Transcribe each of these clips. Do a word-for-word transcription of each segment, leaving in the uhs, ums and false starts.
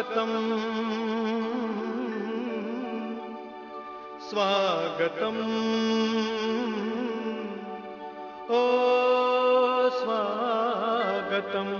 स्वागतम स्वागतम ओ स्वागतम।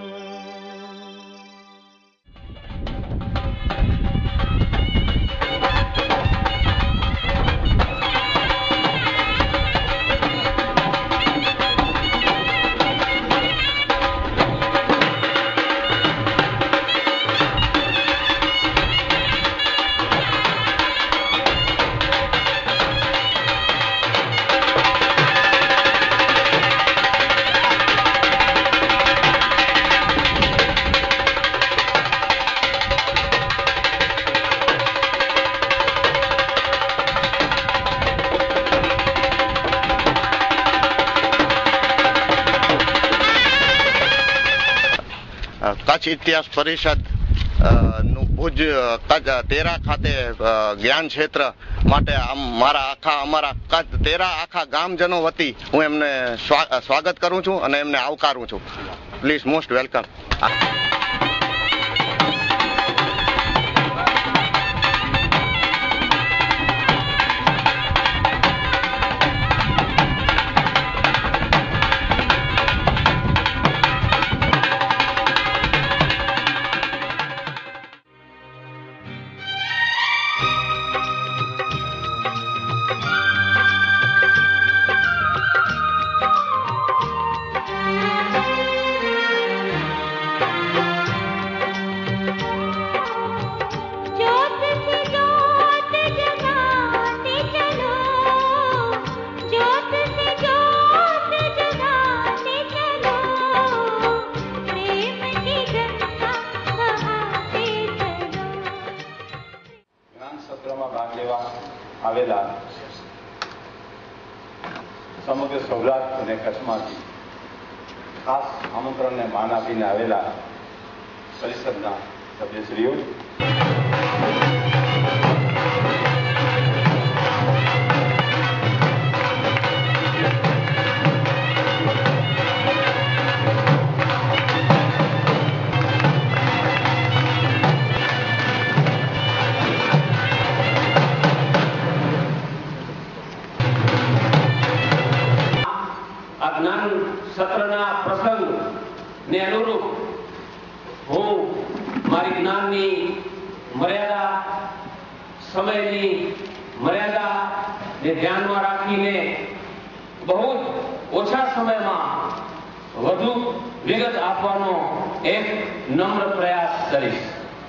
કચ્છ ઇતિહાસ પરિષદ નું ભુજ તેરા ખાતે જ્ઞાન ક્ષેત્ર માટે મારા આખા અમારા કચ્છ તેરા આખા ગામજનો વતી હું એમને સ્વાગત કરું છું અને એમને આવકારું છું. Please most welcome. આવેલા સમગ્ર સૌરાષ્ટ્ર અને કચ્છમાંથી ખાસ આમંત્રણને માન આપીને આવેલા પરિષદના સભ્યશ્રીઓ, સત્રના પ્રસંગ ને અનુરૂપ હું મારી જ્ઞાનની મર્યાદા, સમયની મર્યાદા ને ધ્યાનમાં રાખીને બહુ જ ઓછા સમયમાં વધુ વિગત આપવાનો એક નમ્ર પ્રયાસ કરીશ.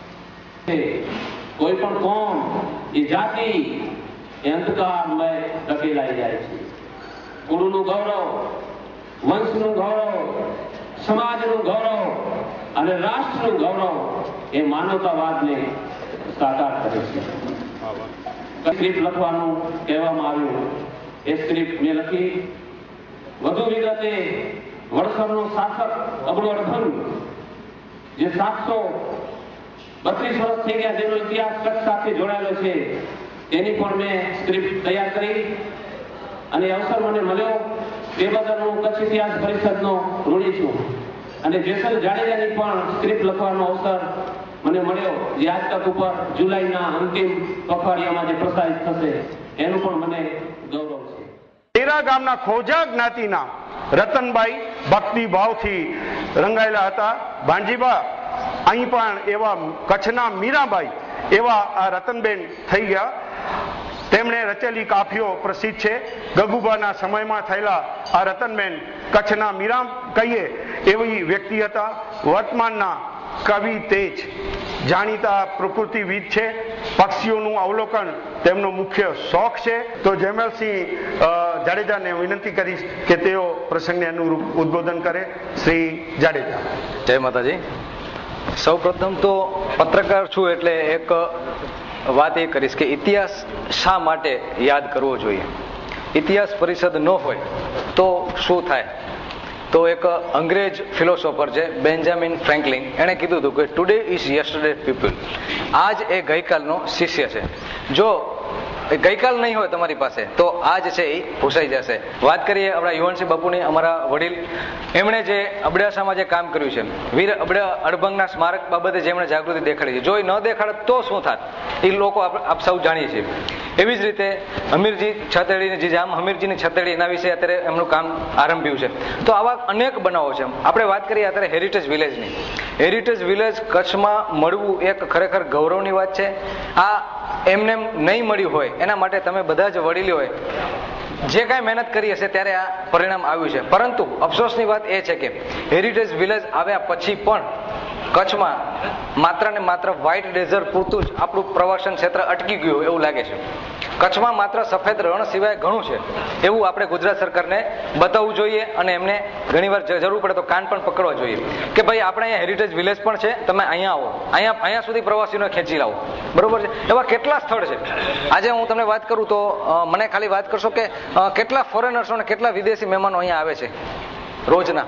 કોઈ પણ કોમ એ જાતિ એ અંધકારમય ધકેલાઈ જાય છે. કુળનું ગૌરવ, વંશનું ગૌરવ, સમાજનું ગૌરવ અને રાષ્ટ્રનું ગૌરવ એ માનવતાવાદને સાકાર કરે છે. સ્ક્રિપ્ટ લખવાનું કહેવામાં આવ્યું. એ સ્ક્રિપ્ટ મેં લખી. વધુ વિગતે વડસરનો શાસક અબુઅર્ધન, જે સાતસો બત્રીસ વર્ષ થઈ ગયા, જેનો ઇતિહાસ કચ્છ સાથે જોડાયેલો છે, એની પણ મેં સ્ક્રિપ્ટ તૈયાર કરી અને અવસર મને મળ્યો તે બદલ હું કચ્છ ઇતિહાસ પરિષદનો ઋણી છું. અને જેસલ જાડેજાની પણ સ્ક્રિપ્ટ લખવાનો અવસર મને મળ્યો, જે આજ તક ઉપર જુલાઈના અંતિમ પખવાડિયામાં જે પ્રસારિત થશે એનું પણ મને ગૌરવ છે. તેરા ગામના ખોજા જ્ઞાતિના રતનભાઈ ભક્તિ ભાવથી રંગાયેલા હતા. ભાંજીબા અહીં પણ એવા કચ્છના મીરાબાઈ એવા આ રતનબેન થઈ ગયા. તેમણે રચેલી કાફીઓ પ્રસિદ્ધ છે. ગગુબાના સમયમાં થયેલા આ રતનબેન કચ્છના મીરામ કહીએ એવી વ્યક્તિ હતા. વર્તમાનના કવિ તેજ, જાણીતા પ્રકૃતિવિદ છે. પક્ષીઓનું અવલોકન તેમનો મુખ્ય શોખ છે. તો જયમલસિંહ જાડેજાને વિનંતી કરીશ કે તેઓ પ્રસંગને અનુરૂપ ઉદ્બોધન કરે. શ્રી જાડેજા. જય માતાજી. સૌ પ્રથમ તો પત્રકાર છું એટલે એક વાત એ કરીશ કે ઇતિહાસ શા માટે યાદ કરવો જોઈએ. ઇતિહાસ પરિષદ ન હોય તો શું થાય? તો એક અંગ્રેજ ફિલોસોફર છે બેન્જામિન ફ્રેન્કલિન, એણે કીધું હતું કે ટુડે ઇઝ યસ્ટરડે પીપલ. આજ એ ગઈકાલનો શિષ્ય છે. જો ગઈકાલ નહીં હોય તમારી પાસે તો આજ છે એ ભૂસાઈ જશે. વાત કરીએ આપણા યુવાનસિંહ બાપુની, અમારા વડીલ, એમણે જે અબડાસામાં જે કામ કર્યું છે, વીર અબડા અડભંગના સ્મારક બાબતે જેમણે જાગૃતિ દેખાડી છે, જો એ ન દેખાડે તો શું થાત એ લોકો આપ સૌ જાણીએ છીએ. એવી જ રીતે હમીરજી છતેડીની જે જામ હમીરજીની છતેડી એના વિશે અત્યારે એમનું કામ આરંભ્યું છે. તો આવા અનેક બનાવો છે. આપણે વાત કરીએ અત્યારે હેરિટેજ વિલેજની. હેરિટેજ વિલેજ કચ્છમાં મળવું એક ખરેખર ગૌરવની વાત છે. આ એમને નહીં મળ્યું હોય એના માટે તમે બધા જ વડીલોએ જે કાંઈ મહેનત કરી હશે ત્યારે આ પરિણામ આવ્યું છે. પરંતુ અફસોસની વાત એ છે કે હેરિટેજ વિલેજ આવ્યા પછી પણ કચ્છમાં માત્ર ને માત્ર વ્હાઇટ ડેઝર્ટ પૂરતું જ આપણું પ્રવાસન ક્ષેત્ર અટકી ગયું એવું લાગે છે. કચ્છમાં માત્ર સફેદ રણ સિવાય ઘણું છે એવું આપણે ગુજરાત સરકારને બતાવવું જોઈએ અને એમને ઘણીવાર જરૂર પડે તો કાન પણ પકડવા જોઈએ કે ભાઈ આપણે અહીંયા હેરિટેજ વિલેજ પણ છે, તમે અહીંયા આવો, અહીંયા અહીંયા સુધી પ્રવાસીઓને ખેંચી લાવો. બરોબર છે. એવા કેટલા સ્થળ છે. આજે હું તમને વાત કરું તો મને ખાલી વાત કરશો કે કેટલા ફોરેનર્સો અને કેટલા વિદેશી મહેમાનો અહીંયા આવે છે રોજના?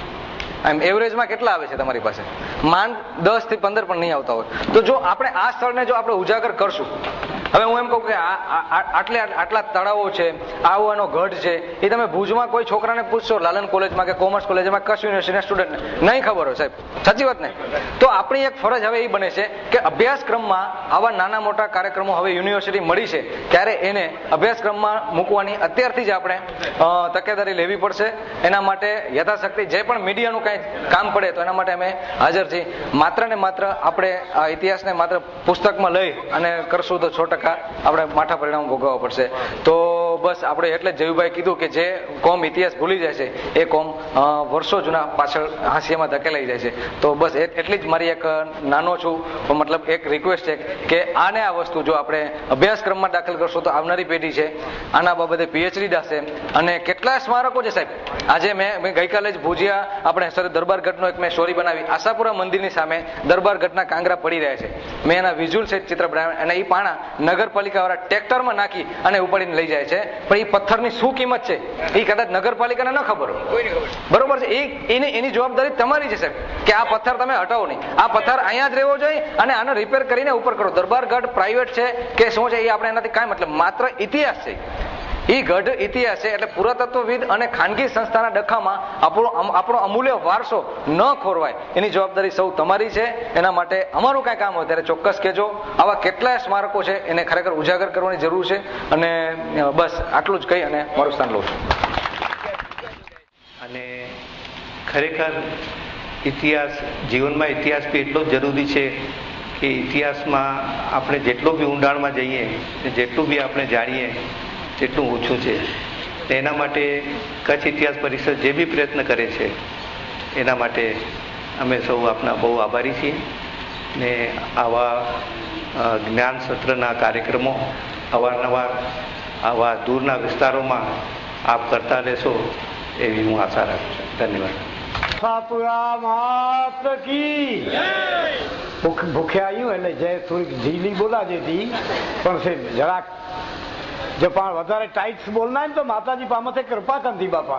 એમ એવરેજમાં કેટલા આવે છે તમારી પાસે? માંડ દસ થી પંદર પણ નહીં આવતા હોય. તો જો આપણે આ સ્થળને જો આપણે ઉજાગર કરશું, હવે હું એમ કહું કે આટલે આટલા તળાવો છે, આવવાનો ગઢ છે, એ તમે ભુજમાં કોઈ છોકરાને પૂછશો લાલન કોલેજમાં કે કોમર્સ કોલેજમાં કચ્છ યુનિવર્સિટીના સ્ટુડન્ટને નહીં ખબર હોય સાહેબ, સાચી વાત ને? તો આપણી એક ફરજ હવે એ બને છે કે અભ્યાસક્રમમાં આવા નાના મોટા કાર્યક્રમો હવે યુનિવર્સિટી મળી છે ત્યારે એને અભ્યાસક્રમમાં મૂકવાની અત્યારથી જ આપણે તકેદારી લેવી પડશે. એના માટે યથાશક્તિ જે પણ મીડિયાનું કાંઈ કામ પડે તો એના માટે અમે હાજર છીએ. માત્ર ને માત્ર આપણે આ ઇતિહાસને માત્ર પુસ્તકમાં લઈ અને કરશું તો છ ટકા આપણે માઠા પરિણામ ભોગવવા પડશે. તો બસ આપણે એટલે જ જયુભાઈ કીધું કે જે કોમ ઇતિહાસ ભૂલી જાય છે એ કોમ વર્ષો જૂના પાછળ હાંસિયામાં ધકેલાઈ જાય છે. તો બસ એટલી જ મારી એક નાનો છું મતલબ એક રિક્વેસ્ટ છે કે આને આ વસ્તુ જો આપણે અભ્યાસક્રમમાં દાખલ કરશું તો આવનારી પેઢી છે આના બાબતે પીએચડી દાશે. અને કેટલા સ્મારકો છે સાહેબ. આજે મેં ગઈકાલે જ ભુજિયા આપણે સર દરબારગઢનો એક મેં સ્ટોરી બનાવી. આશાપુરા મંદિરની સામે દરબારગઢના કાંગરા પડી રહ્યા છે. મેં એના વિઝ્યુઅલ સેટ ચિત્ર બનાવ્યા અને એ પાણા નગરપાલિકાવાળા ટ્રેક્ટરમાં નાખી અને ઉપાડીને લઈ જાય છે. પણ એ પથ્થરની શું કિંમત છે એ કદાચ નગરપાલિકાને ન ખબર હોય. બરોબર છે. એ એની એની જવાબદારી તમારી છે સાહેબ કે આ પથ્થર તમે હટાવો નહીં. આ પથ્થર અહીંયા જ રહેવો જોઈએ અને આને રિપેર કરીને ઉપર કરો. દરબારગઢ પ્રાઇવેટ છે કે શું છે એ આપણે એનાથી કાંઈ મતલબ, માત્ર ઇતિહાસ છે. એ ગઢ ઇતિહાસ છે એટલે પુરાતત્વવિદ અને ખાનગી સંસ્થાના ડખામાં આપણો આપણો અમૂલ્ય વારસો ન ખોરવાય એની જવાબદારી સૌ તમારી છે. એના માટે અમારું કાંઈ કામ હોય ત્યારે ચોક્કસ કહેજો. આવા કેટલાય સ્મારકો છે એને ખરેખર ઉજાગર કરવાની જરૂર છે. અને બસ આટલું જ કહી અને મારું સ્થાન લઉં છું. અને ખરેખર ઇતિહાસ જીવનમાં ઇતિહાસ બી એટલો જ જરૂરી છે કે ઇતિહાસમાં આપણે જેટલો બી ઊંડાણમાં જઈએ જેટલું બી આપણે જાણીએ તેટલું ઓછું છે. એના માટે કચ્છ ઇતિહાસ પરિષદ જે બી પ્રયત્ન કરે છે એના માટે અમે સૌ આપના બહુ આભારી છીએ. ને આવા જ્ઞાન સત્રના કાર્યક્રમો અવારનવાર આવા દૂરના વિસ્તારોમાં આપ કરતા રહેશો એવી હું આશા રાખું છું. ધન્યવાદ. સાપુરા માત કી ભૂખ્યા આવ્યું એટલે જે થોડીક ઢીલી બોલાતી હતી પણ છે જરાક જો પણ વધારે ટાઈટ બોલનાર ને તો માતાજી પામતે કૃપા કંથી બાપા.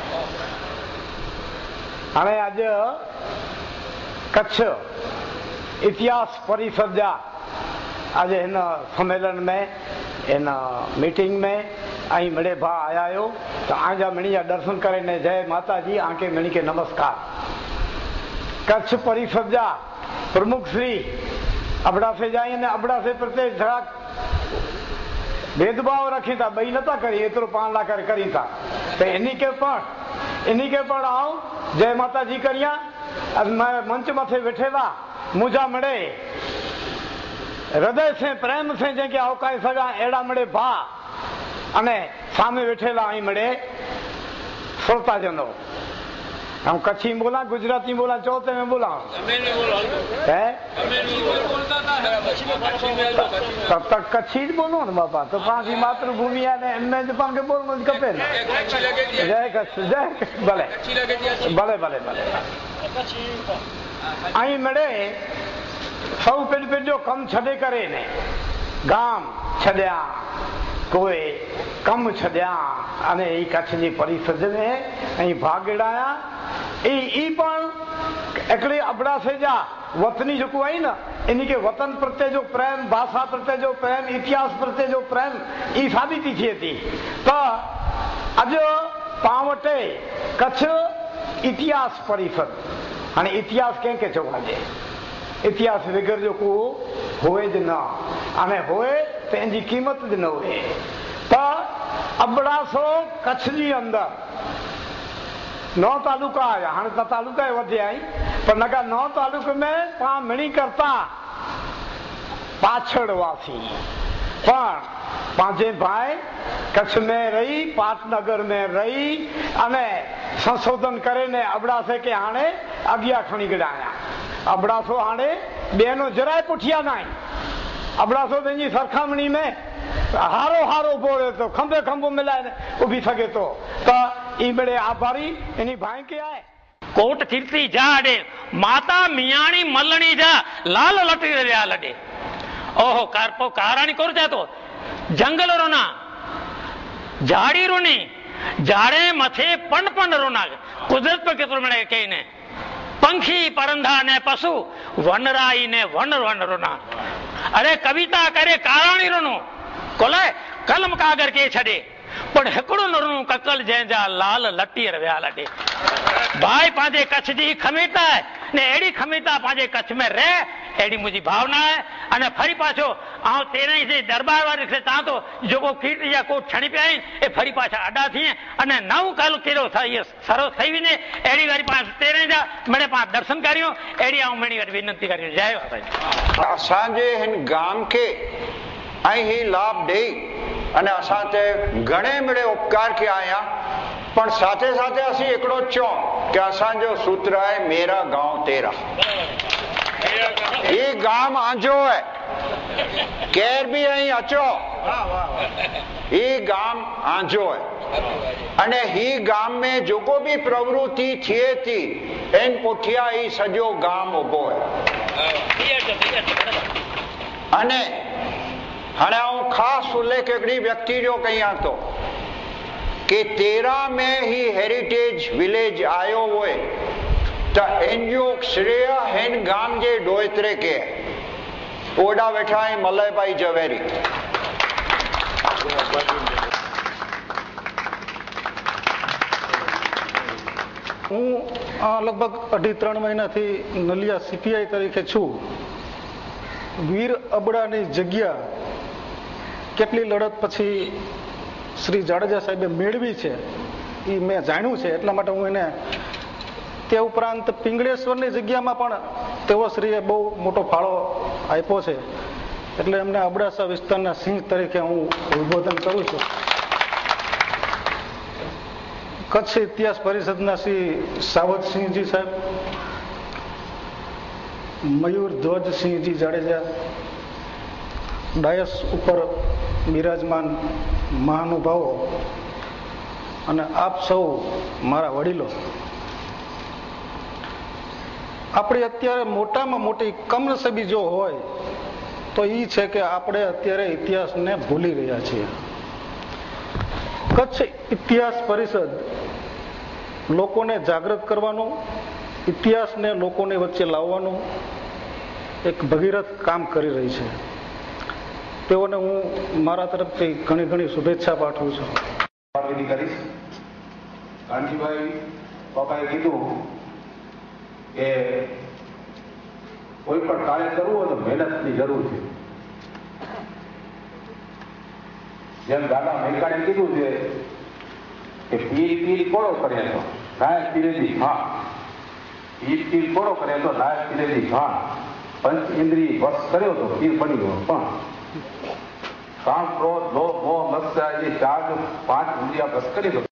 હવે આજે કચ્છ इतिहास परिषद जा आज हिन सम्मेलन में इन मीटिंग में आई मिड़े भा आया हो तो आजा मिणी जा दर्शन करे ने जय माता जी आके मिणी के नमस्कार. कच्छ परिषद जा प्रमुख श्री अबड़ासे जाए ने अबड़ासे प्रत्येक જરાક भेदभाव रखी था बई नता करी एतरो पाण ला कर करी था तो इन्हीं के पण इन्हीं के पण आओ जय माता जी करिया मंच मथे वेठेला मुझा मड़े हृदय से प्रेम से जेके अवकाश सगा एड़ा मड़े भा अने सामे वेठेला आई मड़े श्रोता जनो. हम कच्छी बोला गुजराती बोला चौथे में बोला है तब तक कच्छी बोलो ना बापा तो पांची मातृभूमि ने इनमें जो पांके बोलनो कपे ना जय कच्छ जय भले भले भले भले आई मड़े सौ पेड़ पेड़ जो कम छड़े करे ने गाम छड़िया કોઈ કમ છડ્યા અને એ કચ્છની પરિષદને અહીં ભાગ લેડાયા. એ ઈ પણ એકલી અબડાસે જા વતની જો કોઈ ને એની કે વતન પ્રત્યે જો પ્રેમ, ભાષા પ્રત્યે જો પ્રેમ, ઇતિહાસ પ્રત્યે જો પ્રેમ એ સાબિતી થઈ હતી. તો આજે પાવટે કચ્છ ઇતિહાસ પરિષદ અને ઇતિહાસ કેમ કે ચવાજે ઇતિહાસ વગર જો કો હોય જ ના અને હોય તો એની કિંમત જ ન હોય. તો અબડાસો કચ્છની અંદર नौ तालुका आया हाँ तो तालुका वधे आई पर नगा नौ तालुके में पा मणी करता पाछड़वासी पण पांचे भाई कच्छ में रही, पाटनगर में रही अने संशोधन करे ने अबड़ासे के हाणे अगिया खणी गडाया. अबड़ासो हाणे बेनो जराय पुठिया नाई. अबड़ासो तेजी सरखामणी में हारो हारो बोले तो खंबे खंबो मिलाए उभी सके तो तो ई बड़े आभारी एनी भाई के आए. कोट कीर्ति जाडे माता मियाणी मलणी जा लाल लटी रहा लडे. ओहो कारपो काराणी कोर जातो जंगल रोना झाड़ी रोनी झाड़े मथे पण पण रोना कुदरत पर केतरो मणे कहीने पंखी परंधा ने पशु वनराई ने वन वन रोना. अरे कविता करे काराणी रोनो कोले कलम कागर के छड़े पण हिकड़ो नरनो ककल जंहिंजा लाल लटी रहा लडे. भाई पांजे कच्छ जी खमीता है ने एड़ी खमीता पांजे कच्छ में रहे एड़ी मुझी भावना है. अने फरी पाछो आ तेरे से दरबार वाले से ता तो जो कीर्ति या कोट छणी पे आई ए फरी पाछा अड्डा थी अने नव काल केरो थई सरो थई ने एड़ी वारी पास तेरे जा मणे पास दर्शन करियो एड़ी आ मणी विनंती करियो. जय माता. असांजे हिन गाम के आई ही लाभ दे અને અસાતે ઘણે મળે ઉપકાર કે આયા પણ સાથે સાથે અસી એકડો ચો કે અસાંજો સૂત્ર है मेरा गांव तेरा. ये गाम आंजो है केर भी અહીં अचो ये गाम आंजो है અને ही गाम में जो को भी प्रवृत्ति थिए थी एन पुठिया ही सजो गाम उभो है. અને हाँ हूँ खास उल्लेख हिकिड़ी व्यक्ति जो कयां तो कि तेरह में ही हेरिटेज विलेज आयो हुए तो एनजीओ श्रेय हिन गाम जे डोयतरे के ओडा वेठा है मलय भाई जवेरी. હું લગભગ અઢી ત્રણ મહિનાથી નલિયા સીપીઆઈ તરીકે છું. વીર અબડાની જગ્યા કેટલી લડત પછી શ્રી જાડેજા સાહેબે મેળવી છે એ મેં જાણ્યું છે. એટલા માટે હું એને તે ઉપરાંત પિંગળેશ્વરની જગ્યામાં પણ તેઓ શ્રીએ બહુ મોટો ફાળો આપ્યો છે. એટલે એમને અબડાસા વિસ્તારના સિંહ તરીકે હું ઉદ્બોધન કરું છું. કચ્છ ઇતિહાસ પરિષદના શ્રી સાવતસિંહજી સાહેબ, મયુર ધ્વજસિંહજી જાડેજા, ડાયસ ઉપર બિરાજમાન મહાનુભાવો અને આપ સૌ મારા વડીલો, આપણે અત્યારે મોટામાં મોટી કમનસીબી જો હોય તો એ છે કે આપણે અત્યારે ઇતિહાસને ભૂલી રહ્યા છીએ. કચ્છ ઇતિહાસ પરિષદ લોકોને જાગૃત કરવાનું, ઇતિહાસને લોકોની વચ્ચે લાવવાનું એક ભગીરથ કામ કરી રહી છે. તેઓને હું મારા તરફથી ઘણી ઘણી શુભેચ્છા પાઠવું છું. કરીશ. કાનજીભાઈ બાપાએ કીધું કે કોઈ પણ કાર્ય કરવું હોય તો મહેનતની જરૂર છે. જેમ દાદા મહેકાણે કીધું છે કે પીર પીર કોળો કરે તો નાયક પીરેથી હા, પીર પીર કોળો કરે તો નાયક પીરેથી હા. પંચ ઇન્દ્રિય વશ કર્યો તો પીર બની ગયો. પણ કામ, ક્રોધ, લોભ, મોહ, મત્સર એ ચાર પાંચ ઇન્દ્રિયા વશ કરી દો.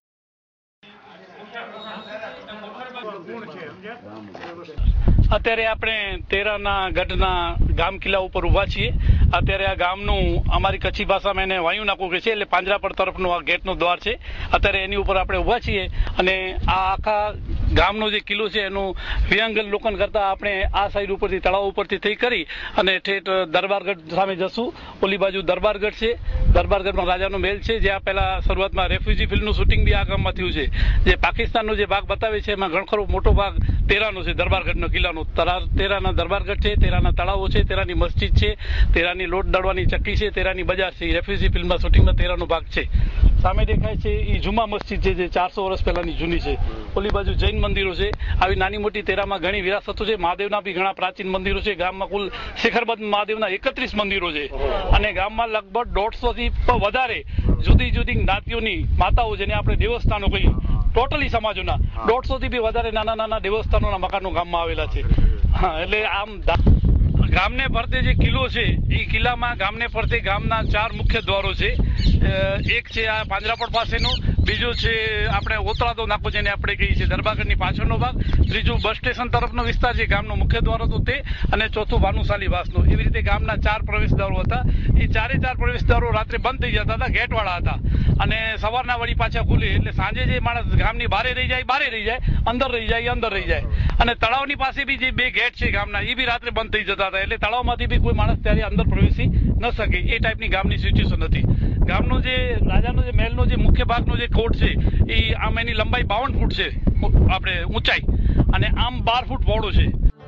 અત્યારે આપણે તેરાના ગઢના ગામ કિલ્લા ઉપર ઊભા છીએ. અત્યારે આ ગામનું અમારી કચ્છી ભાષામાં એને વાયુ નાકું કહે છે, એટલે પાંજરાપડ તરફનું આ ગેટનું દ્વાર છે. અત્યારે એની ઉપર આપણે ઊભા છીએ અને આ આખા ગામનો જે કિલ્લો છે એનું વિહંગલોકન કરતા આપણે આ સાઈડ ઉપરથી તળાવ ઉપરથી થઈ કરી અને ઠેઠ દરબારગઢ સામે જશું. ઓલી બાજુ દરબારગઢ છે. દરબારગઢમાં રાજાનો મહેલ છે, જ્યાં પહેલા શરૂઆતમાં રેફ્યુજી ફિલ્મનું શૂટિંગ બી આ ગામમાં થયું છે. જે પાકિસ્તાનનો જે ભાગ બતાવે છે એમાં ઘણો ખરો મોટો ભાગ તેરાનો છે, દરબારગઢનો કિલ્લાનો. તેરાના દરબારગઢ છે, તેરાના તળાવો છે, તેરાની મસ્જિદ છે, તેરાની લોટ દળવાની ચક્કી છે, તેરાની બજાર છે. રેફ્યુજી ફિલ્મમાં શૂટિંગમાં તેરાનો ભાગ છે. સામે દેખાય છે એ જુમા મસ્જિદ છે, જે ચારસો વર્ષ પહેલાની જૂની છે. ઓલી બાજુ જૈન મંદિરો છે. આવી નાની મોટી તેરામાં ઘણી વિરાસતો છે. મહાદેવના બી ઘણા પ્રાચીન મંદિરો છે. ગામમાં કુલ શિખરબદ્ધ મહાદેવના એકત્રીસ મંદિરો છે અને ગામમાં લગભગ દોઢસો થી વધારે જુદી જુદી જ્ઞાતિઓની માતાઓ, જેને આપણે દેવસ્થાનો કહીએ, ટોટલી સમાજોના દોઢસો થી બી વધારે નાના નાના દેવસ્થાનોના મકાનો ગામમાં આવેલા છે. હા, એટલે આમ ગામને ફરતે જે કિલ્લો છે એ કિલ્લામાં ગામને ફરતે ગામના ચાર મુખ્ય દ્વારો છે. એક છે આ પાંજરાપોળ પાસેનું, બીજું છે આપણે ઓતરાદો નાકો જેને આપણે કહીએ છીએ, દરબારગઢની પાછળનો ભાગ, ત્રીજું બસ સ્ટેશન તરફનો વિસ્તાર છે, ગામનો મુખ્ય દ્વાર હતો તે, અને ચોથું ભાનુશાલી વાસનો. એવી રીતે ગામના ચાર પ્રવેશ દ્વારો હતા. એ ચારે ચાર પ્રવેશ દ્વારો રાત્રે બંધ થઈ જતા હતા, ગેટવાળા હતા, અને સવારના વળી પાછા ખુલે. એટલે સાંજે જે માણસ ગામની બારે રહી જાય બારે રહી જાય, અંદર રહી જાય અંદર રહી જાય. અને તળાવની પાસે બી જે બે ગેટ છે ગામના, એ બી રાત્રે બંધ થઈ જતા હતા. એટલે તળાવમાંથી બી કોઈ માણસ ત્યારે અંદર પ્રવેશી ન શકે, એ ટાઈપની ગામની સિચ્યુએશન હતી. ગામનો જે રાજાનો જે મહેલનો જે મુખ્ય ભાગનો જે કોટ છે એ આમ એની લંબાઈ બાવન ફૂટ છે આપણે ઊંચાઈ, અને આમ બાર ફૂટ પહોળો છે.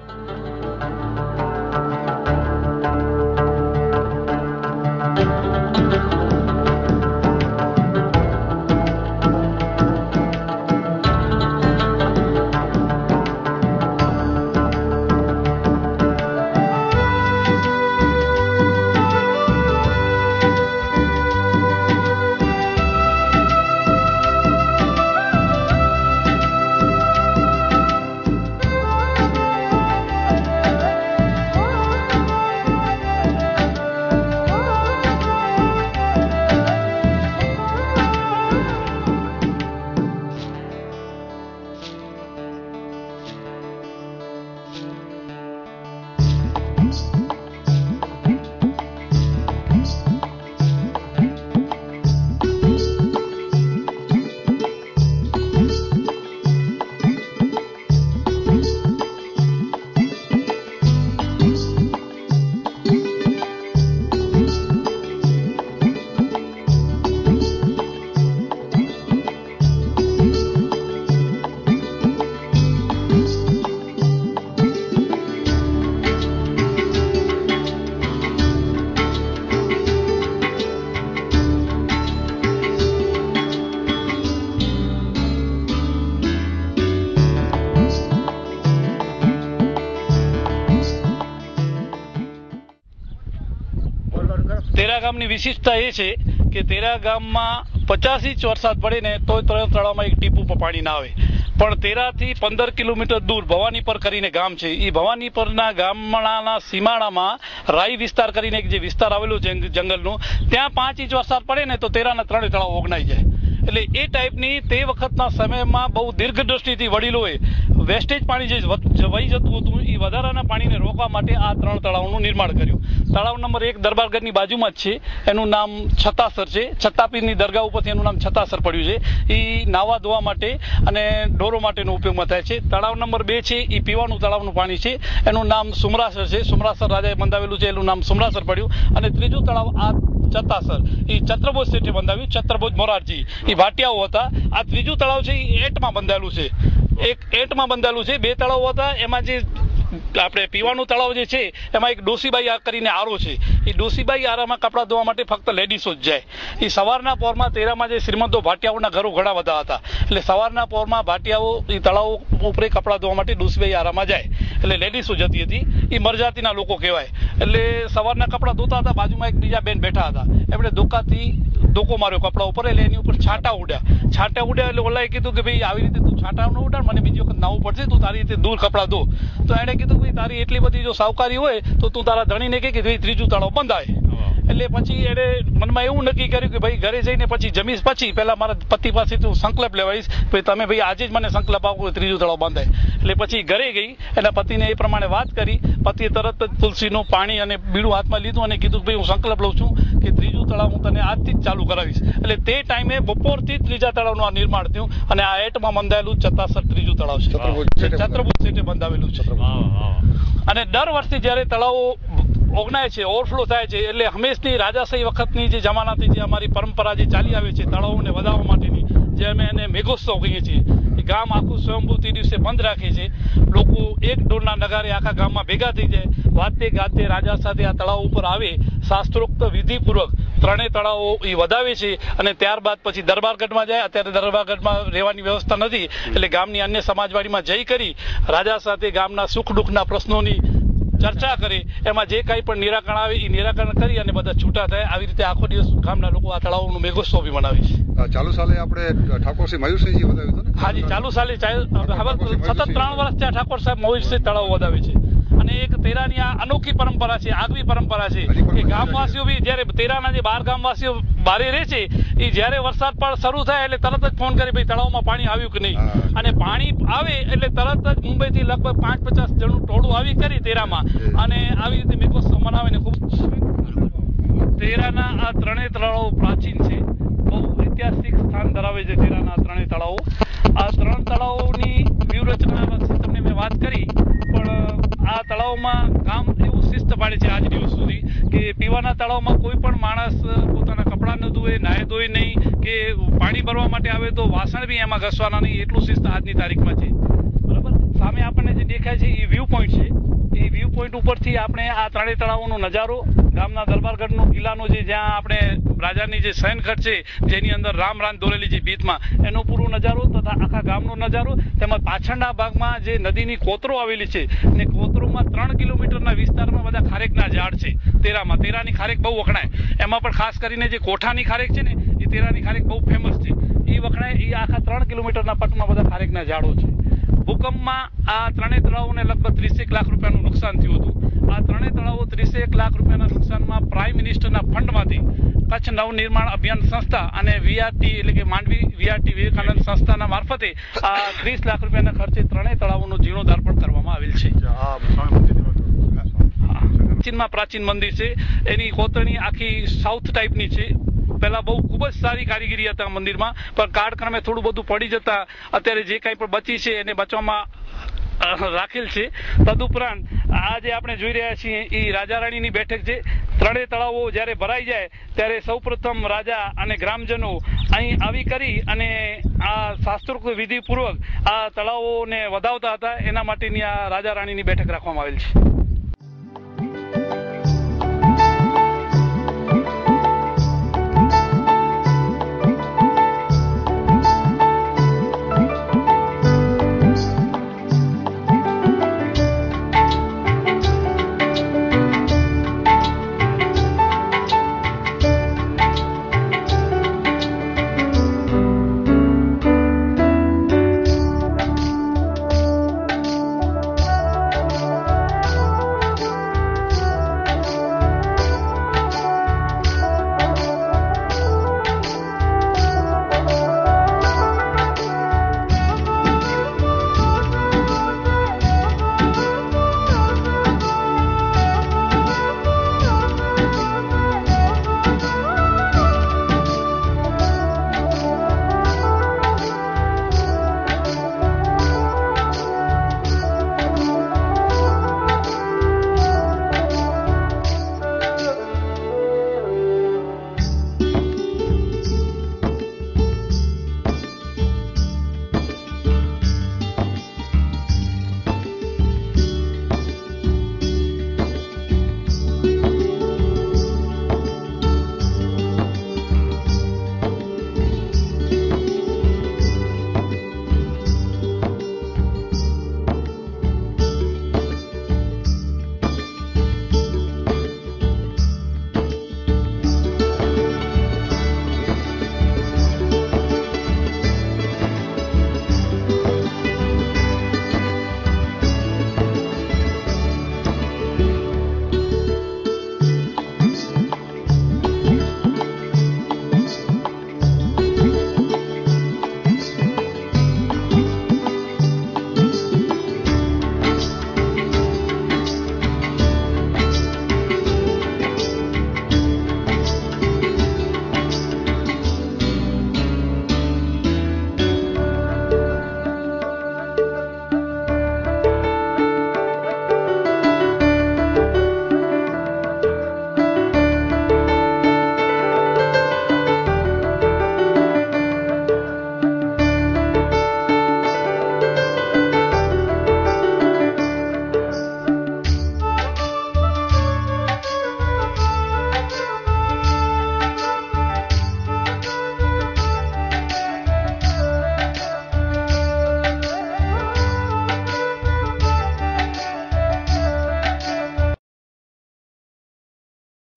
તેરા ગામની વિશિષ્ટતા એ છે કે તેરા ગામમાં પચાસ ઇંચ વરસાદ પડે ને તો તળાવમાં એક ટીપું પણ પાણી ના આવે. પણ તેરાથી પંદર કિલોમીટર દૂર ભવાનીપર કરીને ગામ છે. એ ભવાનીપરના ગામડાના સીમાડામાં રાઈ વિસ્તાર કરીને એક જે વિસ્તાર આવેલો છે જંગલનું, ત્યાં પાંચ ઇંચ વરસાદ પડે ને તો તેરાના ત્રણે તળાવ ઓગણાઈ જાય. એટલે એ ટાઈપની તે વખતના સમયમાં બહુ દીર્ઘ દ્રષ્ટિથી વડીલોએ વેસ્ટેજ પાણી જે વહી જતું હતું એ વધારાના પાણીને રોકવા માટે આ ત્રણ તળાવનું નિર્માણ કર્યું. તળાવ નંબર એક દરબારગઢની બાજુમાં જ છે, એનું નામ છત્તાસર છે. છત્તાપીરની દરગાહ ઉપરથી એનું નામ છત્તાસર પડ્યું છે. એ નાવા ધોવા માટે અને ઢોરો માટેનો ઉપયોગમાં થાય છે. તળાવ નંબર બે છે એ પીવાનું તળાવનું પાણી છે, એનું નામ સુમરાસર છે. સુમરાસર રાજાએ બંધાવેલું છે, એનું નામ સુમરાસર પડ્યું. અને ત્રીજું તળાવ આ છત્તાસર એ છત્રભોજ શેઠે બંધાવ્યું, છત્રભોજ મોરારજી એ ભાટિયાઓ હતા. આ ત્રીજું તળાવ છે એ એટમાં બંધાયેલું છે, એક એટમાં બંધાયેલું છે. બે તળાવ હતા, એમાં જે આપણે પીવાનું તળાવ જે છે એમાં એક ડોસીબાઈ આ કરીને આરો છે. એ ડોસીબાઈ આરામાં કપડાં ધોવા માટે ફક્ત લેડીસો જ જાય. એ સવારના પોરમાં તેરામાં જે શ્રીમંતો ભાટિયાઓના ઘરો ઘણા બધા હતા, એટલે સવારના પોરમાં ભાટિયાઓ એ તળાવ ઉપર કપડાં ધોવા માટે ડોસીબાઈ આરામાં જાય, એટલે લેડીસો જતી હતી. એ મરજાતીના લોકો કહેવાય. એટલે સવારના કપડાં ધોતા હતા, બાજુમાં એક બીજા બેન બેઠા હતા, એમણે ધોકાથી ધોકો માર્યો કપડા ઉપર, એટલે એની ઉપર છાંટા ઉડ્યા. છાંટા ઉડ્યા એટલે ઓલાએ કીધું કે ભાઈ આવી રીતે તું છાંટા ન ઉડાડ, મને બીજી વખત નાવું પડશે, તું તારી રીતે દૂર કપડાં ધો. તો એણે કીધું ભાઈ તારી એટલી બધી જો સાવકારી હોય તો તું તારા ધણીને કહે કે ભાઈ ત્રીજું તળાવ બંધાય. એટલે પછી એને મનમાં એવું નક્કી કર્યું કે ભાઈ ઘરે જઈને પછી જમીશ પછી પહેલા મારા પતિ પાસેથી હું સંકલ્પ લેવાઈશ ભાઈ તમે ભાઈ આજે જ મને સંકલ્પ આપો ત્રીજું તળાવ બાંધાય. એટલે પછી ઘરે ગઈ એના પતિને એ પ્રમાણે વાત કરી. પતિએ તરત જ તુલસીનું પાણી અને બીડું હાથમાં લીધું અને કીધું કે ભાઈ હું સંકલ્પ લઉં છું કે ત્રીજું તળાવ હું તને આજથી જ ચાલુ કરાવીશ. એટલે તે ટાઈમે બપોરથી ત્રીજા તળાવનું આ નિર્માણ થયું અને આ એટમાં બંધાયેલું ચતાસર ત્રીજું તળાવ છે, છત્રભુજ સેઠે બંધાવેલું છે. અને દર વર્ષે જયારે તળાવો ઓગણાય છે, ઓવરફ્લો થાય છે, એટલે હંમેશની રાજાશાહી વખતની જે જમાનાથી જે અમારી પરંપરા જે ચાલી આવે છે તળાવોને વધારવા માટેની, જે અમે એને મેઘોત્સવ કહીએ છીએ, ગામ આખું સ્વયંભૂ તે દિવસે બંધ રાખે છે. લોકો એક ડોરના નગારે આખા ગામમાં ભેગા થઈ જાય, વાતે ગાતે રાજા સાથે આ તળાવ ઉપર આવે, શાસ્ત્રોક્ત વિધિપૂર્વક ત્રણેય તળાવો એ વધાવે છે અને ત્યારબાદ પછી દરબારગઢમાં જાય. અત્યારે દરબારગઢમાં રહેવાની વ્યવસ્થા નથી એટલે ગામની અન્ય સમાજવાડીમાં જઈ કરી રાજા સાથે ગામના સુખ દુઃખના પ્રશ્નોની ચર્ચા કરે, એમાં જે કાંઈ પણ નિરાકરણ આવે એ નિરાકરણ કરી અને બધા છૂટા થાય. આવી રીતે આખો દિવસ ગામના લોકો આ તળાવોનું મેઘોત્સવ બી મનાવે છે. ચાલુ સાલે આપણે ઠાકોરસિંહ મયુરસિંહજી વધાવ્યું હતું ને? હાજી, ચાલુ સાલે સતત ત્રણ વર્ષ ત્યાં ઠાકોર સાહેબ મયુરસિંહ તળાવ વધાવે છે. અને એક તેરાની આ અનોખી પરંપરા છે, આગવી પરંપરા છે કે ગામવાસીઓ બી જયારે તેરાના જે બાર ગામવાસીઓ બારે રહે છે એ જયારે વરસાદ પણ શરૂ થાય એટલે તરત જ ફોન કરી ભાઈ તળાવમાં પાણી આવ્યું કે નહીં, અને પાણી આવે એટલે તરત જ મુંબઈથી લગભગ પાંચ પચાસ જણનું ટોળું આવી કરી તેરામાં અને આવી રીતે મેઘોત્સવ મનાવીને ખૂબ. તેરાના આ ત્રણેય તળાવો પ્રાચીન છે, બહુ ઐતિહાસિક સ્થાન ધરાવે છે તેરાના ત્રણેય તળાવો. આ ત્રણ તળાવોની વ્યૂહરચના વિશે તમને મેં વાત કરી, પણ આ તળાવમાં ગામ એવું શિસ્ત પાડે છે આજ દિવસ સુધી કે પીવાના તળાવમાં કોઈ પણ માણસ પોતાના કપડાં ન ધોવે, નાહે ધોય નહીં, કે પાણી ભરવા માટે આવે તો વાસણ બી એમાં ઘસવાના નહીં, એટલું શિસ્ત આજની તારીખમાં છે. બરાબર. સામે આપણને જે દેખાય છે એ વ્યૂ પોઈન્ટ છે. એ વ્યૂ પોઈન્ટ ઉપરથી આપણે આ ત્રણેય તળાવોનો નજારો, ગામના દરબારગઢનો કિલ્લાનો જે જ્યાં આપણે રાજાની જે શયનખટ છે જેની અંદર રામ રાન દોરેલી છે ભીતમાં, એનો પૂરો નજારો તથા આખા ગામનો નજારો, તેમજ પાછળના ભાગમાં જે નદીની કોતરો આવેલી છે અને કોતરોમાં ત્રણ કિલોમીટરના વિસ્તારમાં બધા ખારેકના ઝાડ છે. તેરામાં તેરાની ખારેક બહુ વખણાય, એમાં પણ ખાસ કરીને જે કોઠાની ખારેક છે ને એ તેરાની ખારેક બહુ ફેમસ છે. એ વખણાય એ આખા ત્રણ કિલોમીટરના પટમાં બધા ખારેકના ઝાડો છે. ભૂકંપમાં આ ત્રણેય તળાવોને લગભગ ત્રીસેક લાખ રૂપિયાનું નુકસાન થયું હતું. આ ત્રણેય તળાવો ત્રીસેક લાખ રૂપિયાના નુકસાનમાં પ્રાઇમ મિનિસ્ટરના ફંડમાંથી કચ્છ નવનિર્માણ અભિયાન સંસ્થા અને વીઆરટી એટલે કે માંડવી વીઆરટી વિવેકાનંદ સંસ્થાના મારફતે આ ત્રીસ લાખ રૂપિયાના ખર્ચે ત્રણેય તળાવોનું જીર્ણોદ્ધાર કરવામાં આવેલ છે. પ્રાચીનમાં પ્રાચીન મંદિર છે, એની કોતરણી આખી સાઉથ ટાઈપની છે. પહેલા બહુ ખૂબ જ સારી કારીગરી હતા મંદિરમાં, પણ કાળક્રમે થોડું બધું પડી જતા અત્યારે જે કાંઈ પણ બચી છે એને બચવામાં રાખેલ છે. તદુપરાંત આ જે આપણે જોઈ રહ્યા છીએ એ રાજા રાણીની બેઠક છે. ત્રણેય તળાવો જ્યારે ભરાઈ જાય ત્યારે સૌપ્રથમ રાજા અને ગ્રામજનો અહીં આવી કરી અને આ શાસ્ત્રોક્ત વિધિપૂર્વક આ તળાવોને વધાવતા હતા. એના માટેની આ રાજા રાણીની બેઠક રાખવામાં આવેલ છે.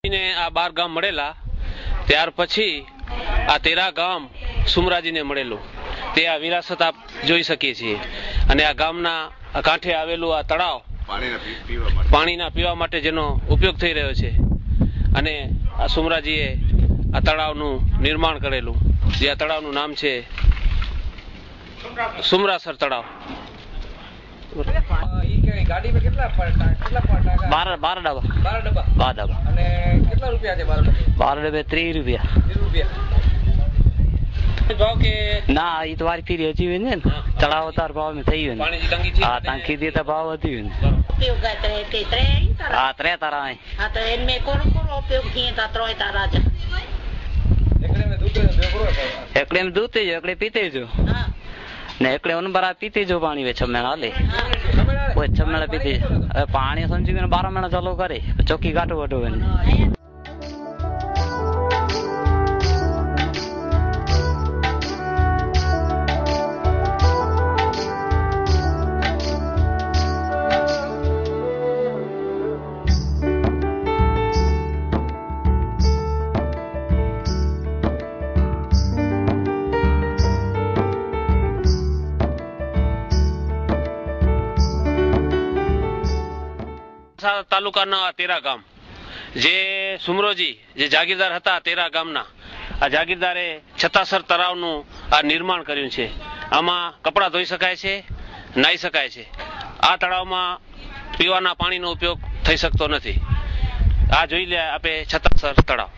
ને આ બાર ગામ મળેલા, ત્યાર પછી આ તેરા ગામ સુમરાજીને મળેલું, તે આ વિરાસત આપ જોઈ શકીએ છીએ. અને આ ગામના કાંઠે આવેલું આ તળાવ પાણીના પીવા માટે જેનો ઉપયોગ થઈ રહ્યો છે, અને આ સુમરાજીએ આ તળાવનું નિર્માણ કરેલું, જે આ તળાવનું નામ છે સુમરાસર તળાવ. ગાડી में કેટલા કેટલા બાર બાર ડબ્બા બાર ડબ્બા બાર ડબ્બા અને કેટલા રૂપિયા છે બાર ડબ્બા? બાર ડબ્બે ત્રીસ રૂપિયા. ત્રીસ રૂપિયા ભાવ કે ના, એ તો વારી ફીરી હજી હોય ને, તળાવ તાર ભાવ में થઈ ગયું ને. હા, ટાંકી દી તો ભાવ વધી ગયું. હા, ત્રે તારા અહીં. હા, તો એનમે કોનો કોનો ઉપયોગ થઈએ તા ત્રોય તારા છે. એકડે મે દૂધ બેગરો છે. એકડે મે દૂધ જ એકડે પીતે જો. હા. ને એકડે ઓન બરા પીતે જો પાણી વે છમેણા લે. કોઈ છમેણા પીતે. હવે પાણી સમજી ને બાર મહિના ચાલુ કરે, ચોકી કાટો વટો ને. તાલુકાના તેરા ગામ, જે સુમરોજી જે જાગીરદાર હતા તેરા ગામના, આ જાગીરદારે છતાસર તળાવનું આ નિર્માણ કર્યું છે. આમાં કપડાં ધોઈ શકાય છે, નાહી શકાય છે. આ તળાવમાં પીવાના પાણીનો ઉપયોગ થઈ શકતો નથી. આ જોઈ લે આપે છતાસર તળાવ.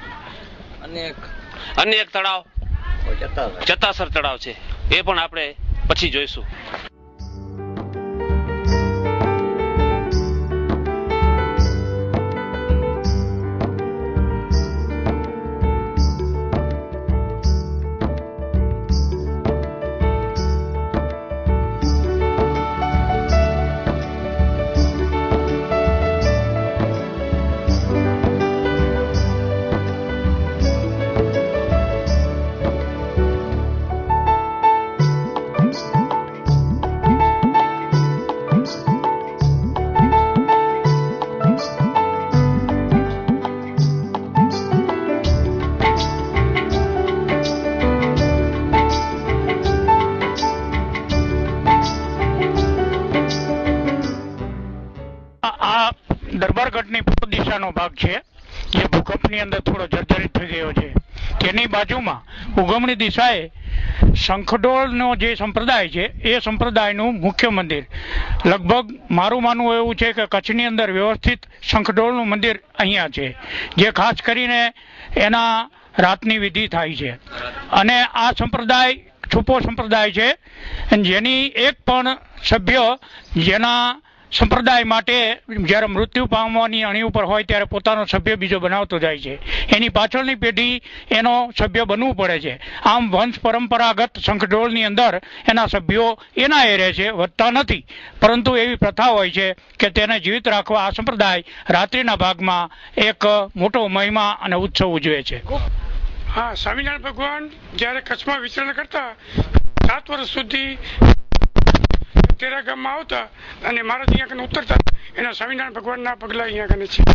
અન્ય એક તળાવ છતાસર તળાવ છે, એ પણ આપણે પછી જોઈશું. દરબારગઢની પૂર્વ દિશાનો ભાગ છે, જે ભૂકંપની અંદર થોડો જર્જરિત થઈ ગયો છે. તેની બાજુમાં ઉગમણી દિશાએ શંખડોળનો જે સંપ્રદાય છે એ સંપ્રદાયનું મુખ્ય મંદિર, લગભગ મારું માનવું એવું છે કે કચ્છની અંદર વ્યવસ્થિત શંખડોળનું મંદિર અહીંયા છે, જે ખાસ કરીને એના રાતની વિધિ થાય છે. અને આ સંપ્રદાય છુપો સંપ્રદાય છે, જેની એક પણ સભ્ય જેના સંપ્રદાય માટે જ્યારે મૃત્યુ પામવાની અણી ઉપર હોય ત્યારે પોતાનો સભ્ય બીજો બનાવતો જાય છે. એની પાછળની પેઢી એનો સભ્ય બનવું પડે છે. આમ વંશ પરંપરાગત શંખડોળની અંદર એના સભ્યો એના એ રહે છે, વધતા નથી. પરંતુ એવી પ્રથા હોય છે કે તેને જીવિત રાખવા આ સંપ્રદાય રાત્રિના ભાગમાં એક મોટો મહિમા અને ઉત્સવ ઉજવે છે. હા, સ્વામિનારાયણ ભગવાન જ્યારે કચ્છમાં વિચરણ કરતા સાત વર્ષ સુધી તેરા ગામમાં આવતા અને મહારાજ અહીંયા કને ઉતરતા, એના સ્વામિનારાયણ ભગવાનના પગલા અહીંયા કને છે.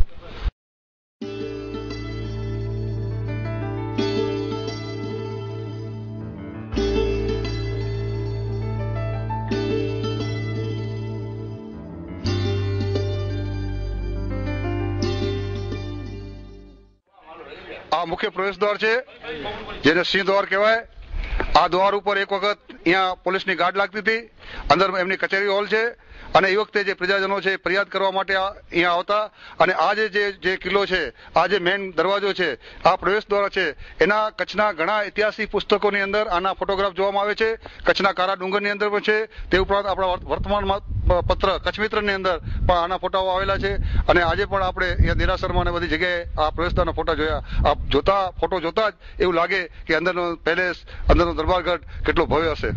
આ મુખ્ય પ્રવેશ દ્વાર છે, જેને સિંહ દ્વાર કહેવાય. આ દ્વાર ઉપર એક વખત અહીંયા પોલીસની ગાર્ડ લાગતી હતી. અંદર એમની કચેરી હોલ છે, અને એ વખતે જે પ્રજાજનો છે ફરિયાદ કરવા માટે અહીંયા આવતા. અને આ જે જે કિલ્લો છે, આ જે મેઇન દરવાજો છે, આ પ્રવેશ દ્વાર છે, એના કચ્છના ઘણા ઐતિહાસિક પુસ્તકોની અંદર આના ફોટોગ્રાફ જોવામાં આવે છે. કચ્છના કારા ડુંગરની અંદર પણ છે. તે ઉપરાંત આપણા વર્તમાન પત્ર કચ્છ મિત્રની અંદર પણ આના ફોટાઓ આવેલા છે. અને આજે પણ આપણે અહીંયા દેરાસરમાં અને બધી જગ્યાએ આ પ્રવેશ દ્વારના ફોટા જોયા. આ જોતા ફોટો જોતા જ એવું લાગે કે અંદરનો પેલેસ, અંદરનો દરબારગઢ કેટલો ભવ્ય હશે.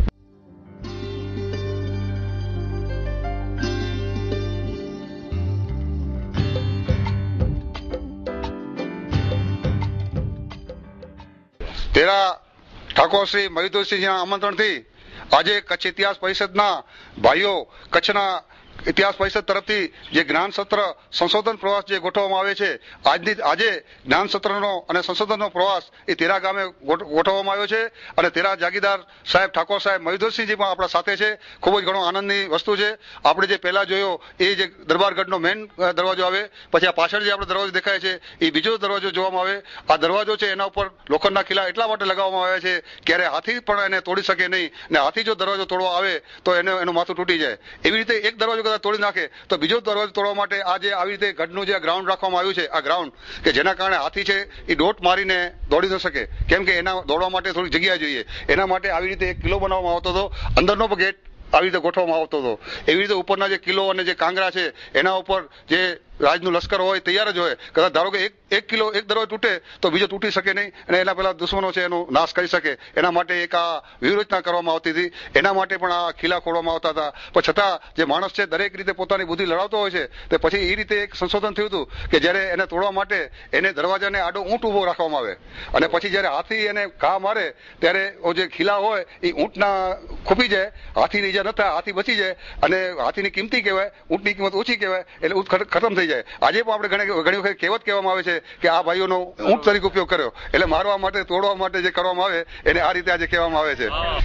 તેરા ઠાકોર શ્રી મયુદસિંહના આમંત્રણથી આજે કચ્છ ઇતિહાસ પરિષદના ભાઈઓ કચ્છના ઇતિહાસ પરિષદ તરફથી જે જ્ઞાન સત્ર સંશોધન પ્રવાસ જે ગોઠવવામાં આવે છે, આજની આજે જ્ઞાન સત્રનો અને સંશોધનનો પ્રવાસ એ તેરા ગામે ગોઠવવામાં આવ્યો છે અને તેરા જાગીરદાર સાહેબ ઠાકોર સાહેબ મયુધરસિંહજી પણ આપણા સાથે છે. ખૂબ જ ઘણો આનંદની વસ્તુ છે. આપણે જે પહેલા જોયો એ જે દરબારગઢનો મેન દરવાજો આવે, પછી આ પાછળ જે આપણે દરવાજો દેખાય છે એ બીજો દરવાજો જોવામાં આવે. આ દરવાજો છે એના ઉપર લોખંડના ખીલા એટલા માટે લગાવવામાં આવ્યા છે ક્યારે હાથી પણ એને તોડી શકે નહીં, ને હાથી જો દરવાજો તોડવા આવે તો એને એનું માથું તૂટી જાય. એવી રીતે એક દરવાજો તોડી નાખે તો બીજો દરવાજો તોડવા માટે આ જે આવી રીતે ગઢનું જે ગ્રાઉન્ડ રાખવામાં આવ્યું છે, આ ગ્રાઉન્ડ કે જેના કારણે હાથી છે એ દોટ મારીને દોડી ન શકે, કેમ કે એના દોડવા માટે થોડી જગ્યા જોઈએ. એના માટે આવી રીતે એક કિલ્લો બનાવવામાં આવતો હતો, અંદરનો ગેટ આવી રીતે ગોઠવવામાં આવતો હતો. એવી રીતે ઉપરના જે કિલ્લો અને જે કાંગરા છે એના ઉપર જે રાજનું લશ્કર હોય તૈયાર જ હોય. કદાચ ધારો કે એક એક કિલો એક દરવાજો તૂટે તો બીજો તૂટી શકે નહીં અને એના પેલા દુશ્મનો છે એનો નાશ કરી શકે. એના માટે એક આ વ્યૂહરચના કરવામાં આવતી હતી. એના માટે પણ આ ખીલા ખોડવામાં આવતા હતા. પણ છતાં જે માણસ છે દરેક રીતે પોતાની બુદ્ધિ લડાવતો હોય છે, તો પછી એ રીતે એક સંશોધન થયું હતું કે જ્યારે એને તોડવા માટે એને દરવાજાને આડો ઊંટ ઉભો રાખવામાં આવે અને પછી જ્યારે હાથી એને ઘા મારે ત્યારે જે ખીલા હોય એ ઊંટના ખૂપી જાય, હાથીની ઈજા ન થાય, હાથી બચી જાય અને હાથીની કિંમતી કહેવાય, ઊંટની કિંમત ઓછી કહેવાય, એટલે ઊંટ ખતમ થઈ જાય. આજે પણ આપણે ઘણી ઘણી વખત કહેવત કહેવામાં આવે છે કે આ ભાઈઓનો ઊંટ તરીકે ઉપયોગ કર્યો, એટલે મારવા માટે તોડવા માટે જે કરવામાં આવે એને આ રીતે આજે કહેવામાં આવે છે.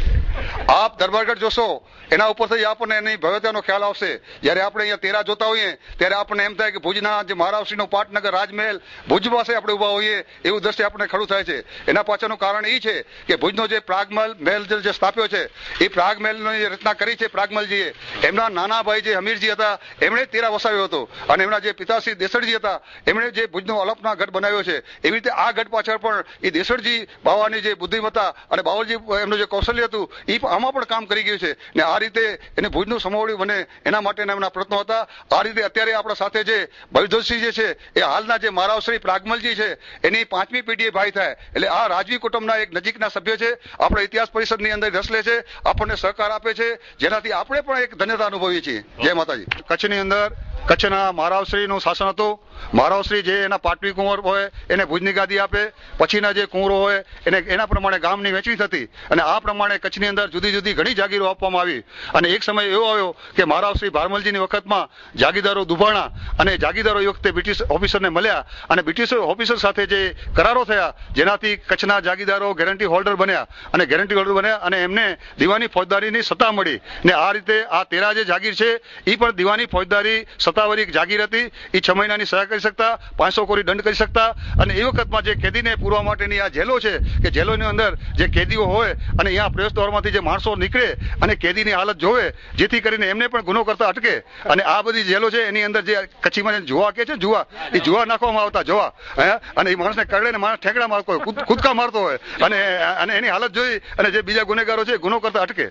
આપ દરબારગઢ જોશો એના ઉપરથી આપણને એની ભવ્યતાનો ખ્યાલ આવશે. જયારે આપણે અહીંયા તેરા જોતા હોઈએ ત્યારે આપણને એમ થાય કે ભુજના જે મહારાવશ્રીનો પાટનગર રાજમહેલ ભુજ પાસે આપણે ઉભા હોઈએ એવું દ્રશ્ય આપણને ખડું થાય છે. એના પાછળનું કારણ એ છે કે ભુજનો જે પ્રાગમહેલ મહેલ જે સ્થાપ્યો છે એ પ્રાગમહેલની જે રચના કરી છે પ્રાગમલજીએ, એમના નાના ભાઈ જે હમીરજી હતા એમણે તેરા વસાવ્યો હતો અને એમના જે પિતાશ્રી દેસડજી હતા એમણે જે ભુજનો અલપના ગઢ બનાવ્યો છે. એવી રીતે આ ગઢ પાછળ પણ એ દેસડજી બાવાની જે બુદ્ધિમત્તા અને બાવળજી એમનું જે કૌશલ્ય હતું એ આમાં પણ કામ કરી ગયું છે ને આ રીતે એને ભુજનું સમોવડી બને એના માટેના એમના પ્રયત્નો હતા. આ રીતે અત્યારે આપણા સાથે જે ભવિધરસિંહ જે છે એ હાલના જે મહારાવશ્રી પ્રાગમલજી છે એની પાંચમી પેઢીએ ભાઈ થાય, એટલે આ રાજવી કુટુંબના એક નજીકના સભ્ય છે. આપણે ઇતિહાસ પરિષદની અંદર રસ લે છે, આપણને સહકાર આપે છે, જેનાથી આપણે પણ એક ધન્યતા અનુભવીએ છીએ. જય માતાજી. કચ્છની અંદર કચ્છના મહારાવશ્રીનું શાસન હતું. મહારાવશ્રી જે એના પાટવી કુંવર હોય એને ભુજની ગાદી આપે, પછીના જે કુંવરો હોય એને એના પ્રમાણે ગામની વહેંચણી થતી અને આ પ્રમાણે કચ્છની અંદર જુદી જુદી ઘણી જાગીરો આપવામાં આવી. અને એક સમય એવો આવ્યો કે મહારાવશ્રી ભારમલજીની વખતમાં જાગીરદારો દુભાણા અને જાગીરદારો એ વખતે બ્રિટિશ ઓફિસરને મળ્યા અને બ્રિટિશ ઓફિસર સાથે જે કરારો થયા જેનાથી કચ્છના જાગીરદારો ગેરંટી હોલ્ડર બન્યા અને ગેરંટી હોલ્ડર બન્યા અને એમને દીવાની ફોજદારીની સત્તા મળી ને આ રીતે આ તેરા જે જાગીર છે એ પણ દીવાની ફોજદારી સત્તાવાળી જાગીર હતી. એ છ મહિનાની સજા કરી શકતા, પાંચસો કોરી દંડ કરી શકતા અને એ વખતમાં જે કેદીને પૂરવા માટેની આ જેલો છે કે જેલોની અંદર જે કેદીઓ હોય અને અહીંયા પ્રવેશ દ્વારમાંથી જે માણસો નીકળે અને કેદીની હાલત જોવે જેથી કરીને એમને પણ ગુનો કરતા અટકે. અને આ બધી જેલો છે એની અંદર જે કચ્છીમાં જુવા કે છે જુવા એ જુવા નાખવામાં આવતા જુવા અને એ માણસને કરડે ને માણસ ઠેકડા મારતો હોય, કૂદકા મારતો હોય અને અને એની હાલત જોઈ અને જે બીજા ગુનેગારો છે ગુનો કરતા અટકે.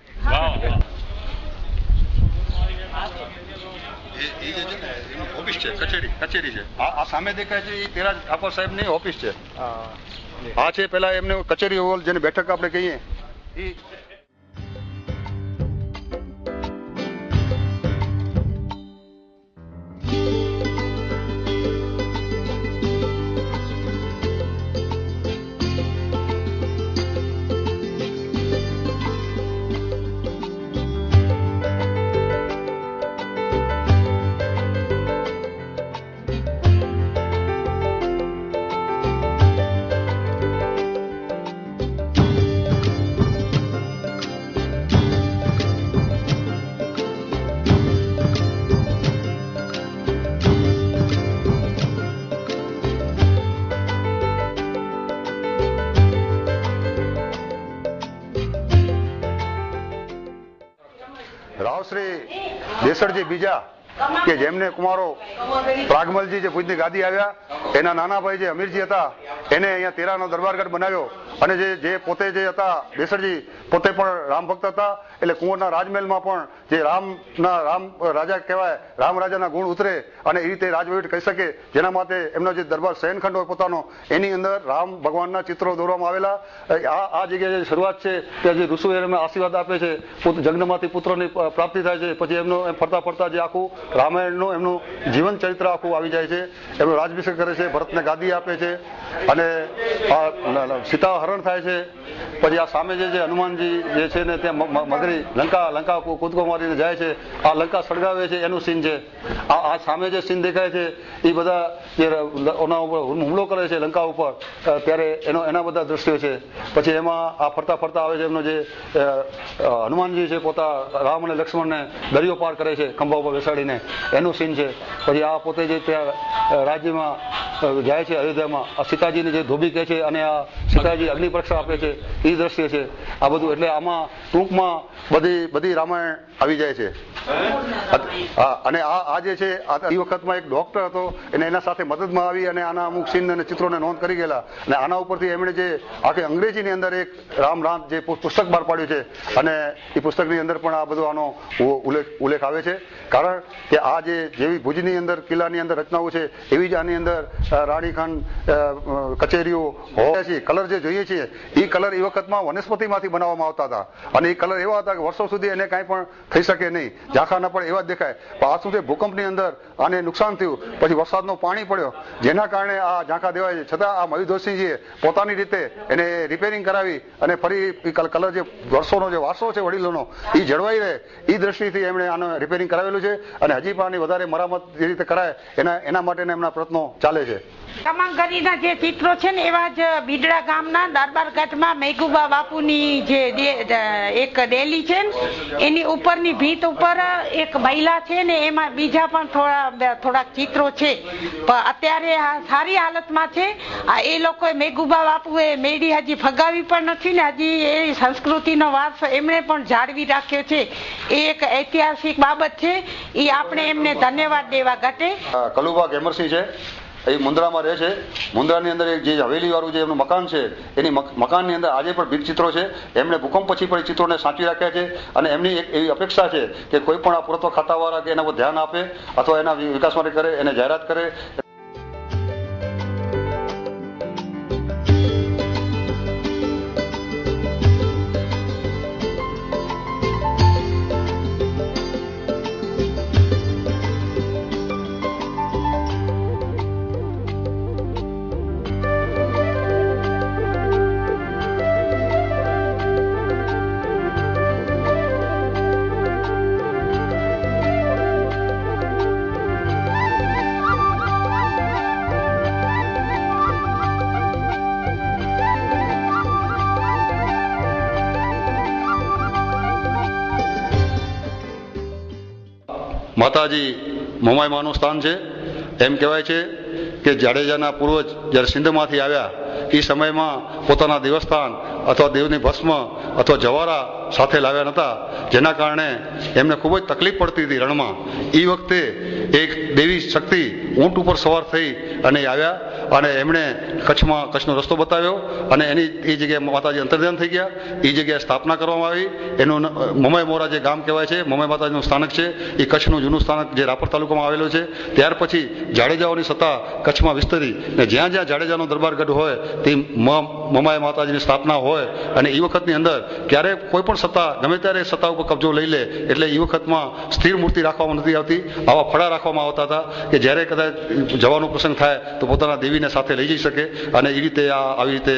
ઓફિસ છે, કચેરી કચેરી છે. આ સામે દેખાય છે એ તેરા ઠાકોર સાહેબની ઓફિસ છે. આ છે પેલા એમને કચેરી હોલ જેને બેઠક આપણે કહીએ એ. રાવશ્રી દેસડજી બીજા કે જેમને કુમારો પ્રાગમલજી જે ભુજની ગાદી આવ્યા એના નાના ભાઈ જે હમીરજી હતા એને અહીંયા તેરાનો દરબારગઢ બનાવ્યો અને જે જે પોતે જે હતા દેસડજી પોતે પણ રામ ભક્ત હતા એટલે કુંવરના રાજમહેલમાં પણ જે રામના રામ રાજા કહેવાય રામ રાજાના ગુણ ઉતરે અને એ રીતે રાજવહીવટ કરી શકે જેના માટે એમનો જે દરબાર શયનખંડ હોય પોતાનો એની અંદર રામ ભગવાનના ચિત્રો દોરવામાં આવેલા. આ આ જગ્યાએ જે શરૂઆત છે કે જે ઋષુ એમને આશીર્વાદ આપે છે, જગ્નમાંથી પુત્રોની પ્રાપ્તિ થાય છે, પછી એમનો એમ ફરતા ફરતા જે આખું રામાયણનું એમનું જીવન ચરિત્ર આખું આવી જાય છે. એમનો રાજભિષેક કરે છે, ભરતને ગાદી આપે છે અને સીતા હરણ થાય છે. પછી આ સામે જે છે હનુમાનજી જે છે ને ત્યાં મ- મગરી લંકા લંકા કૂ- કૂદકો મારીને જાય છે, આ લંકા સળગાવે છે એનું સીન છે. આ આ સામે જે સીન દેખાય છે એ બધા જે ઓના ઉપર હુમલો કરે છે લંકા ઉપર, અ, ત્યારે એનો એના બધા દ્રશ્યો છે. પછી એમાં આ ફરતા ફરતા આવે છે એમનો જે અ, અ, હનુમાનજી છે પોતા રામ અને લક્ષ્મણને દરિયો પાર કરે છે ખંભા ઉપર બેસાડીને, એનું સીન છે. પછી આ પોતે જે ત્યાં અ, રાજ્યમાં અ, જાય છે અયોધ્યામાં, આ સીતાજીને જે ધોબી કહે છે અને આ સીતાજી અગ્નિ પરીક્ષા આપે છે એ દ્રશ્ય છે આ બધું. એટલે આમાં ટૂંકમાં બધી બધી રામાયણ આવી જાય છે. હા, અને આ આ જે છે આ એ વખતમાં એક ડોક્ટર હતો અને એના સાથે મદદમાં આવી અને આના અમુક સીન અને ચિત્રોને નોંધ કરી ગયેલા, અને આના ઉપરથી એમણે જે આખી અંગ્રેજીની અંદર એક રામ રામ જે પુસ્તક બહાર પાડ્યું છે, અને એ પુસ્તકની અંદર પણ આ બધો આનો ઉલ્લેખ ઉલ્લેખ આવે છે. કારણ કે આ જે જેવી ભુજની અંદર કિલ્લાની અંદર રચનાઓ છે એવી જ આની અંદર રાણીખંડ કચેરીઓ હોય છે. કલર જે જોઈએ છીએ એ કલર એ વખતમાં વનસ્પતિમાંથી બનાવવામાં આવતા હતા, અને એ કલર એવા હતા કે વર્ષો સુધી એને કાંઈ પણ થઈ શકે નહીં, ઝાંખા ન પડે એવા જ દેખાય. પણ આ શું છે, ભૂકંપની અંદર આને નુકસાન થયું, પછી વરસાદનો પાણી પડ્યો જેના કારણે આ ઝાંખા દેવાય છે. છતાં આ મયુરધવસિંહજીએ પોતાની રીતે એને રિપેરિંગ કરાવી અને ફરી કલર જે વર્ષોનો જે વારસો છે વડીલોનો એ જળવાઈ રહે એ દ્રષ્ટિથી એમણે આને રિપેરિંગ કરાવેલું છે, અને હજી પણ આની વધારે મરામત જે રીતે કરાય એના એના માટેના એમના પ્રયત્નો ચાલે છે. કમાંગરીના જે ચિત્રો છે ને એવા જ બીડડા ગામના દરબારગઢમાં મેઘુબા બાપુની જે એક ડેલી છે ને એની ઉપરની ભીત ઉપર એક મહિલા છે ને એમાં બીજા પણ થોડા થોડાક ચિત્રો છે, પણ અત્યારે આ સારી હાલતમાં છે. આ એ લોકોએ મેઘુબા બાપુએ મેળી હજી ફગાવી પણ નથી ને હજી એ સંસ્કૃતિનો વારસો એમણે પણ જાળવી રાખ્યો છે. એ એક ઐતિહાસિક બાબત છે, એ આપણે એમને ધન્યવાદ દેવા ઘટે. કલુબા ગેમરસિંહ છે, એ મુન્દ્રામાં રહે છે. મુન્દ્રાની અંદર એક જે હવેલી વાળું જે એમનું મકાન છે એની મકાનની અંદર આજે પણ ભીત ચિત્રો છે. એમણે ભૂકંપ પછી પણ એ ચિત્રોને સાચવી રાખ્યા છે, અને એમની એક એવી અપેક્ષા છે કે કોઈ પણ આ પુરાતત્વ ખાતાવાળા કે એના પર ધ્યાન આપે અથવા એના વિકાસ માટે કરે, એને જાહેરાત કરે. માતાજી મોમાઈમાનું સ્થાન છે. એમ કહેવાય છે કે જાડેજાના પૂર્વજ જ્યારે સિંધમાંથી આવ્યા એ સમયમાં પોતાના દેવસ્થાન અથવા દેવની ભસ્મ અથવા જવારા સાથે લાવ્યા નહોતા, જેના કારણે એમને ખૂબ જ તકલીફ પડતી હતી રણમાં. એ વખતે એક દેવી શક્તિ ઊંટ ઉપર સવાર થઈ અને આવ્યા અને એમણે કચ્છમાં કચ્છનો રસ્તો બતાવ્યો, અને એની એ જગ્યાએ માતાજી અંતર્ધ્યાન થઈ ગયા. એ જગ્યાએ સ્થાપના કરવામાં આવી. એનું મોમાઈ મોરા જે ગામ કહેવાય છે, મોમાઈ માતાજીનું સ્થાનક છે, એ કચ્છનું જૂનું સ્થાનક જે રાપર તાલુકામાં આવેલું છે. ત્યાર પછી જાડેજાઓની સત્તા કચ્છમાં વિસ્તરી, ને જ્યાં જ્યાં જાડેજાનો દરબારગઢ હોય તે મોમાઈ માતાજીની સ્થાપના હોય, અને એ વખતની અંદર ક્યારે કોઈ પણ સત્તા ગમે ત્યારે સત્તા ઉપર કબજો લઈ લે એટલે એ વખતમાં સ્થિર મૂર્તિ રાખવામાં નથી આવતી, આવા ફળા રાખવામાં આવતા હતા કે જ્યારે કદાચ જવાનો પ્રસંગ થાય તો પોતાના દેવીને સાથે લઈ જઈ શકે, અને એ રીતે આ આવી રીતે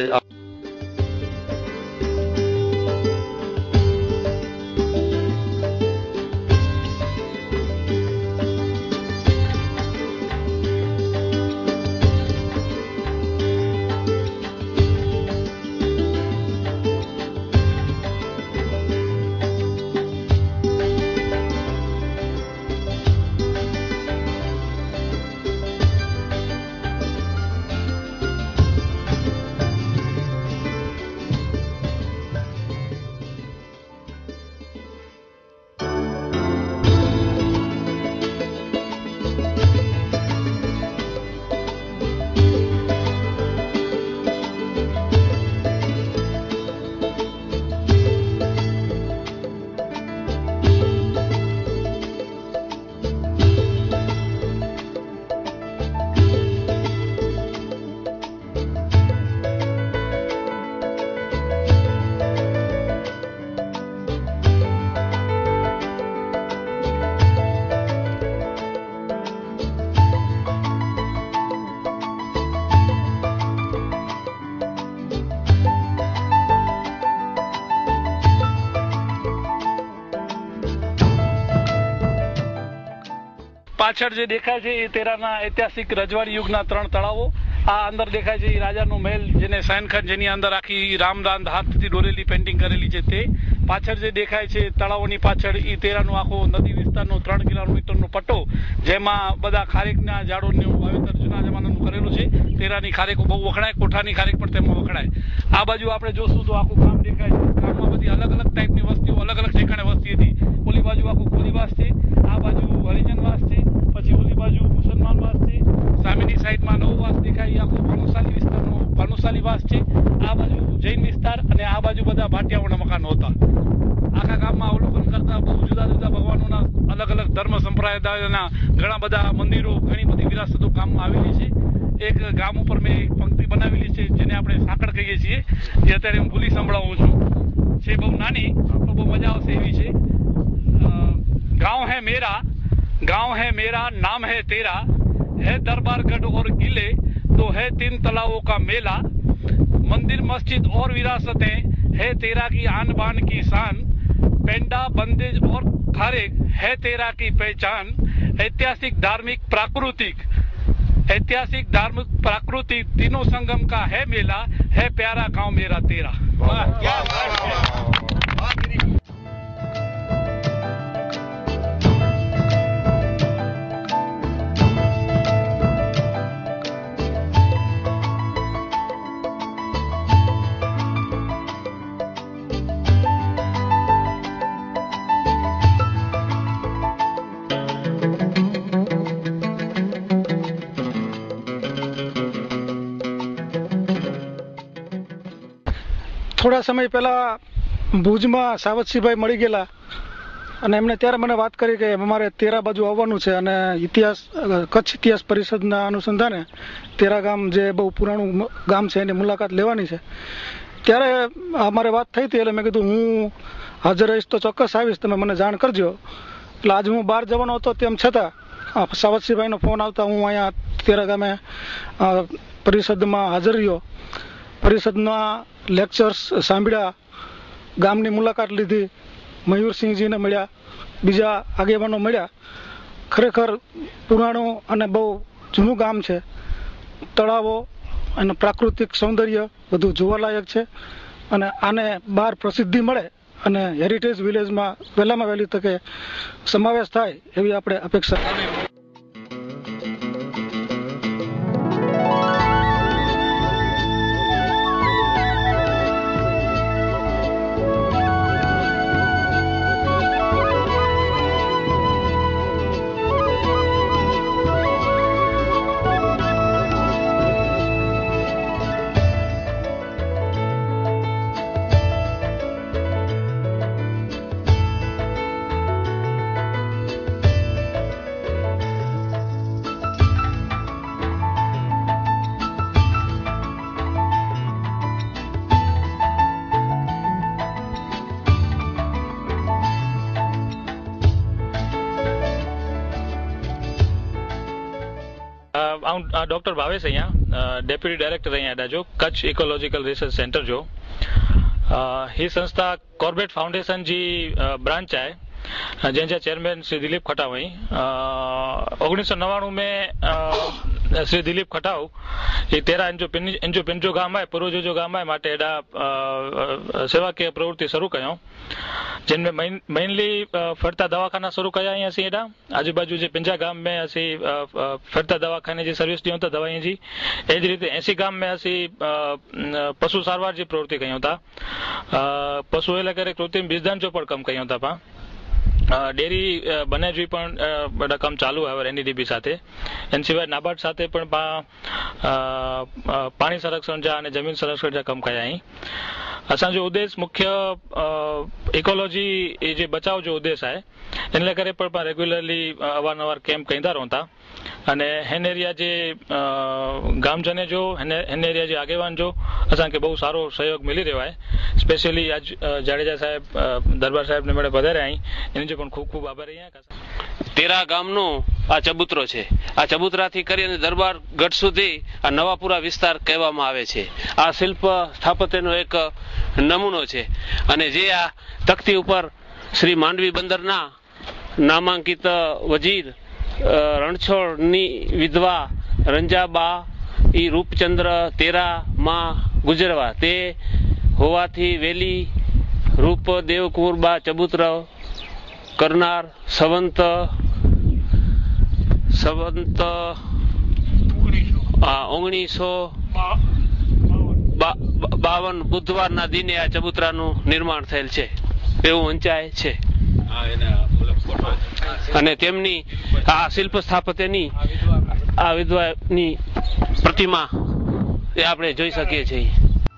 પાછળ જે દેખાય છે એ તેરાના ઐતિહાસિક રજવાડી યુગના ત્રણ તળાવો. આ અંદર દેખાય છે એ રાજાનો મહેલ, જેને શયનખંડ, જેની અંદર આખી રામરાંધ હાથથી દોરેલી પેન્ટિંગ કરેલી છે તે. પાછળ જે દેખાય છે તળાવોની પાછળ એ તેરાનો આખો નદી વિસ્તારનો ત્રણ કિલોમીટરનો પટ્ટો, જેમાં બધા ખારેકના ઝાડોનું વાવેતર જૂના જમાનાનું કરેલું છે. તેરાની ખારેકો બહુ વખણાય, કોઠાની ખારેક પણ તેમાં વખણાય. આ બાજુ આપણે જોશું તો આખું ગામ દેખાય છે. ગામમાં બધી અલગ અલગ ટાઈપની વસ્તીઓ, અલગ અલગ ઠેકાણે વસ્તી હતી. ઓલી બાજુ આખું કોલીવાસ છે, આ બાજુ હરિજનવાસ છે, પછી ઓલી બાજુ મુસલમાન વાસ છે. સામેની સાઈડમાં નવો વાસ દેખાય, એ આખો ભાનુશાલી વિસ્તારનો ભાનુશાલી વાસ છે. આ બાજુ જૈન વિસ્તાર અને આ બાજુ બધા ભાટિયાઓના મકાનો હતા. આખા ગામમાં અવલોકન કરતા બહુ જુદા જુદા ભગવાનોના અલગ અલગ ધર્મ સંપ્રદાયના ઘણા બધા મંદિરો, ઘણી બધી વિરાસતો ગામમાં આવેલી છે. એક ગામ ઉપર મેં એક પંક્તિ બનાવેલી છે જેને આપણે સાંકળ કહીએ છીએ, જે અત્યારે હું ભૂલી સંભળાવું છું. છે બહુ નાની પણ બહુ મજા આવશે એવી છે. गांव है मेरा, गांव है मेरा, नाम है तेरा, है दरबारगढ़ और किले तो है तीन तालाबों का मेला, मंदिर मस्जिद और विरासतें है तेरा की आन बान की शान, पेंडा बंदेज और खारेक है तेरा की पहचान, ऐतिहासिक धार्मिक प्राकृतिक ऐतिहासिक धार्मिक प्राकृतिक तीनों संगम का है मेला, है प्यारा गांव मेरा तेरा। થોડા સમય પહેલા ભુજમાં સાવતસિંહભાઈ મળી ગયેલા અને એમણે ત્યારે મને વાત કરી કે અમારે તેરા બાજુ આવવાનું છે અને ઇતિહાસ કચ્છ ઇતિહાસ પરિષદના અનુસંધાને તેરા ગામ જે બહુ પુરાણું ગામ છે એની મુલાકાત લેવાની છે. ત્યારે અમારે વાત થઈ હતી એટલે મેં કીધું હું હાજર રહીશ તો ચોક્કસ આવીશ, તમે મને જાણ કરજો. એટલે આજે હું બહાર જવાનો હતો તેમ છતાં સાવતસિંહભાઈનો ફોન આવતા હું અહીંયા તેરા ગામે પરિષદમાં હાજર રહ્યો. પરિષદના લેક્ચર્સ સાંભળ્યા, ગામની મુલાકાત લીધી, મયુરસિંહજીને મળ્યા, બીજા આગેવાનો મળ્યા. ખરેખર પુરાણું અને બહુ જૂનું ગામ છે. તળાવો અને પ્રાકૃતિક સૌંદર્ય બધું જોવાલાયક છે અને આને બહાર પ્રસિદ્ધિ મળે અને હેરિટેજ વિલેજમાં વહેલામાં વહેલી તકે સમાવેશ થાય એવી આપણે અપેક્ષા. ડોક્ટર ભાવેશ અહીંયા ડેપ્યુટી ડાયરેક્ટર અહીંયા ડાજો કચ્છ ઇકોलॉजिकल रिसर्च सेंटर जो ही संस्था कॉर्बेट फाउंडेशन जी ब्रांच आहे जंहिंजा चेयरमैन श्री दिलीप खटाव हुई. ओगनीस सौ नवाणु में श्री दिलीप खटाव ये तेरह इंजो पिन इंजो पिंजो गाम है पूर्वजो जो गाम है माटे एडा सेवाकीय प्रवृत्ति शुरू कयो जिनमें मेन मेनली फरता दवाखाना शुरू कया ही असी एडा आजू बाजू जे पिंजा गाम में असी फरता दवाखाने जी सर्विस दियो था दवाई जी. एज रीते एसी गाम में असी पशु सारवार जी प्रवृत्ति कयो था. पशु एला करे कृत्रिम बीजदान जो पण कम कयो था. पा डेरी बने जी पण बड़ा कम चालू है एनडीडीबी साथे. एन सिवाय नाबार्ड साथे पण पाणी संरक्षण जा अने जमीन संरक्षण जा कम कया. ही असांजो उद्देश्य मुख्य इकोलॉजी जे बचाव जो उद्देश्य है इन करे पण रेग्युलरली अवारनवार कैम्प कईंदा रहता अने हेन एरिया जे गामजने जो हेन एरिया जे आगेवान जो असांखे बहु सारो सहयोग मिली रह्यो है. स्पेशली आज जाडेजा साहेब दरबार साहेब ने मळे पधार्या અહીં એનો પણ ખૂબ ખૂબ આભાર. અહીંયા તેરા ગામનો આ ચબૂતરો છે. આ ચબૂતરાથી કરીને દરબારગઢ સુધી આ નવાપુરા વિસ્તાર કહેવામાં આવે છે. આ શિલ્પ સ્થાપત્યનો એક નમૂનો છે અને જે આ તકતી ઉપર શ્રી માંડવી બંદરના નામાંકિત વજીર રણછોડની વિધવા રંજાબા ઈ રૂપચંદ્ર તેરામાં ગુજરવા તે હોવાથી વેલી રૂપ દેવકુંવરબા ચબુતરાવ કરનાર સંવંત સંવંત ઓગણીસો બાવન બુધવારના દિને આ ચબુતરાનું નિર્માણ થયેલ છે એવું વંચાય છે. અને તેમની આ શિલ્પ સ્થાપત્યની આ વિધવાની પ્રતિમા એ આપણે જોઈ શકીએ છીએ.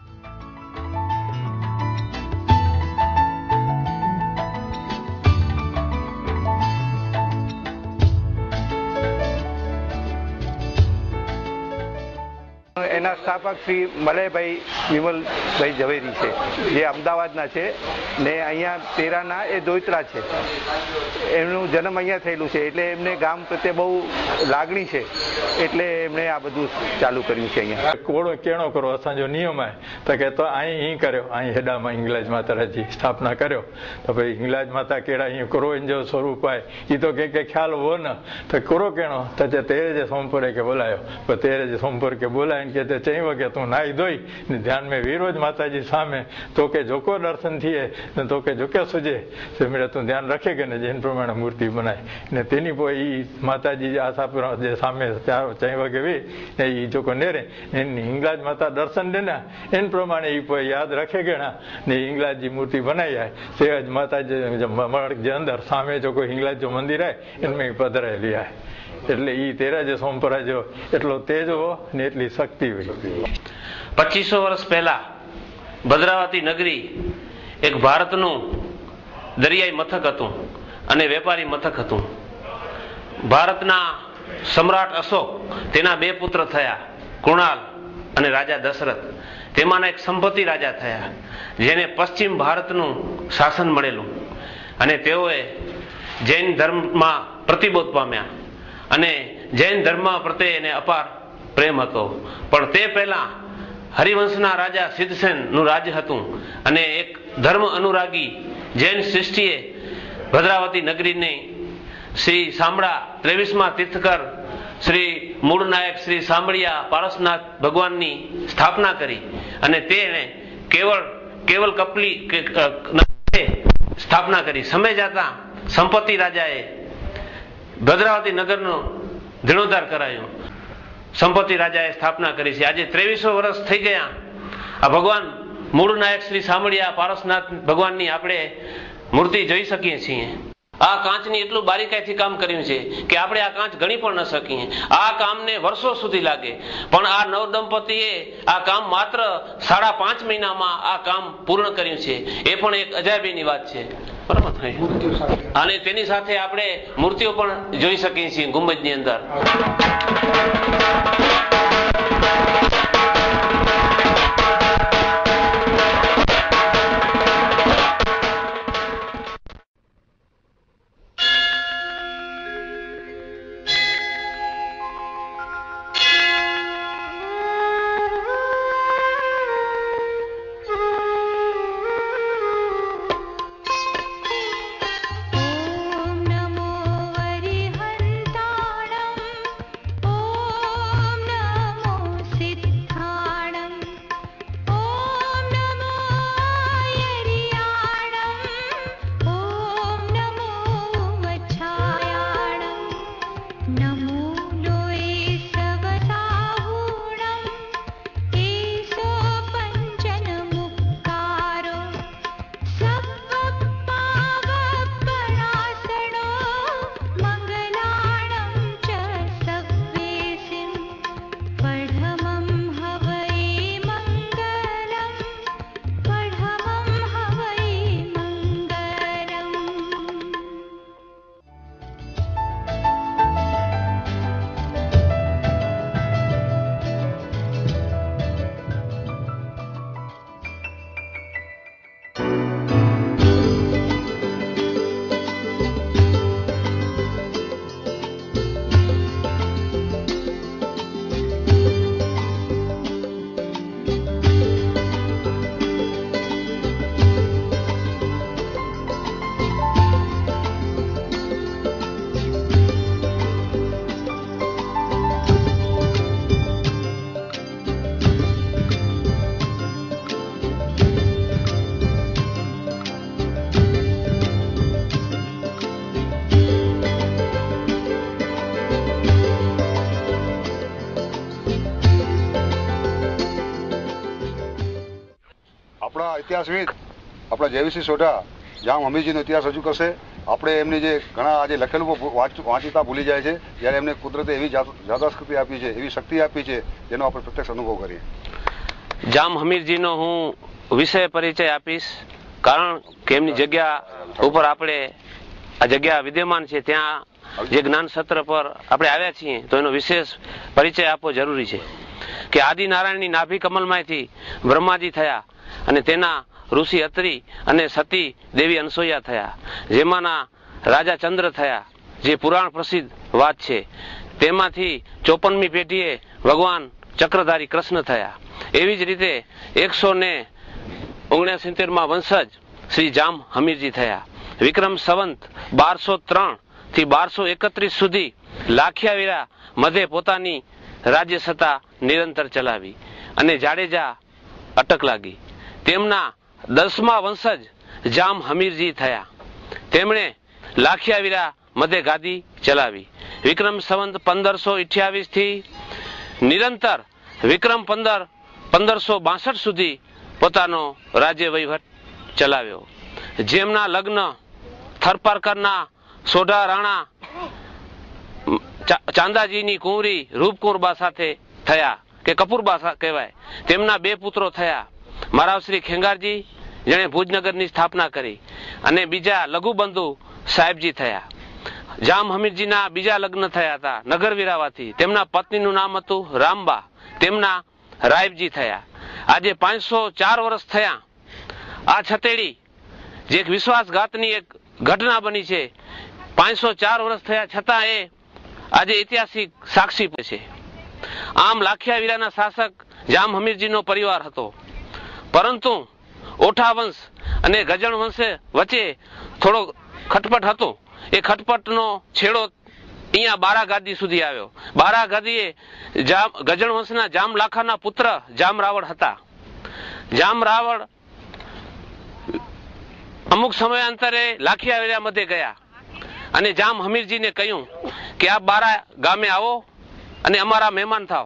એના સ્થાપક શ્રી મલયભાઈ વિમલભાઈ ઝવેરી છે, જે અમદાવાદના છે ને અહીંયા તેરાના એ દોઈત્રા છે. એમનું જન્મ અહીંયા થયેલું છે એટલે એમને ગામ પ્રત્યે બહુ લાગણી છે એટલે એમણે આ બધું ચાલુ કર્યું છે. અહીંયા કોળો કેણો કરો અસાંજો નિયમ આવે તો કે તો અહીં અહીં કર્યો, અહીં હેડામાં હિંગલાજ માતાજી સ્થાપના કર્યો તો ભાઈ હિંગલાજ માતા કેળા અહીં કરો જો સ્વરૂપ આવે એ તો કે કે ખ્યાલ હો ને તો કરો કેણો તો તેરે જે સોમપરે કે બોલાયો તો તેરે જે સોમપર કે બોલાય કે તે ચઈ વગે તું નાઈ ધોઈ ને ધ્યાન में વિરોજ માતાજી સામે તો કે જોકો દર્શન થઈએ ને તો કે જોકે સુજે મેળે તું ધ્યાન રાખે કે ને જેન પ્રમાણે મૂર્તિ બનાય ને તેની પો ઈ માતાજી આશા જે સામે ચઈ વગે વે ને ઈ જોકો નેરે એની હિંગલાજ માતા દર્શન દેના એન પ્રમાણે ઈ પો યાદ રાખે કે ના ને હિંગલાજી મૂર્તિ બનાઈ આય તે જ માતાજી મળ જે અંદર સામે જોકો હિંગલાજ જો મંદિર આય એનમે પધરાયેલી આય એટલે ઈ તેરા જે સોમપરા જો એટલો તેજ હો ને એટલી શક્તિ હોય. પચીસો વર્ષ પહેલા ભદ્રાવતી નગરી એક ભારતનું દરિયાઈ મથક હતું અને વેપારી મથક હતું. ભારતના સમ્રાટ અશોક તેના બે પુત્ર થયા, કૃણાલ અને રાજા દશરથ. તેમાંના એક સંપત્તિ રાજા થયા જેને પશ્ચિમ ભારતનું શાસન મળેલું અને તેઓએ જૈન ધર્મમાં પ્રતિબોધ પામ્યા અને જૈન ધર્મ પ્રત્યે એને અપાર પ્રેમ હતો. પણ તે પહેલા હરિવંશના રાજા સિદ્ધસેનનું રાજ્ય હતું અને એક ધર્મ અનુરાગી જૈન સૃષ્ટિએ ભદ્રાવતી નગરીને શ્રી સામળા ત્રેવીસમાં તીર્થકર શ્રી મૂળ નાયક શ્રી સાંભળિયા પારસનાથ ભગવાનની સ્થાપના કરી અને તેને કેવળ કેવલ કપલી સ્થાપના કરી. સમય જતા સંપત્તિ રાજાએ ભદ્રાવતી નગરનો જીર્ણોદ્ધાર કરાયો. સંપત્તિ રાજાએ સ્થાપના કરી છે. આજે ત્રેવીસો વર્ષ થઈ ગયા. આ ભગવાન મૂળ નાયક શ્રી સામળિયા પારસનાથ ભગવાનની આપણે મૂર્તિ જોઈ શકીએ છીએ. આ કાચની એટલું બારીકાઈથી કામ કર્યું છે કે આપણે આ કાચ ગણી પણ ન શકીએ. આ કામને વર્ષો સુધી લાગે પણ આ નવ દંપતીએ આ કામ માત્ર સાડા પાંચ મહિનામાં આ કામ પૂર્ણ કર્યું છે. એ પણ એક અજાયબીની વાત છે. અને તેની સાથે આપણે મૂર્તિઓ પણ જોઈ શકીએ છીએ ગુંબજની અંદર. नमो हरिहन्ताणम् ॐ ઇતિહાસવિદ આપણા જયવીરસિંહ સોઢા જામ હમીરજીનો ઇતિહાસ રજૂ કરશે. આપણે એમની જે ઘણા આજે લખેલું વાંચતા ભૂલી જાય છે, જ્યારે એમને કુદરતે એવી જાદાશક્તિ આપી છે, એવી શક્તિ આપી છે, જેનો આપણે પ્રત્યક્ષ અનુભવ કરીએ. જામ હમીરજીનો હું વિષય પરિચય આપીશ, કારણ કે એમની જગ્યા ઉપર આપણે આ જગ્યા વિદ્યમાન છે, ત્યાં જે જ્ઞાન સત્ર પર આપણે આવ્યા છીએ તો એનો વિશેષ પરિચય આપવો જરૂરી છે. કે આદિનારાયણની નાભી કમલમાંથી બ્રહ્માજી થયા અને તેના ઋષિ અત્રિ અને સતી દેવી અનસોયા થયા, જેમાંના રાજા ચંદ્ર થયા, જે પુરાણ પ્રસિદ્ધ વાત છે. તેમાંથી ચોપનમી પેઢીએ ભગવાન ચક્રધારી કૃષ્ણ થયા. એવી જ રીતે એકસો ને ઓગણસિત્તેર માં વંશજ શ્રી જામ હમીરજી થયા. વિક્રમ સંવંત બારસો ત્રણ થી બારસો એકત્રીસ સુધી લાખિયાવીરા મધ્યે પોતાની રાજ્ય સત્તા નિરંતર ચલાવી અને જાડેજા અટક લાગી. તેમના દસમા વંશજ જામ હમીરજી થયા. તેમણે લાખિયાવીરા મધ્યે ગાદી ચલાવી. વિક્રમ સંવંત પંદરસો અઠ્યાવીસ થી નિરંતર વિક્રમ પંદર પંદરસો બાસઠ સુધી પોતાનો રાજ્ય વહીવટ ચલાવ્યો. જેમના લગ્ન થરપારકરના સોઢા રાણા ચાંદાજીની કુંવરી રૂપકુંવરબા સાથે થયા, કે કપૂરબા કહેવાય. તેમના બે પુત્રો થયા, મહારાવશ્રી ખેંગારજી જેણે ભુજનગરની સ્થાપના કરી, અને બીજા લઘુબંધુ સાહેબજી થયા. જામ હમીરજીના બીજા લગ્ન થયા હતા નગરવીરાવાથી. તેમના પત્નીનું નામ હતું રામબા. તેમના રાયબજી થયા. આજે પાંચસો ચાર વર્ષ થયા. આ છતેડી જે એક વિશ્વાસઘાતની એક ઘટના બની છે, પાંચસો ચાર વર્ષ થયા છતાં એ આજે ઐતિહાસિક સાક્ષી છે. આમ લાખિયાવીરાના શાસક જામ હમીરજીનો પરિવાર હતો, પરંતુ ઓઠા વંશ અને ગજણ વંશ વચ્ચે થોડો ખટપટ હતો. એ ખટપટનો છેડો અહીંયા બારા ગાદી સુધી આવ્યો. બારા ગાદીએ જામ ગજણ વંશના જામ લાખાના પુત્ર જામ રાવળ હતા. જામ રાવળ અમુક સમયાંતરે લાખિયાવીરા મધ્યે ગયા અને જામ હમીરજીને કહ્યું કે આપ બારા ગામે આવો અને અમારા મહેમાન થાવ.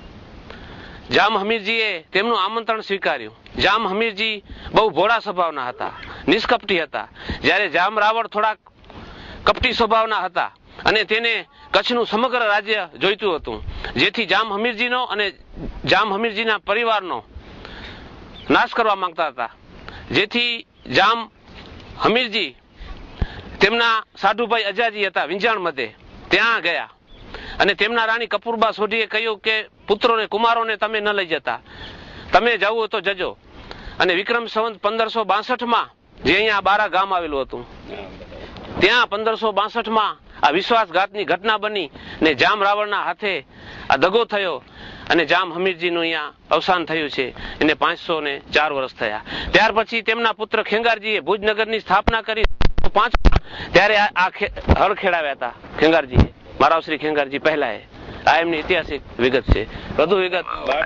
જામ હમીરજીએ તેમનું આમંત્રણ સ્વીકાર્યું. જામ હમીરજી બહુ ભોળા સ્વભાવના હતા, નિષ્કપટી હતા, જ્યારે જામ રાવળ થોડાક કપટી સ્વભાવના હતા અને તેને કચ્છનું સમગ્ર રાજ્ય જોઈતું હતું, જેથી જામ હમીરજીનો અને જામ હમીરજીના પરિવારનો નાશ કરવા માંગતા હતા. જેથી જામ હમીરજી તેમના સાધુભાઈ અજાજી હતા વિંજાણ મધ્યે, ત્યાં ગયા અને તેમના રાણી કપૂરબા સોઢીએ કહ્યું કે પુત્રોને કુમારોને તમે ન લઈ જતા, તમે જવું હોય તો જજો. અને વિક્રમ સંવંત પંદરસો બાસઠ માં જે અહીંયા બારા ગામ આવેલું હતું, ત્યાં પંદરસો બાસઠ માં આ વિશ્વાસઘાતની ઘટના બની ને જામ રાવળના હાથે આ દગો થયો અને જામ હમીરજીનું અહીંયા અવસાન થયું છે. એને પાંચસો ને ચાર વર્ષ થયા. ત્યાર પછી તેમના પુત્ર ખેંગારજીએ ભુજનગરની સ્થાપના કરી. પાંચ ત્યારે આ હળ ખેડાવ્યા હતા ખેંગારજીએ, મહારાવશ્રી ખેંગારજી પહેલા. આ એમની ઐતિહાસિક વિગત છે. વધુ વિગત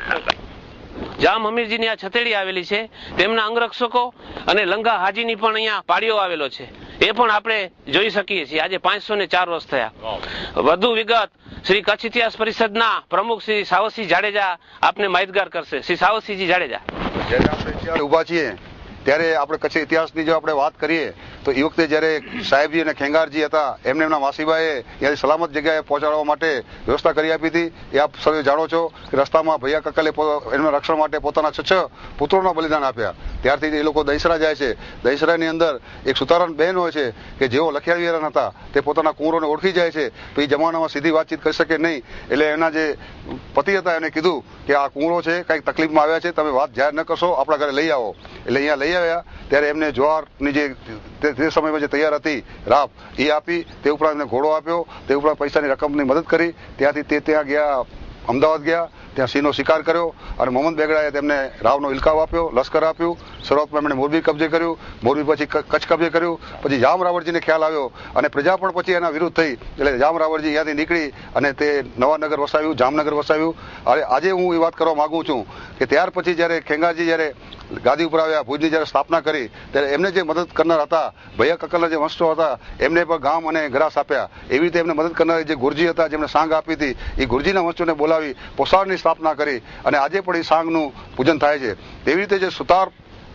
જામ હમીરજીની આ છતેડી આવેલી છે. તેમના અંગરક્ષકો અને લંગા હાજીની પણ અહીંયા પાડીઓ આવેલો છે, એ પણ આપણે જોઈ શકીએ છીએ. આજે પાંચસો ને ચાર વર્ષ થયા. વધુ વિગત શ્રી કચ્છ ઇતિહાસ પરિષદના પ્રમુખ શ્રી સાવસિંહ જાડેજા આપને માહિતગાર કરશે. શ્રી સાવસિંહજી જાડેજા. જ્યારે આપણે ઉભા છીએ ત્યારે આપણે કચ્છ ઇતિહાસની જો આપણે વાત કરીએ તો એ વખતે જ્યારે સાહેબજી અને ખેંગારજી હતા, એમને એમના માસીબાએ ત્યાંથી સલામત જગ્યાએ પહોંચાડવા માટે વ્યવસ્થા કરી આપી હતી. એ આપ સર્વે જાણો છો કે રસ્તામાં ભૈયા કકલે એમના રક્ષણ માટે પોતાના છ છ પુત્રોના બલિદાન આપ્યા. ત્યારથી એ લોકો દહીસરા જાય છે. દહીસરાની અંદર એક સુતારણ બહેન હોય છે કે જેઓ લખિયાવીરા હતા, તે પોતાના કુંવરોને ઓળખી જાય છે, તો એ જમાનામાં સીધી વાતચીત કરી શકે નહીં. એટલે એના જે પતિ હતા એને કીધું કે આ કુંવરો છે, કંઈક તકલીફમાં આવ્યા છે, તમે વાત જાહેર ન કરશો, આપણા ઘરે લઈ આવો. એટલે અહીંયા લઈ આવ્યા. ત્યારે એમને જવારની જે તે સમયમાં જે તૈયાર હતી રાપ એ આપી, તે ઉપરાંત એમને ઘોડો આપ્યો, તે ઉપરાંત પૈસાની રકમની મદદ કરી. ત્યાંથી તે ત્યાં ગયા, અમદાવાદ ગયા, ત્યાં સિંહનો શિકાર કર્યો અને મોહમ્મદ બેગડાએ તેમને રાવનો ઇલકાવ આપ્યો, લશ્કર આપ્યું. શરૂઆતમાં એમણે મોરબી કબજે કર્યું, મોરબી પછી કચ્છ કબજે કર્યું. પછી જામ રાવળજીને ખ્યાલ આવ્યો અને પ્રજા પણ પછી એના વિરુદ્ધ થઈ. એટલે જામ રાવળજી ત્યાંથી નીકળી અને તે નવાનગર વસાવ્યું, જામનગર વસાવ્યું. હવે આજે હું એ વાત કરવા માંગુ છું કે ત્યાર પછી જ્યારે ખેંગારજી જ્યારે ગાદી ઉપર આવ્યા, ભુજની જ્યારે સ્થાપના કરી, ત્યારે એમને જે મદદ કરનાર હતા, ભૈયા કકલના જે વંશજો હતા, એમને પણ ગામ અને ગ્રાસ આપ્યા. એવી રીતે એમને મદદ કરનાર જે ગુરજી હતા, જેમને સાંગ આપી હતી, એ ગુરજીના વંશજોને બોલાવી પોસાડની સ્થાપના કરી અને આજે પણ એ સાંગનું પૂજન થાય છે. એવી રીતે જે સુતાર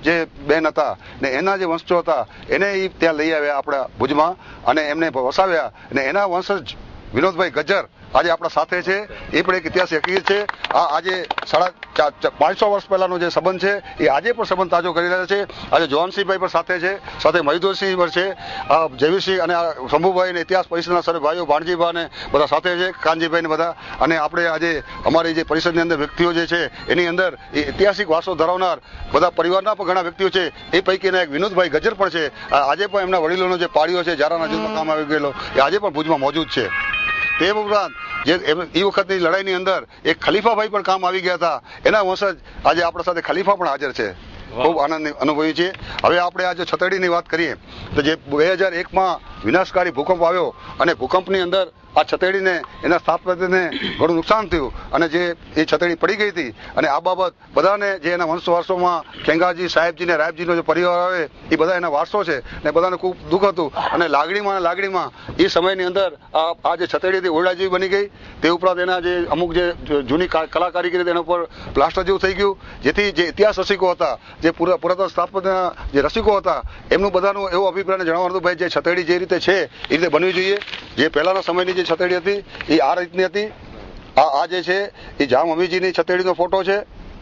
જે બેન હતા ને એના જે વંશજો હતા એને એ ત્યાં લઈ આવ્યા આપણા ભુજમાં અને એમને વસાવ્યા અને એના વંશજ વિનોદભાઈ ગજ્જર આજે આપણા સાથે છે. એ પણ એક ઇતિહાસ હકીકત છે. આ આજે સાડા પાંચસો વર્ષ પહેલાનો જે સંબંધ છે એ આજે પણ સંબંધ તાજો કરી રહ્યા છે. આજે જોહનસિંહભાઈ પણ સાથે છે, સાથે મહિદુરસિંહ પણ છે, જયવીરસિંહ અને શંભુભાઈ ને ઇતિહાસ પરિષદના સર ભાઈઓ ભાણજીભા ને બધા સાથે છે, કાનજીભાઈ ને બધા. અને આપણે આજે અમારી જે પરિષદની અંદર વ્યક્તિઓ જે છે એની અંદર એ ઐતિહાસિક વારસો ધરાવનાર બધા પરિવારના પણ ઘણા વ્યક્તિઓ છે. એ પૈકીના એક વિનોદભાઈ ગજ્જર પણ છે. આજે પણ એમના વડીલોનો જે પાળીઓ છે જારાના જૂથમાં કામ આવી ગયેલો એ આજે પણ ભુજમાં મોજૂદ છે. તે ઉપરાંત જે એ વખતની લડાઈની અંદર એક ખલીફાભાઈ પણ કામ આવી ગયા હતા. એના વંશજ આજે આપણા સાથે ખલીફા પણ હાજર છે. ખૂબ આનંદ અનુભવી છે. હવે આપણે આજે છતડીની વાત કરીએ તો જે બે હજાર એકમાં વિનાશકારી ભૂકંપ આવ્યો અને ભૂકંપની અંદર આ છતેડીને એના સ્થાપત્યને ઘણું નુકસાન થયું અને જે એ છતેડી પડી ગઈ હતી અને આ બાબત બધાને જે એના વંશ વારસોમાં ખેંગાજી સાહેબજી ને રાયબજીનો જે પરિવાર આવે એ બધા એના વારસો છે ને બધાને ખૂબ દુઃખ હતું અને લાગણીમાં અને લાગણીમાં એ સમયની અંદર આ આ જે છતેડી હતી ઓરડા જેવી બની ગઈ. તે ઉપરાંત એના જે અમુક જે જૂની કલાકારી કરી તેના ઉપર પ્લાસ્ટર જેવું થઈ ગયું, જેથી જે ઇતિહાસ રસિકો હતા, જે પુરાતન સ્થાપત્યના જે રસિકો હતા એમનું બધાનું એવો અભિપ્રાયને જણાવવાનું હતું ભાઈ જે છતેડી જે રીતે છે એ રીતે બનવી જોઈએ. જે પહેલાના સમયની જે છતેડી હતી એ આ રીતની હતી. આ આ જે છે એ જામ અમીજીની છતેડીનો ફોટો છે.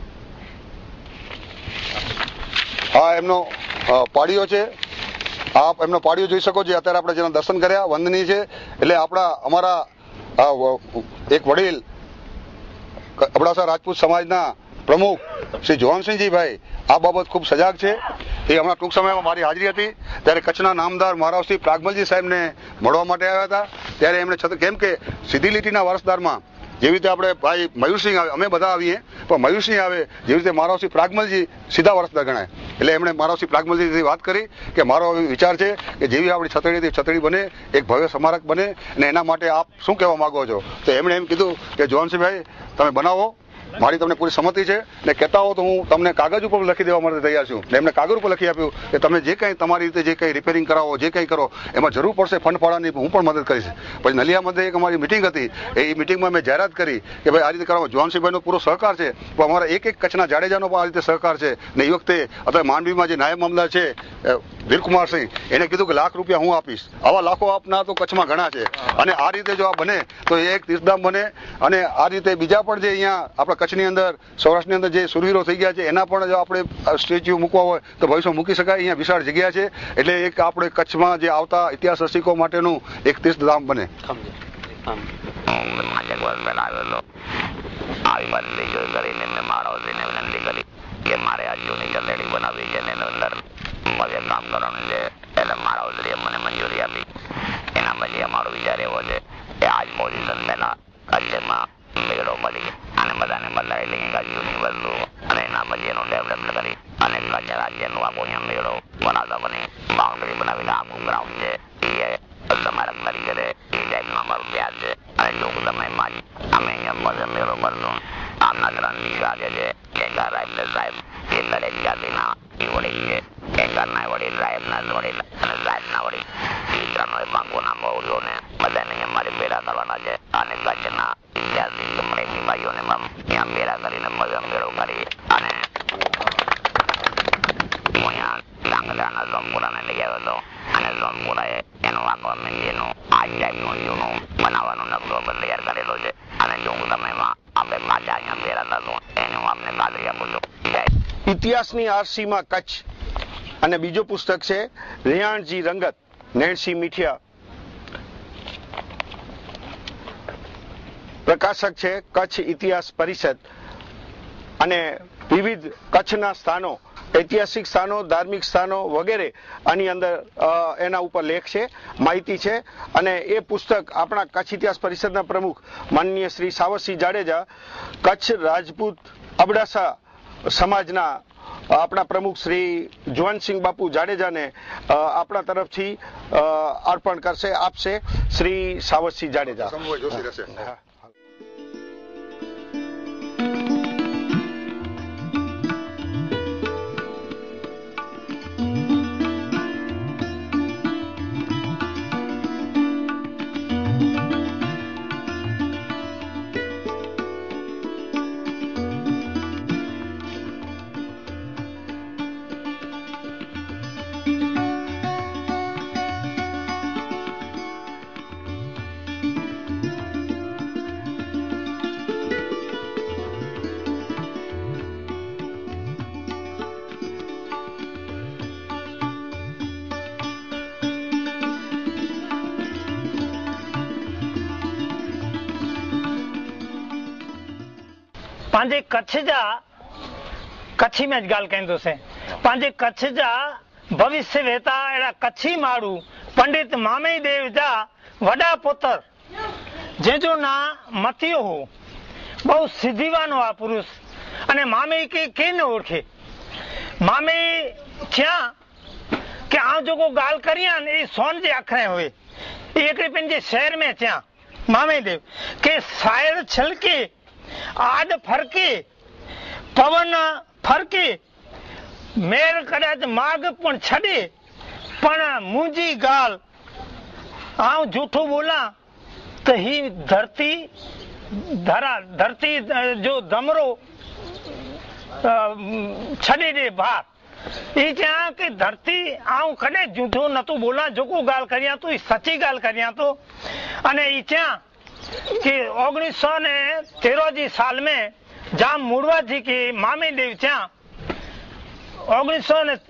આ એમનો પાડીઓ છે. આપ એમનો પાડીઓ જોઈ શકો છો. અત્યારે આપણે જેના દર્શન કર્યા વંદનીય છે. એટલે આપણા અમારા એક વડીલ અબડાસા રાજપૂત સમાજના પ્રમુખ શ્રી જોહનસિંહજીભાઈ આ બાબત ખૂબ સજાગ છે. એ હમણાં ટૂંક સમયમાં મારી હાજરી હતી ત્યારે કચ્છના નામદાર મહારાજ શ્રી પ્રાગમલજી સાહેબને મળવા માટે આવ્યા હતા. ત્યારે એમણે કેમ કે સીધી લીટીના વારસદારમાં જેવી રીતે આપણે ભાઈ મયુરસિંહ આવે, અમે બધા આવીએ પણ મયુરસિંહ આવે જેવી રીતે મહારાજ શ્રી પ્રાગમલજી સીધા વારસદાર ગણાય. એટલે એમણે મહારાજ શ્રી પ્રાગમલજીથી વાત કરી કે મારો વિચાર છે કે જેવી આપણી છતડીથી છતડી બને, એક ભવ્ય સ્મારક બને અને એના માટે આપ શું કહેવા માંગો છો? તો એમણે એમ કીધું કે જોહનસિંહભાઈ તમે બનાવો, મારી તમને પૂરી સંમતિ છે ને કહેતા હો તો હું તમને કાગળ ઉપર લખી દેવા માટે તૈયાર છું. ને એમને કાગળ ઉપર લખી આપ્યું કે તમે જે કંઈ તમારી રીતે જે કંઈ રિપેરિંગ કરાવો, જે કંઈ કરો એમાં જરૂર પડશે ફંડ ફાળાની હું પણ મદદ કરીશ. પછી નલિયા મધ્યે એક અમારી મિટિંગ હતી. એ મિટિંગમાં મેં જાહેરાત કરી કે ભાઈ આ રીતે કરાવો. જોહનસિંહભાઈનો પૂરો સહકાર છે પણ અમારા એક એક કચ્છના જાડેજાનો પણ આ રીતે સહકાર છે. ને એ વખતે અત્યારે માંડવીમાં જે નાયબ મામલદાર છે વીરકુમારસિંહ એને કીધું કે લાખ રૂપિયા હું આપીશ. આવા લાખો આપના તો કચ્છમાં ઘણા છે અને આ રીતે જો આ બને તો એ એક તીર્થધામ બને. અને આ રીતે બીજા પણ જે અહીંયા આપણા કચ્છની અંદર સૌરાષ્ટ્રની અંદર જે સુરવીરો થઈ ગયા છે એના પણ જો આપણે સ્ટેચ્યુ મૂકવા હોય તો ભવિષ્યમાં મૂકી શકાય. અહીંયા વિશાળ જગ્યા છે. એટલે એક આપણે કચ્છમાં જે આવતા ઇતિહાસ રસિકો માટેનું એક તીર્થધામ બને. કે મારે આ જૂની ગલેડી બનાવી છે ને અંદર મારે કામ કરવાનું છે એટલે મારા ઉદરીએ મને મંજૂરી આપી. એના પછી અમારો વિચાર એવો છે કે આજ પોઝિશન પહેલા કચ્છમાં મેળો મળી અને બધાને બદલાઈ લઈ જૂની વસ્તુ અને એના પછી એનું ડેવલપમેન્ટ કરી અને કચ્છ રાજ્યનું આખો અહીંયા મેળો બનાવતા બને બાઉન્ડ્રી બનાવીને આખું ગ્રાઉન્ડ છે એ તમારા તરીકે એ ટાઈપનું અમારું વ્યાજ છે. અને જો તમે મારી અમે અહીંયા મેળો કરશું આમના ગ્રામની લાગે છે કેંગા રાયમને સાહેબ એ દરેક જાતિના એ વડીલ છે. કેંગારના વડીલ સાહેબના વડીલ અને સાહેબના વડીલ એ ત્રણો બાંગોના મૌર્યોને બધાને અમારે ભેગા કરવાના છે અને કચ્છના ઇતિહાસિક ગમડેની ભાઈઓને ત્યાં ભેગા કરીને મજા મેળો કરી અને હું અહીંયા લાંગડાના સોમપુરાને લઈ આવ્યો હતો અને સોમપુરાએ એનું આખો મંદિરનું આ ટાઈપનું જૂનું બનાવવાનો નકશો તૈયાર કરેલો છે અને ટૂંક સમયમાં આપણે પાછા અહીંયા ભેગા થશું એનું આપણે ખાતરી આપું છું. ઇતિહાસની આરસીમાં કચ્છ અને બીજો પુસ્તક છે રેહાણજી રંગત નેણસી મીઠિયા. પ્રકાશક છે કચ્છ ઇતિહાસ પરિષદ અને વિવિધ કચ્છના સ્થાનો, ઐતિહાસિક સ્થાનો, ધાર્મિક સ્થાનો વગેરે આની અંદર એના ઉપર લેખ છે, માહિતી છે. અને એ પુસ્તક આપણા કચ્છ ઇતિહાસ પરિષદના પ્રમુખ માનનીય શ્રી સાવરસિંહ જાડેજા, કચ્છ રાજપૂત અબડાસા સમાજના આપણા પ્રમુખ શ્રી જુવાનસિંહ બાપુ જાડેજાને આપણા તરફથી અર્પણ કરશે, આપશે શ્રી સાવરસિંહ જાડેજા. पंहिंजे कच्छ जा कच्छी में ॻाल्हि कंदुसि पंहिंजे कच्छ जा भविष्य वेता अहिड़ा कच्छी माण्हू पंडित मामई देव जा वॾा पुत्र जंहिंजो नाम मतियो हो બહુ સિદ્ધિવાન આ પુરુષ અને મામે કે કે ન ઓળખે મામે થયા કે આ જો કો ગાલ કર્યા ને એ સોન જે અખરે હોય એ એકડે पंहिंजे शहर में થયા मामे देव के शायर छलके आड फरके पवन फरके मेर कदाच माग पण छडे पण मुंजी गाल आऊं झूठो बोला तो ही धरती धरा धरती जो दमरो छॾे ॾे बार ये चया कि धरती आऊं कॾहिं झूठो नथो बोला जेको ॻाल्हि करियां तो सची ॻाल्हि करियां तो अने ई चया कि ओगनीस सौ ने तेरह जी साल में जाम मुड़वा जी के मामे देव चया ओगनीस सौ ने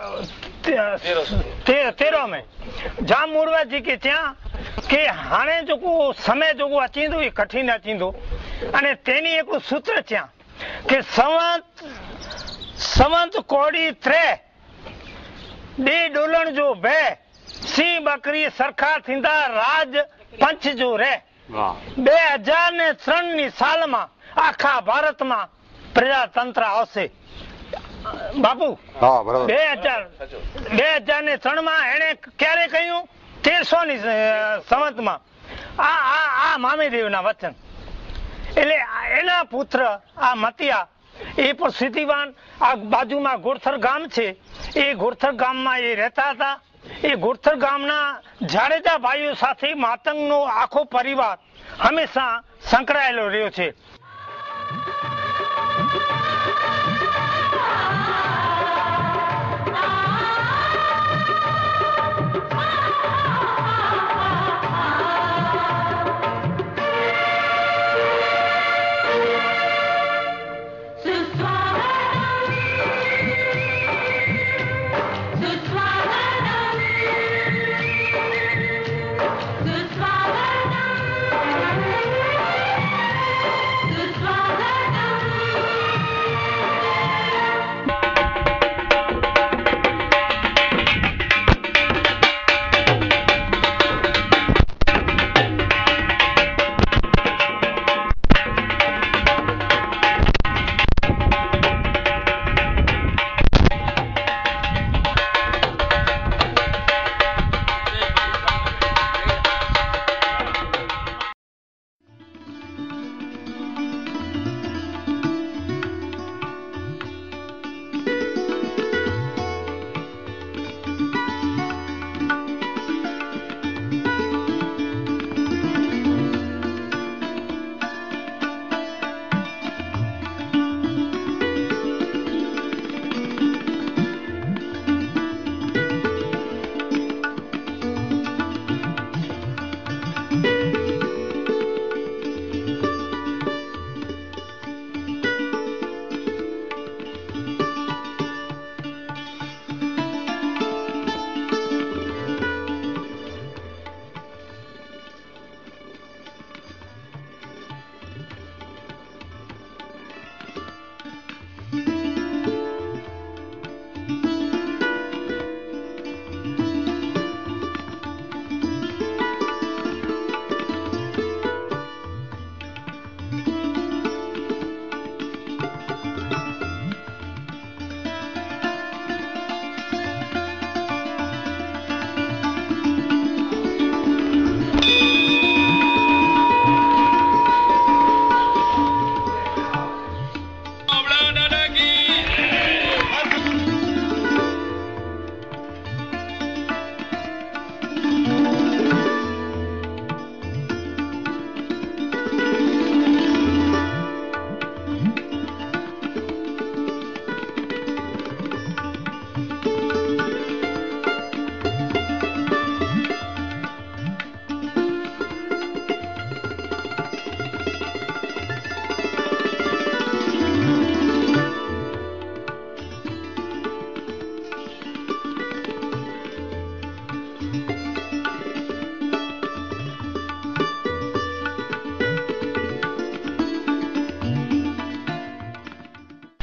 तेरह में जाम मुड़वा जी के चया कि हाणे जेको समय जेको अचींदो ई कठिन अचींदो अने तेनी हिकिड़ो सूत्र चया कि संवत संवत कोड़ी त्रे ॾे डोलण जो भय सी बकरी सरखा थींदा राज पंच जो रे बे हजार ने त्रण साल में आखा भारत में प्रजातंत्र आवशे बापू बे हजार बे हजार ने त्रण में एने क्यारे कह्યું तेरसो ની સંવત માં આ આ આ મામેદેવના વચન એટલે એના પુત્ર આ મતિયા એ પણ સિદ્ધિવાન આ બાજુમાં ગોરથર ગામ છે એ ગોરથર ગામમાં એ રહેતા હતા એ ગોરથર ગામના જાડેજા ભાઈઓ સાથે માતંગનો આખો પરિવાર હંમેશા સંકળાયેલો રહ્યો છે.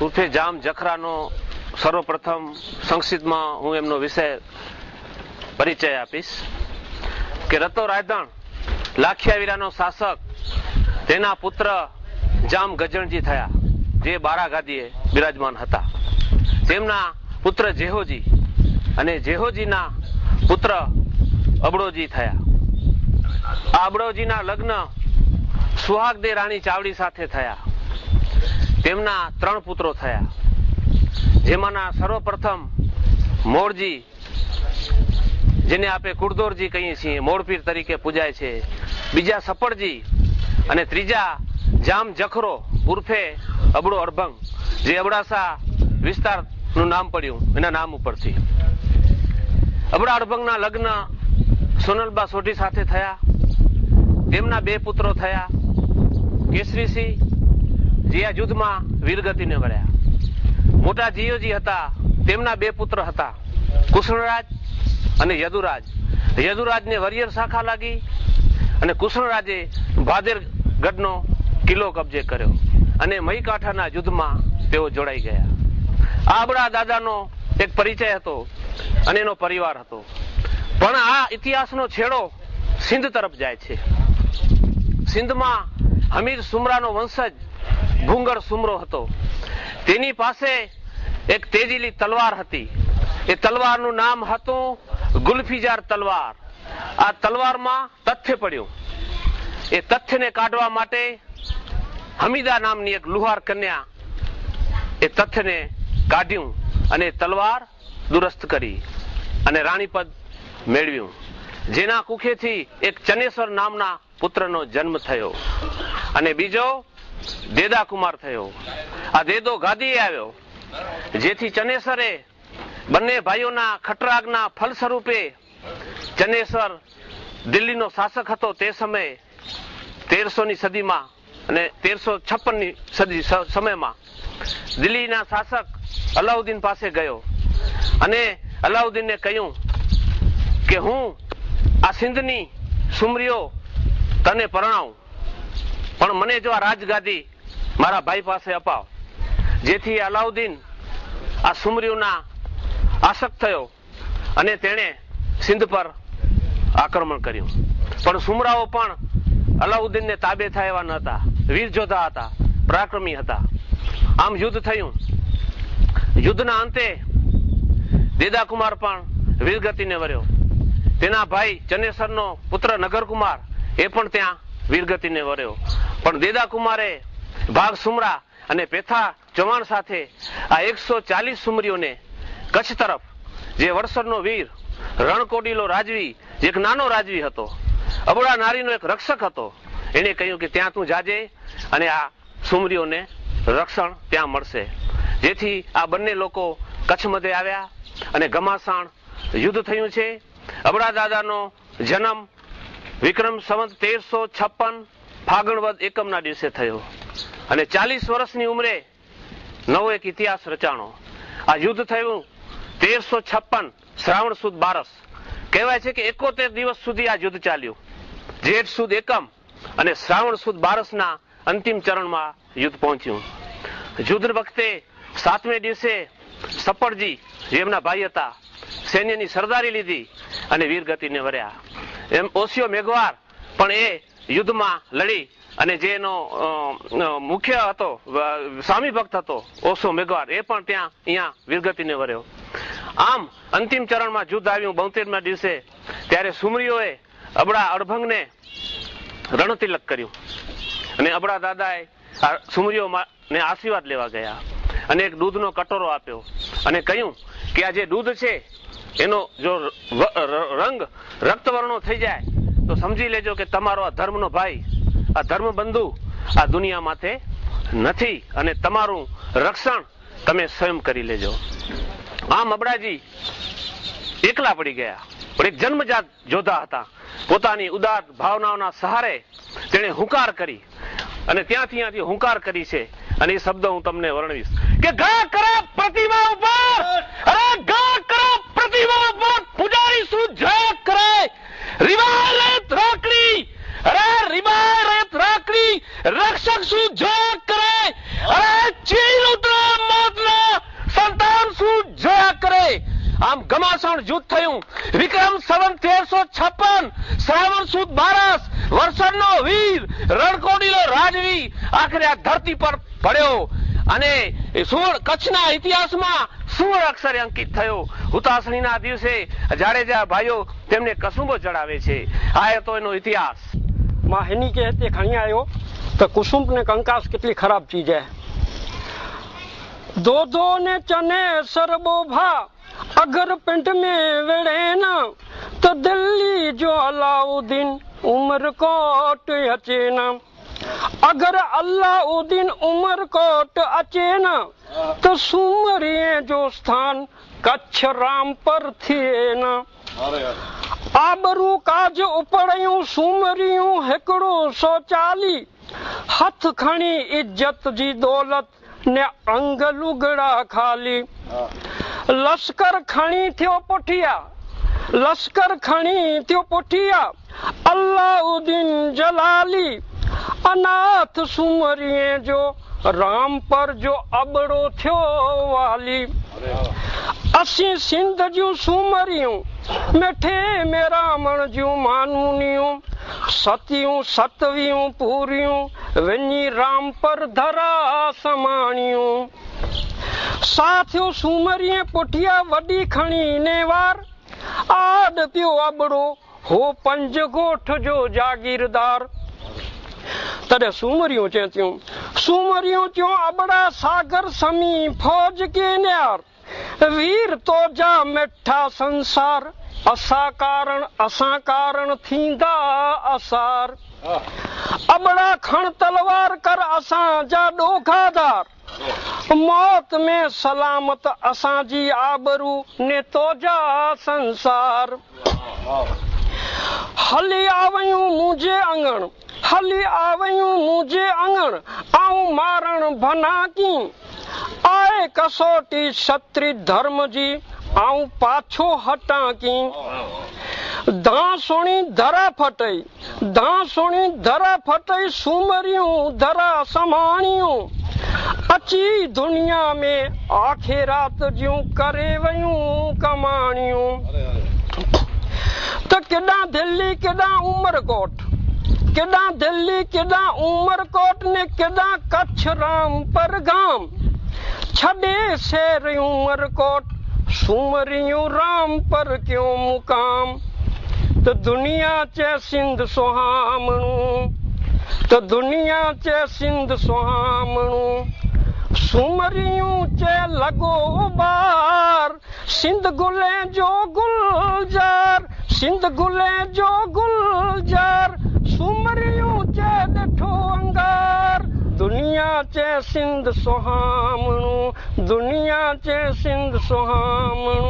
ઉર્ફે જામ જખરાનો સર્વપ્રથમ સંક્ષિપ્તમાં હું એમનો વિષય પરિચય આપીશ કે રતો રાયધણ લાખિયાવીરાનો શાસક તેના પુત્ર જામ ગજણજી થયા, જે બારા ગાદીએ બિરાજમાન હતા. તેમના પુત્ર જેહોજી અને જેહોજીના પુત્ર અબડોજી થયા. આ અબડોજીના લગ્ન સુહાગદે રાણી ચાવડી સાથે થયા. તેમના ત્રણ પુત્રો થયા, જેમાંના સર્વપ્રથમ મોરજી, જેને આપણે કુળદોરજી કહીએ છીએ, મોરપીર તરીકે પૂજાય છે. બીજા સપડજી અને ત્રીજા જામ જખરો ઉર્ફે અબડો અડભંગ, જે અબડાસા વિસ્તારનું નામ પડ્યું એના નામ ઉપરથી. અબડા અડભંગના લગ્ન સોનલબા સોઢી સાથે થયા. તેમના બે પુત્રો થયા, કેસરીસિંહ, જે આ યુદ્ધમાં વીરગતિને મળ્યા. મોટા જીયોજી હતા, તેમના બે પુત્ર હતા, કુષ્ણરાજ અને યદુરાજ. યદુરાજને વરિયર શાખા લાગી અને કુષ્ણરાજે ભાદેરગઢનો કિલ્લો કબજે કર્યો અને મહીકાંઠાના યુદ્ધમાં તેઓ જોડાઈ ગયા. આ અબડા દાદાનો એક પરિચય હતો અને એનો પરિવાર હતો. પણ આ ઇતિહાસનો છેડો સિંધ તરફ જાય છે. સિંધમાં હમીર સુમરાનો વંશજ ભૂંગર સુમરો હતો. તેની પાસે એક તેજીલી તલવાર હતી. એ તલવારનું નામ હતું ગુલ્ફીજાર તલવાર. આ તલવારમાં તથ્ય પડ્યું. એ તથ્યને કાઢવા માટે હમીદા નામની એક લુહાર કન્યા એ તથ્યને કાઢ્યું અને તલવાર દુરસ્ત કરી અને રાણીપદ મેળવ્યું, જેના કુખેથી એક ચનેશ્વર નામના પુત્રનો જન્મ થયો અને બીજો દેદા કુમાર થયો. આ દેદો ગાદીએ આવ્યો, જેથી ચનેશ્વરે બંને ભાઈઓના ખટરાગના ફલ સ્વરૂપે ચનેશ્વર દિલ્હીનો શાસક હતો. તે સમયે તેરસો ની સદીમાં અને તેરસો છપ્પન ની સદી સમયમાં દિલ્હીના શાસક અલાઉદ્દીન પાસે ગયો અને અલાઉદ્દીનને કહ્યું કે હું આ સિંધની સુમરીઓ તને પરણાવું, પણ મને જો આ રાજગાદી મારા ભાઈ પાસે અપાવ. જેથી અલાઉદ્દીન આ સુમરીઓના આસક્ત થયો અને તેણે સિંધ પર આક્રમણ કર્યું. પણ સુમરાઓ પણ અલાઉદ્દીનને તાબે થાય એવા ન હતા. વીર યોદ્ધા હતા, પરાક્રમી હતા. આમ યુદ્ધ થયું. યુદ્ધના અંતે દેદાકુમાર પણ વીરગતિને વર્યો. તેના ભાઈ ચનેશ્વરનો પુત્ર નગરકુમાર એ પણ ત્યાં વીરગતિને વર્યો. પણ દેદાકુમારે ભાગ સુમરા અને પેથા ચૌહાણ સાથે આ એકસો ચાલીસ સુમરીઓને કચ્છ તરફ, જે વડસરનો વીર રણકોડીલો રાજવી, જે એક નાનો રાજવી હતો, અબડા નારીનો એક રક્ષક હતો, એને કહ્યું કે ત્યાં તું જાજે અને આ સુમરીઓને રક્ષણ ત્યાં મળશે. જેથી આ બંને લોકો કચ્છ મધ્યે આવ્યા અને ઘમાસાણ યુદ્ધ થયું છે. અબડા દાદાનો જન્મ વિક્રમ સંવત તેરસો છપ્પન ફાગણ વદ એકમના દિવસે થયો અને ચાલીસ વર્ષની ઉંમરે નવો એક ઇતિહાસ રચાણો. આ યુદ્ધ થયું તેરસો છપ્પન શ્રાવણ સુદ બારસ. કહેવાય છે કે એકોતેર દિવસ સુધી આ યુદ્ધ ચાલ્યું. જેઠ સુદ એકમ અને શ્રાવણ સુદ બારસના અંતિમ ચરણમાં યુદ્ધ પહોંચ્યું. યુદ્ધ વખતે સાતમે દિવસે સપડજી, જે એમના ભાઈ હતા, સૈન્યની સરદારી લીધી અને વીરગતિને વર્યા. એમ ઓસિયો મેઘવાર પણ એ યુદ્ધમાં લડી અને જે એનો મુખ્ય હતો, સ્વામી ભક્ત હતો ઓસો મેઘવાર, એ પણ ત્યાં અહીંયા વીરગતિને વર્યો. આમ અંતિમ ચરણમાં યુદ્ધ આવ્યું બોતેરમા દિવસે. ત્યારે સુમરીઓએ અબડા અડભંગને રણતિલક કર્યું અને અબડા દાદાએ આ સુમરીઓને આશીર્વાદ લેવા ગયા અને એક દૂધનો કટોરો આપ્યો અને કહ્યું કે આ જે દૂધ છે એનો જો રંગ રક્તવર્ણો થઈ જાય તો સમજી લેજો કે તમારો આ ધર્મનો ભાઈ, આ ધર્મ બંધુ આ દુનિયા માથે નથી અને તમારું રક્ષણ તમે સ્વયં કરી લેજો. આમ અબડાજી એકલા પડી ગયા, પણ એક જન્મજાત યોદ્ધા હતા. પોતાની ઉદાર ભાવનાઓના સહારે તેણે હુંકાર કરી અને ત્યાંથી ત્યાંથી હુંકાર કરી છે અને એ શબ્દ હું તમને વર્ણવીશ કે ગા કરો પ્રતિમા ઉપર, અરે ગા કરો પ્રતિમા ઉપર, પૂજારી શું જય કરે, રીવા રેત રાખડી, અરે રીવા રેત રાખડી, રક્ષક શું જય કરે, અરે ચીલ ઉતરા આમ ઘમાસણ યુદ્ધ થયું. વિક્રમ સંવત તેરસો છપ્પન શ્રાવણ સુદ બારસ વરસદનો વીર રણકોડીલો રાજવી આખરે આ ધરતી પર પડ્યો અને સુવર્ણ કચ્છના ઇતિહાસમાં સુવર્ણ અક્ષરે અંકિત થયો. હુતાસણીના દિવસે જાડેજા ભાઈઓ તેમને કસુંબો ચડાવે છે. આ હતો એનો ઇતિહાસ. माहिनी के हते खणी आयो तो कुसुम ने कंकास कितनी खराब चीज है. दो दो ने चने सरबो भा अगर पिंड में वेड़े ना तो दिल्ली जो अलाउद्दीन उमरकोट अचे ना. अगर अलाउद्दीन उमरकोट अचे ना तो सुमरिये जो स्थान कच्छ राम पर थिए ना. आबरू काज उपड़ियूं सूमरियूं हिकिड़ो सौ चाली हथ खणी इज्जत जी दौलत ने अंग लुगड़ा खाली. लश्कर खणी थियो पुठिया लश्कर खणी थियो पुठिया अलाउद्दीन जलाली. अनाथ सूमरिये जो राम पर जो अबड़ो थियो वाली. असी सिंध जूं सूमरियूं मिठे में रामण जूं मानूनियूं सतियूं सतवियूं पूरियूं वञी राम पर धरा समाणियूं. साथियो सूमरिये पुठिया वॾी खणी नेवार आड पियो अबड़ो हो पंज गोठ जो जागीरदार. तॾहिं सूमरियूं चए थियूं सूमरियूं थियूं अबड़ा सागर समी फौज के न्यार. वीर तो जा मिठा संसार असा कारण असा कारण थींदा असार. अबड़ा खण तलवार कर असा जा डोखादार. मौत में सलामत असा जी आबरू ने तो जा संसार. हली आवयूं मुझे अंगण हली आवयूं मुझे अंगण आऊं मारण भना की. आए कसोटी क्षत्रि धर्म जी आऊं पाछो हटा की. धा सुणी धरा फटई धा सुणी धरा फटई सूमरियूं धरा समाणियूं. अची दुनिया में आखिरात जूं करे वयूं कमाणियूं. त केॾां दिल्ली केॾां उमरकोट केॾां दिल्ली केॾां उमरकोट ने केॾां कच्छ राम पर गाम. छॾे शेर उमरकोट सूमरियूं राम पर क्यों मुकाम. त दुनिया चे सिंध सुहामणू त दुनिया चे सिंध सुहामणू. सूमरियूं चे लॻो बार सिंध गुले जो गुलजार सिंध गुले जो गुलजार. सूमरियूं चे ॾिठो अंगार दुनिया चे सिंध सुहामणू दुनिया चे सिंध सुहामणू.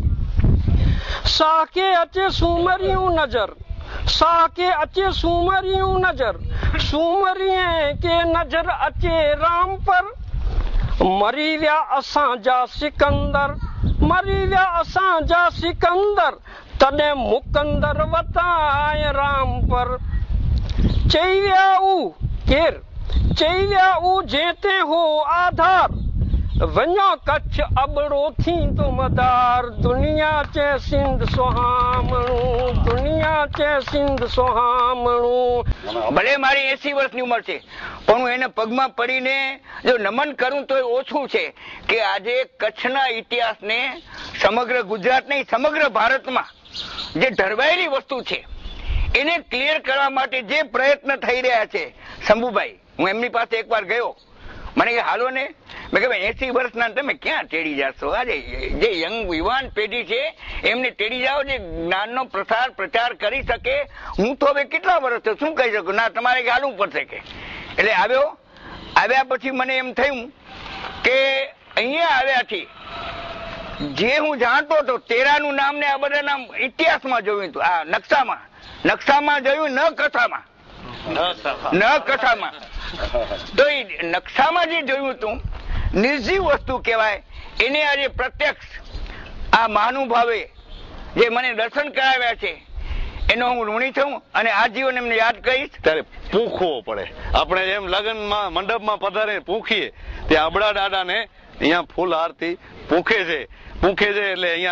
साके अचे सूमरियूं नजर साके अचे सूमरियूं नजर सूमरिये के नजर अचे राम पर. मरी विया असांजा सिकंदर मरी विया असांजा सिकंदर तॾहिं मुकंदर वताए राम पर. चई विया ऊ केर चई विया ऊ जेते हो आधार वञो कच्छ अबड़ो थींदो मदार. दुनिया चे सिंध सुहामणू दुनिया चे सिंध सुहामणू. ભલે મારી એસી વર્ષની ઉંમર છે પણ હું એને પગમાં પડીને જો નમન કરું તો ઓછું છે કે આજે કચ્છના ઇતિહાસને સમગ્ર ગુજરાત નહીં સમગ્ર ભારતમાં જે ઢરવાયેલી વસ્તુ છે એને ક્લિયર કરવા માટે જે પ્રયત્ન થઈ રહ્યા છે. શંભુભાઈ હું એમની પાસે એકવાર ગયો મને કે હાલો ને મેં કે એસી વર્ષના તમે ક્યાં ટેડી જશો. આજે જે યંગ યુવાન પેઢી છે એમને ટેડી જાઓ જે જ્ઞાનનો પ્રસાર પ્રચાર કરી શકે. હું તો હવે કેટલા વર્ષ થયો શું કહી શકું ના તમારે હાલવું પડશે કે. એટલે આવ્યો આવ્યા પછી મને એમ થયું કે અહીંયા આવ્યાથી જે હું જાણતો હતો તેરાનું નામ ને આ બધા નામ ઇતિહાસમાં જોયું હતું. આ નકશામાં નકશામાં જોયું ન કથામાં ન કથામાં તો એ નકશામાં જે જોયું હતું નિર્જીવ વસ્તુ કહેવાય એને આજે પ્રત્યક્ષ આ મહાનુભાવે જે મને દર્શન કરાવ્યા છે એનો હું ઋણી છું અને આજીવન એમને યાદ કરીશ. ત્યારે પૂંખવો પડે આપણે એમ લગ્નમાં મંડપમાં પધારે પૂંખીએ ત્યાં અબડા દાદાને અહીંયા ફૂલ હારથી પૂંખે છે પૂંખે છે એટલે અહીંયા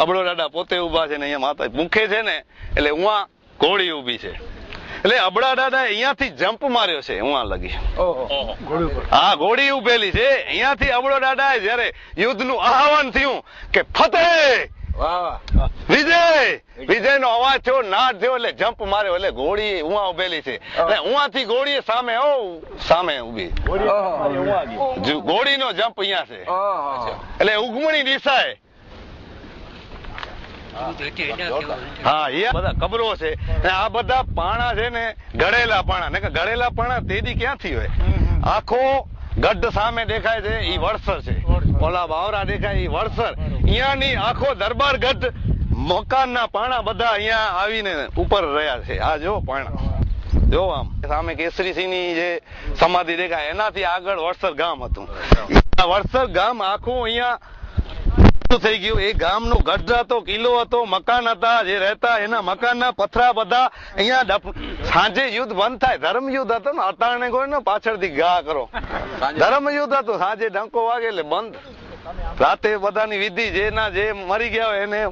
અબળો દાદા પોતે ઉભા છે ને અહીંયા માતા મુખે છે ને એટલે ઉવા ઘોડી ઉભી છે એટલે અબળા દાદા અહીંયાથી જમ્પ માર્યો છે ઉવા લગી. હા, ઘોડી ઉભેલી છે અહીંયાથી. અબળો દાદા જયારે યુદ્ધ નું આહવાન થયું કે ફતેહ વિજય વિજય નો અવાજ થયો, નાદ થયો એટલે જમ્પ માર્યો એટલે ઘોડી ઉવા ઉભેલી છે. એટલે ઉવાથી ઘોડી સામે ઓ સામે ઉભી ઘોડી નો જમ્પ અહીંયા છે એટલે ઉગમણી દિશાએ. હા, એ બધા કબરો છે. આ બધા પાણા છે ને ગળેલા પાણા ને ગળેલા પાણા તેદી ક્યાંથી હોય? આખો ગઢ સામે દેખાય છે ઈ વડસર છે, ઓલા બાવરા દેખાય ઈ વડસર. અહીંયાની આખો દરબાર ગઢ મકાન ના પાણા બધા અહીંયા આવીને ઉપર રહ્યા છે. આ જો પાણા જો આમ સામે કેસરીસિંહ ની જે સમાધિ દેખાય એનાથી આગળ વડસર ગામ હતું. વડસર ગામ આખું અહીંયા થઈ ગયું. એ ગામ નો ગઢ હતો, કિલ્લો હતો, મકાન હતા, જે રહેતા એના મકાન ના પથરા બધા અહીંયા. સાંજે યુદ્ધ બંધ થાય. ધર્મ યુદ્ધ હતો ને અતારણે કોઈ ને પાછળથી ઘા કરો. ધર્મ યુદ્ધ હતું, સાંજે ડંકો વાગે એટલે બંધ. રાતે બધાની વિધિ જેના જે મરી ગયા હોય એને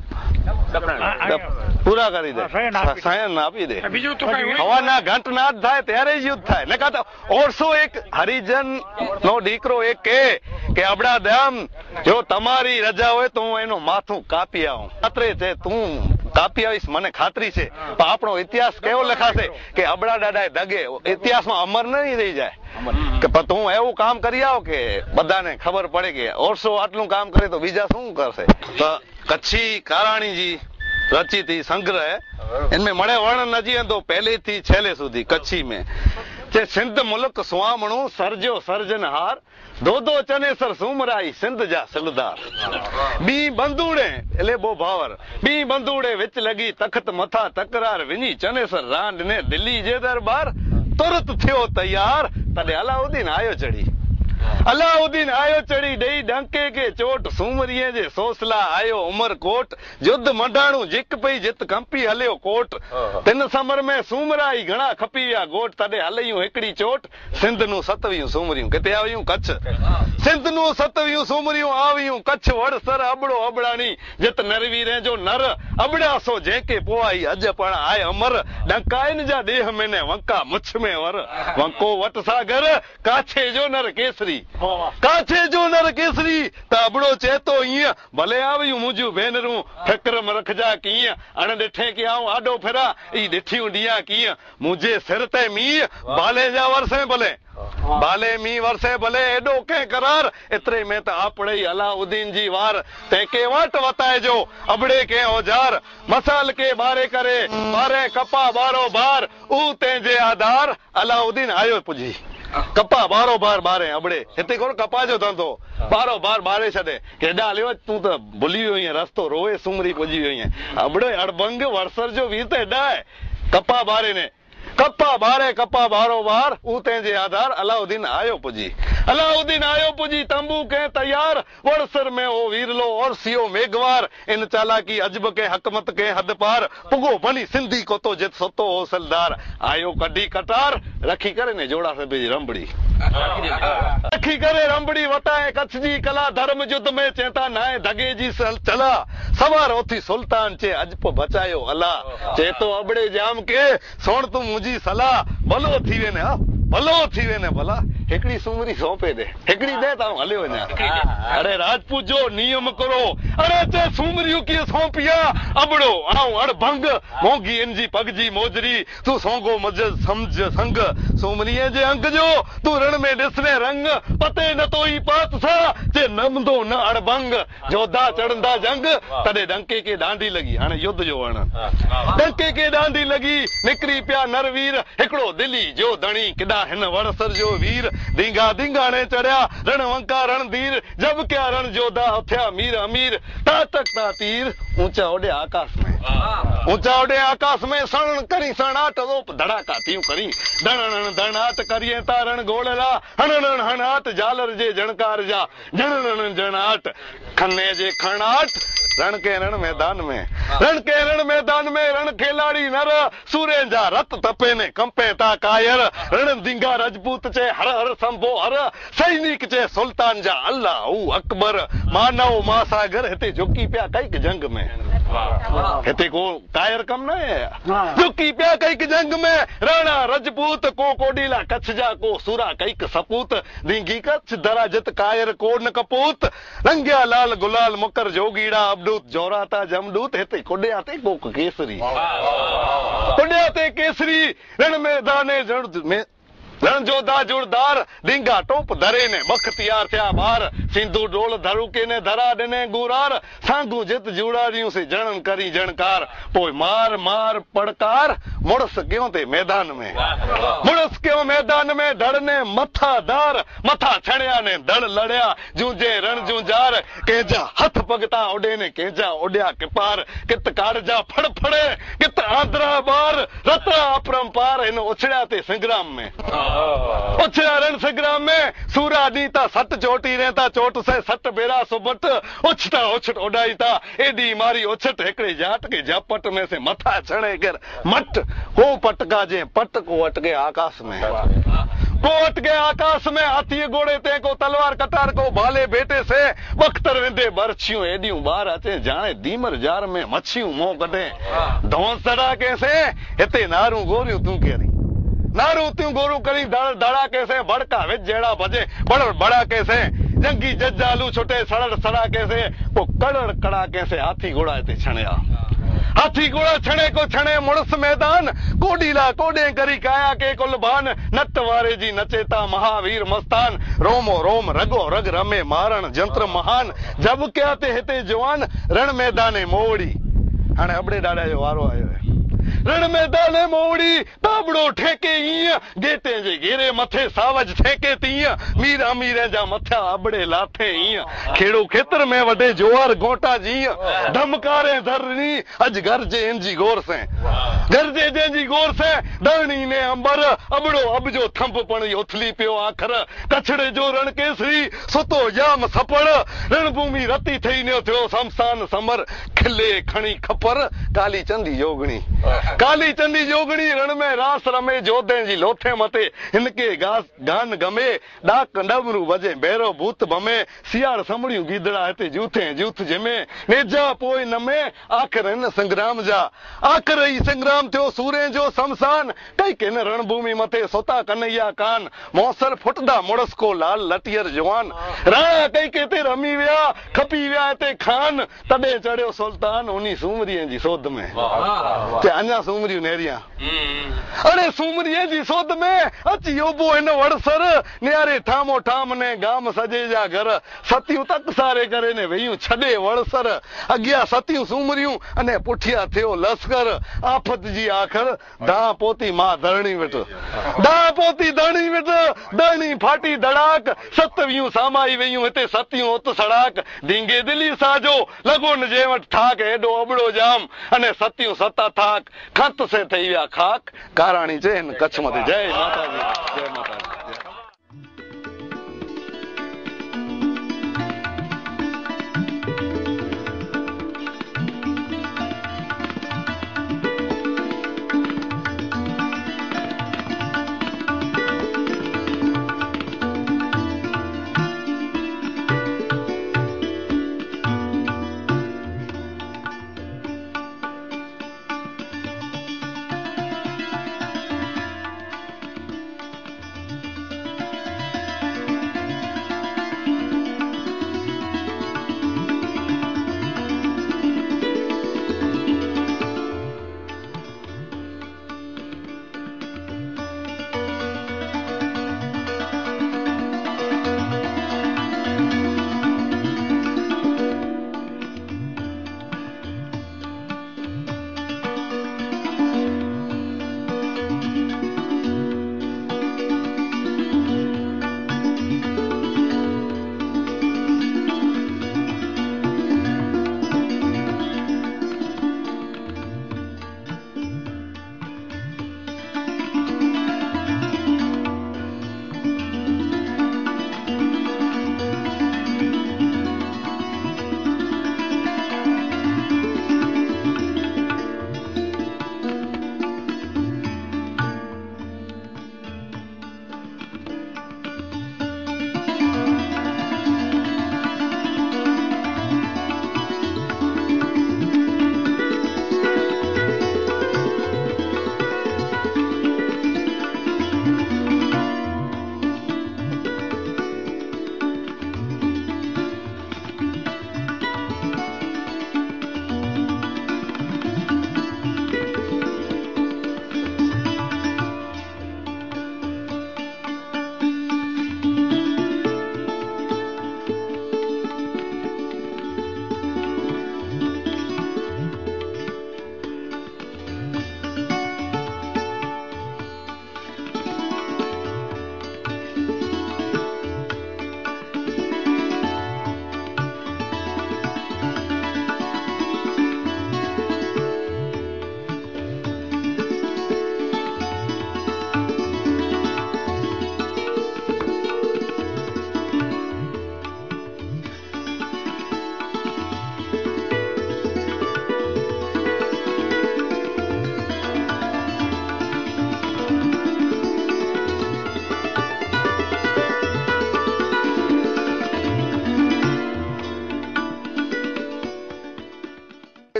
પૂરા કરી દે, સયન આપી દે. હવાના ઘંટ નાદ થાય ત્યારે જ યુદ્ધ થાય. ને કાતો ઓરસો એક હરિજન નો દીકરો એક કે કે અબડા દામ જો તમારી રજા હોય તો હું એનું માથું કાપી આવું. ખાતરી છે તું કાપી આવીશ, મને ખાતરી છે. પણ આપણો ઇતિહાસ કેવો લખાશે કે અબડા દાદાએ દગે. ઇતિહાસમાં અમર નહીં રહી જાય કે તું એવું કામ કરી આવ કે બધાને ખબર પડે કે ઓરસો આટલું કામ કરે તો બીજા શું કરશે. તો કચ્છી કારાણીજી રચિત संग्रह इनमें मणे वर्णन नजी तो पहले थी छेले सुधी कच्छी में जे सिंध मुल्क सुहामणो सरजो सर्जनहार दो दो चनेसर सुमराई सिंध जा सगदार बी बंदूड़े एले बो भावर बी बंदूड़े विच लगी तख्त मथा तकरार विनी चनेसर रांड ने दिल्ली जे दरबार तुरत थियो तैयार तडे अलाउद्दीन आयो चढ़ी अलाउद्दीन आयो चढ़ी दई डंके के चोट सूमरिये जे सोसला आयो उमरकोट युद्ध मंडाणु जिक पई जित कंपी हलियो कोट तिन समर में सूमराई घणा खपी विया गोट तडे हलयूं हिकड़ी चोट सिंध नु सतवियूं सूमरियूं किथे आवियूं कच्छ सिंध नु सतवियूं सूमरियूं आवियूं कच्छ वड़सर अबड़ो अबड़ाणी जित नरवीरे जो नर अबड़ासो जेके पोआई अज पण आय अमर डंकाइन जा देह में ने वंका मुछ में वर वंको वट सागर काछे जो नर केसरी काछे जो नर केसरी त अबड़ो चेतो ईअं भले आवियूं मुंहिंजूं भेनरूं फिक्र में रखजा कीअं अण ॾिठे कि आऊं आॾो फिरा ई ॾिठियूं ॾींहं कीअं मुंहिंजे सिर ते मींहं बाले जा वरसे भले बाले मी वरसे भले एडो के करार एतरे में त आपड़े ही अलाउद्दीन जी वार तंहिंखे वट वताए जो अबड़े के औजार मसाल के बारे करे बारे कपा बारो बार ऊ तेजे आधार अलाउद्दीन आयो पुजी कपा बारो बार बारे अबड़े हिते कोन कपा जो धंधो बारो बार बारे छॾे केॾा हलियो तूं त भुली वियो आहीं रस्तो रोए सुमरी पुॼी वियो आहीं अबड़े अड़बंग वरसर जो वीर त हेॾा आहे कपा बारे ने कपा बारे कपा बारो बार ऊ तेजे आधार अलाउद्दीन आयो पुजी अलाउद्दीन आयो पुजी तंबू के तैयार वड़सर में ओ वीरलो और सियो मेघवार इन चालाकी अजब के हकमत के हद पार पुगो बनी सिंधी को तो जित सतो होसलदार आयो कडी कटार रखी करे ने जोड़ा से भी रंबड़ी रखी करे रंबड़ी वटाए कच्छ जी कला धर्म युद्ध में चेता नाए धगे जी चला सवार ओथी सुल्तान चे अजप बचायो अला चेतो अबड़े जाम के सोण तू मुझी सलाह भलो थी वेने हा भलो थी वेने भला हिकड़ी सुमरी सौंपे दे हिकड़ी दे ता हलियो वञा अरे राजपूत जो नियम करो अरे ते सुमरियूं की सौंपिया अबड़ो आऊं अड़भंग मोगी इनजी पगजी मोजरी तू सोंगो मज समझ संग सुमरिये जे अंग जो तू रण में ॾिसने रंग पते न तो ही पात सा जे नमदो न अड़भंग जोधा चढ़ंदा जंग तडे डंके के डांडी लगी हाणे युद्ध जो वण डंके के डांडी लगी निकरी पिया नरवीर हिकड़ो दिल्ली जो धणी किडा हिन वड़सर जो वीर दींगा दींगाणे चढ़िया रण वंका रणधीर जब क्या रण जोधा उथिया मीर अमीर तातक ता तीर ऊंचा ओडे आकाश में ऊंचा ओडे आकाश में सण करी सणाट रोप धड़ाका थियूं करी धणण धणाट करिए ता रण गोड़ला हणण हणाट जालर जे जणकार जा जणण जणाट खन्ने जे खणाट रण के रण मैदान में, रण के रण मैदान में रण खिलाड़ी नर, सूरेन जा रत तपे ने कंपे ता कायर, रण दिंगा रजपूत चे हर हर संभो हर, सैनिक चे सुल्तान जा अल्लाह अकबर, मानव महासागर हिते झुकी पिया कईक जंग में, हिते को कायर कम न है, झुकी पिया कईक जंग में, राणा रजपूत को कोडीला कच्छ जा को सूरा कईक सपूत, दिंगी कच्छ दराजत कायर को न कपूत, रंगिया लाल गुलाल मुकर जोगीड़ा अबडूत, जोराता जमदूत हिते कोडिया ते कोक केसरी, कोडिया ते केसरी, रण मैदाने जड़ में रण जोधा जोरदार, डिंगा टोप धरे ने बख्तियार थिया बार, सिंधु डोल धरुके ने धरा डने गुरार, सांगू जित जुड़ारियों से जनन करी जनकार, पोइ मार मार पड़कार, मुड़स क्यों ते मैदान में, मुड़स क्यों मैदान में, धड़ने मथा दार, मथा छड़िया ने धड़ लड़िया, जूझे रण जूझार, केजा हथ पगता उडे ने केजा उड्या के पार, कित काड़जा फड़ फड़े, कित आंद्रा बार, रत्रा अपरंपार इन उछड़िया ते संग्राम में, उछड़ा रण संग्राम में, सूरा नीता सट चोटी रहता चोट से सट बेरा सुबट, उछता उछट उड़ाई था, एडी मारी उछट हिकड़े जाट के जापट में से मथा छणे कर मट, हो पटका जे पट को अटके आकाश में, को अटके आकाश में, हाथी घोड़े ते को तलवार कटार को भाले बेटे से, बख्तर वेंदे बरछियूं एडियूं बार अचे जाने दीमर जार में मच्छियूं मों कढे, धौंस तड़ा कैसे हिते नारू गोरियूं तू केरी, नारू त्यूं गोरू करी धड़ धड़ा कैसे, भड़का विच जड़ा बजे बड़ बड़ा कैसे, जंगी जज्जालू छुटे सड़ड़ सड़ा कैसे, वो कड़ड़ कड़ा कैसे, हाथी घोड़ा ते छणया, हाथी घोड़ा छणे को छणे मुड़स मैदान, कोडीला कोडे करी काया के कुलबान, नट वारे जी नचेता महावीर मस्तान, रोमो रोम रगो रग रमे मारण जंत्र महान, जब क्या ते हिते जवान, रण मैदाने मोवड़ी, हाणे अबड़े डाड़ा जो वारो आयो है, रण मैदाने मोवड़ी, ताबड़ो ठेके ईअं, गेटे जे घेरे मथे सावज ठेके तीअं, मीर अमीर जा मथा अबड़े लाथे ईअं, खेड़ो खेतर में वडे जोर गोटा जीअं, धमकारे धरनी अज गरजे इंजी गोर से, गरजे जंजी गोर से, दरणी ने अंबर, अबड़ो अब जो थंप पण उथली पियो आखर, कछड़े जो रण केसरी, सुतो जाम सपड़, रणभूमि रती थई ने थियो शमशान समर, खिले खणी खपर, काली चंदी योगणी, काली चंदी जोगणी, रण में रास रमे जोधे जी लोथे मते, इनके गास गान गमे, डाक डमरू बजे बेरो भूत बमे, सियाड़ समड़ियूं गीदड़ा हिते जूथे जूथ जमे, नेजा पोइ नमे, आखिर इन संग्राम जा, आखिर ई संग्राम थियो सूरे जो शमशान, कई किन रणभूमि मथे सोता कन्हैया कान, मौसर फुटदा मुड़स को लाल लटियर जवान, राणा कई के ते रमी विया, खपी विया हिते खान, तॾे चढ़ियो सुल्तान उनी सूमरीअ जी सोध में, अञा सूमरियूं नेरिया, अरे सूमरीअ जी सोध में अची योबो हिन वड़सर, न्यारे ठामो ठाम ने गाम सजे जा घर, सतियूं तक सारे करे ने वेयूं छॾे वड़सर, अॻियां सतियूं सूमरियूं अने पुठियां थियो लश्कर, आफत जी आखर दां पोती मां धरणी विट, दां पोती धरणी विट, धरणी फाटी धड़ाक, सतवियूं सामाई वेयूं हिते सतियूं उत सड़ाक, धींगे दिली साजो लॻो न जे वटि ठाक, हेॾो अबड़ो जाम अने सतियूं सता थाक, खत से थई विया खाक, काराणी जे हिन कच्छ मथे। जय माता दी, जय माता दी।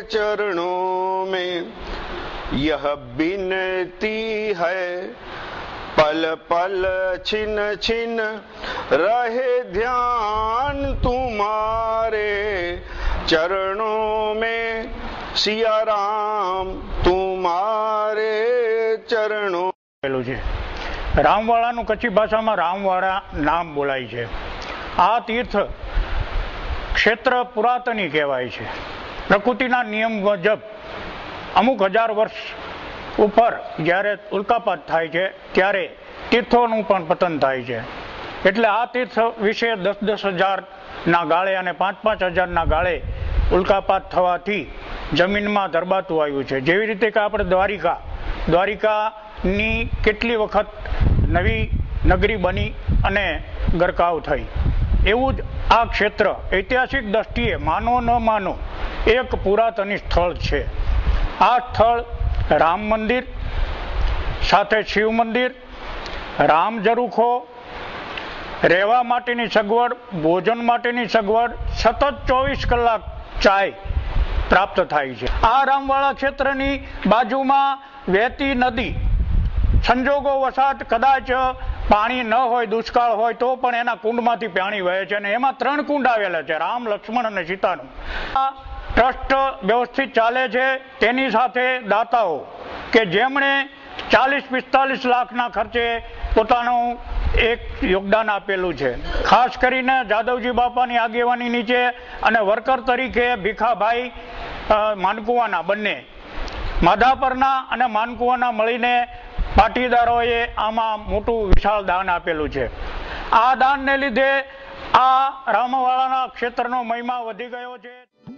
चरणों में यह बिनती है, पल पल छिन छिन रहे ध्यान तुम्हारे चरणों में, सिया राम तुम्हारे चरणों। રામવાળાનું કચ્છી ભાષામાં રામવાળા નામ બોલાય છે. આ તીર્થ ક્ષેત્ર પુરાતની કહેવાય છે. પ્રકૃતિના નિયમ મુજબ અમુક હજાર વર્ષ ઉપર જ્યારે ઉલ્કાપાત થાય છે ત્યારે તીર્થોનું પણ પતન થાય છે. એટલે આ તીર્થ વિશે દસ દસ હજારના ગાળે અને પાંચ પાંચ હજારના ગાળે ઉલ્કાપાત થવાથી જમીનમાં ધરબાતું આવ્યું છે. જેવી રીતે કે આપણે દ્વારિકા દ્વારિકાની કેટલી વખત નવી નગરી બની અને ગરકાવ થઈ, એવું જ આ ક્ષેત્ર ઐતિહાસિક દ્રષ્ટિએ માનો ન માનો એક પુરાતન સ્થળ છે. આ સ્થળ રામ મંદિર સાથે શિવ મંદિર, રામ ઝરૂખો, રહેવા માટેની સગવડ, ભોજન માટેની સગવડ, સતત ચોવીસ કલાક ચાય પ્રાપ્ત થાય છે. આ રામવાળા ક્ષેત્રની બાજુમાં વહેતી નદી સંજોગો વસાત કદાચ પાણી ન હોય, દુષ્કાળ હોય તો પણ એના કુંડમાંથી પાણી વહે છે અને એમાં ત્રણ કુંડ આવેલા છે, રામ, લક્ષ્મણ અને સીતાનું. આ ટ્રસ્ટ વ્યવસ્થિત ચાલે છે. તેની સાથે દાતાઓ કે જેમણે ચાલીસ પિસ્તાલીસ લાખના ખર્ચે પોતાનું એક યોગદાન આપેલું છે. ખાસ કરીને જાદવજી બાપાની આગેવાની નીચે અને વર્કર તરીકે ભીખાભાઈ માનકુવાના, બંને માધાપરના અને માનકુવાના મળીને પાટીદારોએ આમાં મોટું વિશાળ દાન આપેલું છે. આ દાનને લીધે આ રામવાળાના ક્ષેત્રનો મહિમા વધી ગયો છે.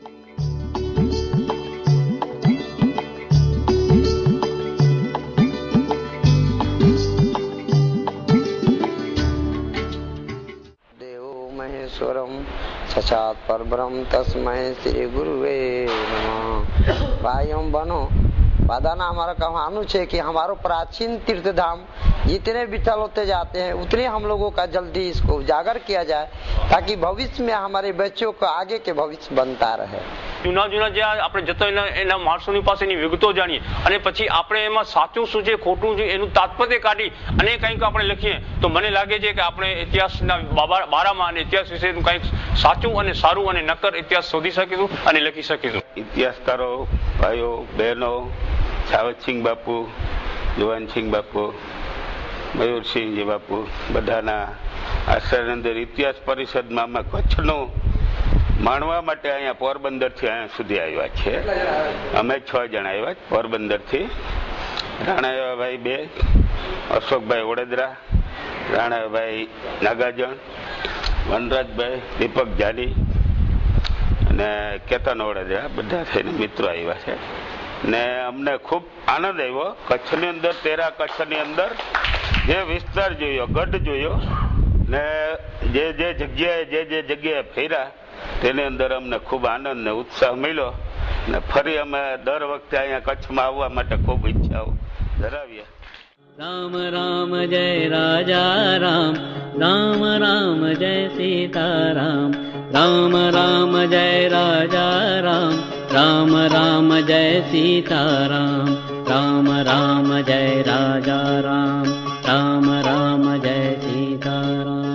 महेश्वरम सचात परब्रह्म तस्मै श्री गुरुवे नमः। भाइयों बनो वादाना हमारा कहवानु है कि हमारो प्राचीन तीर्थ धाम जितने विठल होते जाते हैं उतने हम लोगों का जल्दी इसको उजागर किया जाए ताकि भविष्य में हमारे बच्चों को आगे के भविष्य बनता रहे. જૂના જૂના જે આપણે જતો એના માણસોની પાસેની વિગતો જાણીએ અને પછી આપણે એમાં સાચું શું છે ખોટું છે એનું તાત્પર્ય કાઢી અને કંઈક આપણે લખીએ તો મને લાગે છે કે આપણે ઇતિહાસના બારામાં અને ઇતિહાસ વિશેનું કંઈક સાચું અને સારું અને નક્કર ઇતિહાસ શોધી શકીશું અને લખી શકીશું. ઇતિહાસકારો ભાઈઓ બહેનો, સાવતસિંહ બાપુ, જુવાનસિંહ બાપુ, મયુરસિંહજી બાપુ બધાના આશ્રય અંદર ઇતિહાસ પરિષદમાં અમે કચ્છનું માણવા માટે અહીંયા પોરબંદર થી અહીંયા સુધી આવ્યા છે. અમે છ જણા આવ્યા પોરબંદર થી. રાણાભાઈ બે, અશોકભાઈ વડોદરા, રાણાભાઈ નાગાજણ, વનરાજભાઈ, દીપક જાની અને કેતન વડોદરા બધા થઈને મિત્રો આવ્યા છે. ને અમને ખૂબ આનંદ આવ્યો. કચ્છની અંદર તેરા કચ્છની અંદર જે વિસ્તાર જોયો, ગઢ જોયો ને જે જે જગ્યાએ જે જે જગ્યાએ ફેર્યા તેની અંદર અમને ખૂબ આનંદ ને ઉત્સાહ મળ્યો ને ફરી અમે દર વખતે અહીંયા કચ્છમાં આવવા માટે ખૂબ ઈચ્છાઓ ધરાવીએ. રામ રામ જય રાજા રામ, રામ રામ જય સીતારામ, રામ રામ જય રાજા રામ, રામ રામ જય સીતારામ, રામ રામ જય રાજા રામ, રામ રામ જય સીતારામ.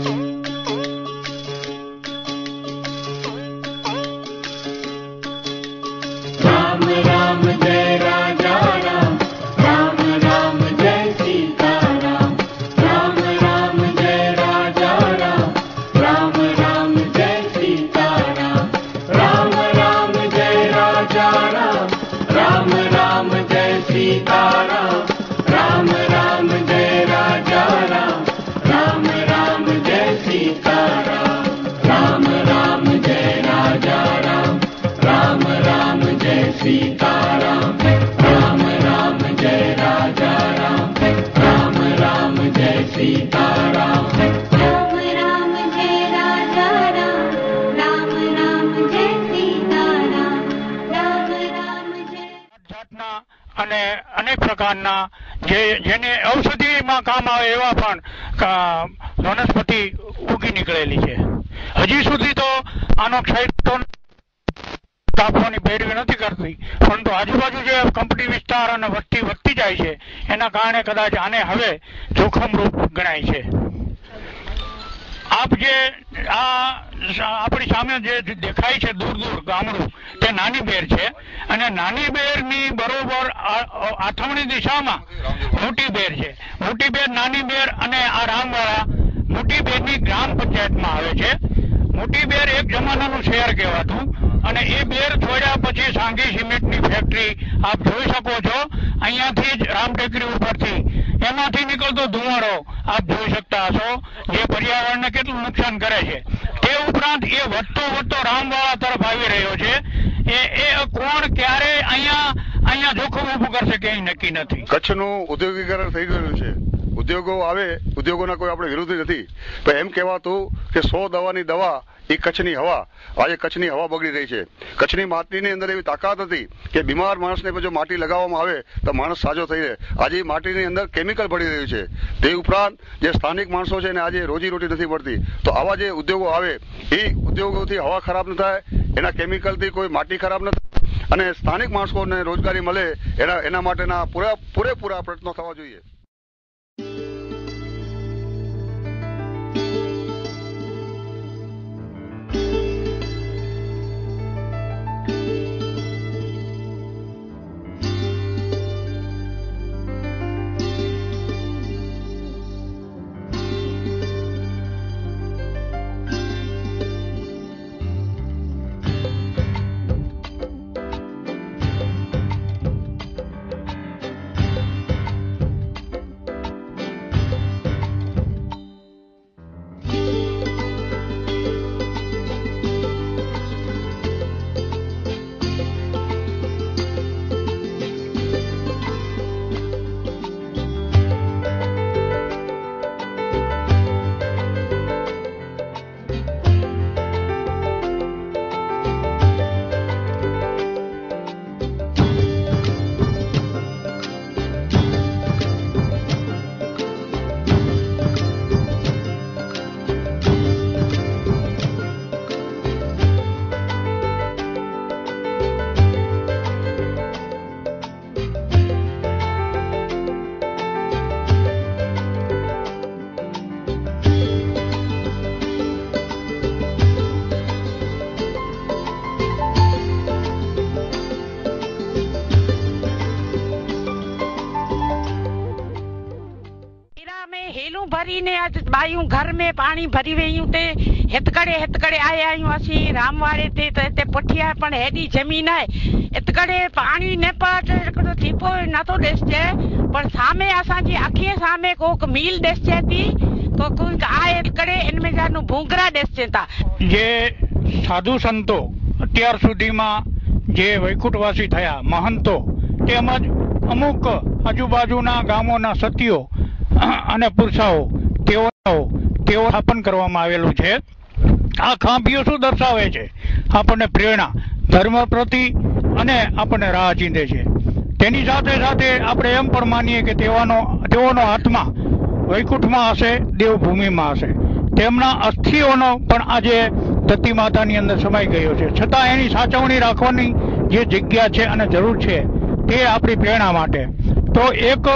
રામ રામ જય રાજા રામ, રામ રામ જય સીતારામ, રામ રામ જય રાજા રામ, રામ રામ જય સીતારામ, રામ રામ જય રાજા રામ, રામ રામ જય સીતારામ, રામ રામ જય રાજા રામ, રામ રામ જય સીતારામ, રામ રામ જય રાજા રામ, રામ રામ જય સીતારામ, રામ રામ જય રાજા રામ, રામ રામ જય સીતારામ, રામ રામ જય રાજા રામ, રામ રામ જય સીતારામ, રામ રામ જય. જાતના અને અનેક પ્રકારના જે જેને ઔષધિમાં કામ આવે એવા પણ વનસ્પતિ ઉગી નીકળેલી છે. હજી સુધી તો આનો ક્ષય કાપવાની પેરવી નથી કરતી, પરંતુ આજુબાજુ જે કંપની વિસ્તાર અને વસ્તી વધતી જાય છે એના કારણે કદાચ આને હવે જોખમરૂપ ગણાય છે. આપ જે આ આપણી સામે જે દેખાય છે દૂર દૂર ગામડું, તે નાની બેર છે અને નાની બેરની બરોબર આથમણી દિશામાં મોટી બેર છે. મોટી બેર, નાની બેર અને આ રામવાળા મોટી બેરની ગ્રામ પંચાયતમાં આવે છે. મોટી બેર એક જમાનાનું શહેર કહેવાતું અને એ બેર છોડ્યા પછી સાંગી સિમેન્ટની ફેક્ટરી આપ જોઈ શકો છો. અહીંયાથી જ રામટેકરી ઉપરથી એમાંથી નીકળતો ધુમાડો આપ જોઈ શકતા હશો, જે પર્યાવરણને કેટલું નુકસાન કરે છે. તે ઉપરાંત એ વધતો વધતો રામવાળા તરફ આવી રહ્યો છે. એ એ કોણ ક્યારે અહીંયા અહીંયા જોખમ ઉભું કરશે કે અહીં નક્કી નથી. કચ્છનું ઉદ્યોગીકરણ થઈ ગયું છે. ઉદ્યોગો આવે, ઉદ્યોગોના કોઈ આપણે વિરોધી નથી, પણ એમ કહેવાતું કે સો દવાની દવા એ કચ્છની હવા. આજે કચ્છની હવા બગડી રહી છે. કચ્છની માટીની અંદર એવી તાકાત હતી કે બીમાર માણસને જો માટી લગાવવામાં આવે તો માણસ સાજો થઈ રહે. આજે માટીની અંદર કેમિકલ ભળી રહ્યું છે. તે ઉપરાંત જે સ્થાનિક માણસો છે ને આજે રોજી રોટી નથી મળતી. તો આવા જે ઉદ્યોગો આવે એ ઉદ્યોગોથી હવા ખરાબ ન થાય, એના કેમિકલથી કોઈ માટી ખરાબ ન થાય અને સ્થાનિક માણસોને રોજગારી મળે, એના એના માટેના પૂરા પૂરેપૂરા પ્રયત્નો થવા જોઈએ. भरीने आज बायूं घर में पानी भरी वयूं ते हितकड़े हितकड़े आया आयूं असी राम वाले ते ते पुठिया पण हेडी जमीन है हितकड़े पानी ने पाट हिकड़ो ठीपो नथो देसजे पण सामे असा जी आखी सामे कोक मील देसजे थी तो कोई आए हितकड़े इनमें जानु भूंगरा देसजे ता जे साधु संतो અત્યાર સુધીમાં જે વૈકુંઠવાસી થયા મહંતો તેમજ અમુક આજુબાજુના ગામોના સતીઓ અને પુરુષાઓ તેઓ તેઓ સ્થાપન કરવામાં આવેલું છે. આ ખાંભીઓ શું દર્શાવે છે? આપણને પ્રેરણા, ધર્મ પ્રતિ અને આપણને રાહ ચીંધે છે. તેની સાથે સાથે આપણે એમ પણ માનીએ કે તેઓનો તેઓનો આત્મા વૈકુંઠમાં હશે, દેવભૂમિમાં હશે. તેમના અસ્થિઓનો પણ આજે ધરતી માતાની અંદર સમાઈ ગયો છે. છતાં એની સાચવણી રાખવાની જે જગ્યા છે અને જરૂર છે તે આપણી પ્રેરણા માટે. તો એક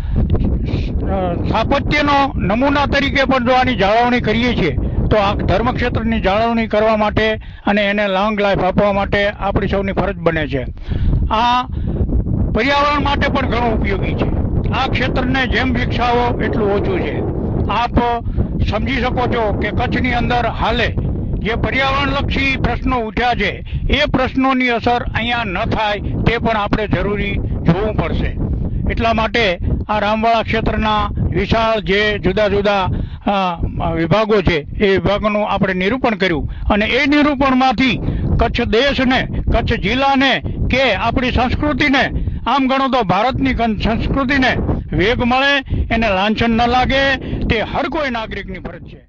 સ્થાપત્યનો નમૂના તરીકે પણ જો આની જાળવણી કરીએ છીએ તો આ ધર્મક્ષેત્રની જાળવણી કરવા માટે અને એને લોંગ લાઈફ આપવા માટે આપણી સૌની ફરજ બને છે. આ પર્યાવરણ માટે પણ ઘણું ઉપયોગી છે. આ ક્ષેત્રને જેમ વિકસાવો એટલું ઓછું છે. આપ સમજી શકો છો કે કચ્છની અંદર હાલે જે પર્યાવરણલક્ષી પ્રશ્નો ઉઠ્યા છે એ પ્રશ્નોની અસર અહીંયા ન થાય તે પણ આપણે જરૂરી જોવું પડશે. એટલા માટે આ રામવાળા ક્ષેત્રના વિશાળ જે જુદા જુદા વિભાગો છે એ વિભાગોનું આપણે નિરૂપણ કર્યું અને એ નિરૂપણમાંથી કચ્છ દેશને, કચ્છ જિલ્લાને કે આપણી સંસ્કૃતિને, આમ ગણો તો ભારતની સંસ્કૃતિને વેગ મળે, એને લાંછન ન લાગે, તે હર કોઈ નાગરિકની ફરજ છે.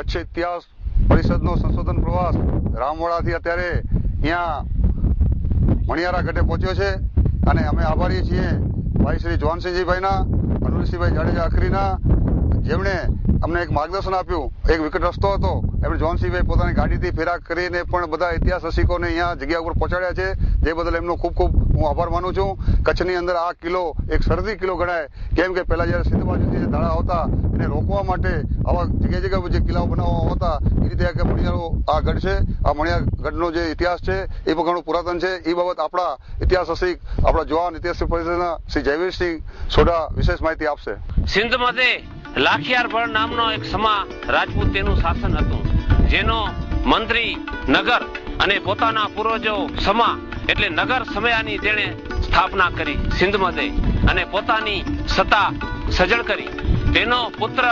કચ્છ ઇતિહાસ પરિષદનો સંશોધન પ્રવાસ રામવાડાથી અત્યારે અહીંયા મણિયારા ગઢે પહોંચ્યો છે અને અમે આભારી છીએ ભાઈ શ્રી જોહનસિંહજીભાઈના, અનુલસિંહભાઈ જાડેજા અખરીના, જેમણે અમને એક માર્ગદર્શન આપ્યું. એક વિકટ રસ્તો હતો, એમણે જોહનસિંહભાઈ પોતાની ગાડીથી ફેરા કરીને પણ બધા ઇતિહાસ રસિકોને અહીંયા જગ્યા ઉપર પહોંચાડ્યા છે, જે બદલ એમનો ખૂબ ખૂબ હું આભાર માનું છું. કચ્છની અંદર આ કિલ્લો એક સરહદી કિલ્લો ગણાય, કેમ કે પહેલા જયારે સિંધ બાજુથી જે ધાડા આવતા એને રોકવા માટે આવા જગ્યા જગ્યા જે કિલ્લાઓ બનાવવા આવતા, એ રીતે આ મણિયારો આ ગઢ છે, આ મણિયાર ગઢનો જે ઇતિહાસ છે એ પણ ઘણું પુરાતન છે. એ બાબત આપણા ઇતિહાસ રસિક, આપણા જવાન ઇતિહાસ પરિષદના શ્રી જયવીરસિંહ સોઢા વિશેષ માહિતી આપશે. સિંધમાં લાખિયારભળ નામનો એક સમા રાજપૂત તેનું શાસન હતું, જેનો મંત્રી નગર અને પોતાના પૂર્વજો સમા એટલે નગર સમયાની તેણે સ્થાપના કરી સિંધમાં અને પોતાની સત્તા સજળ કરી. તેનો પુત્ર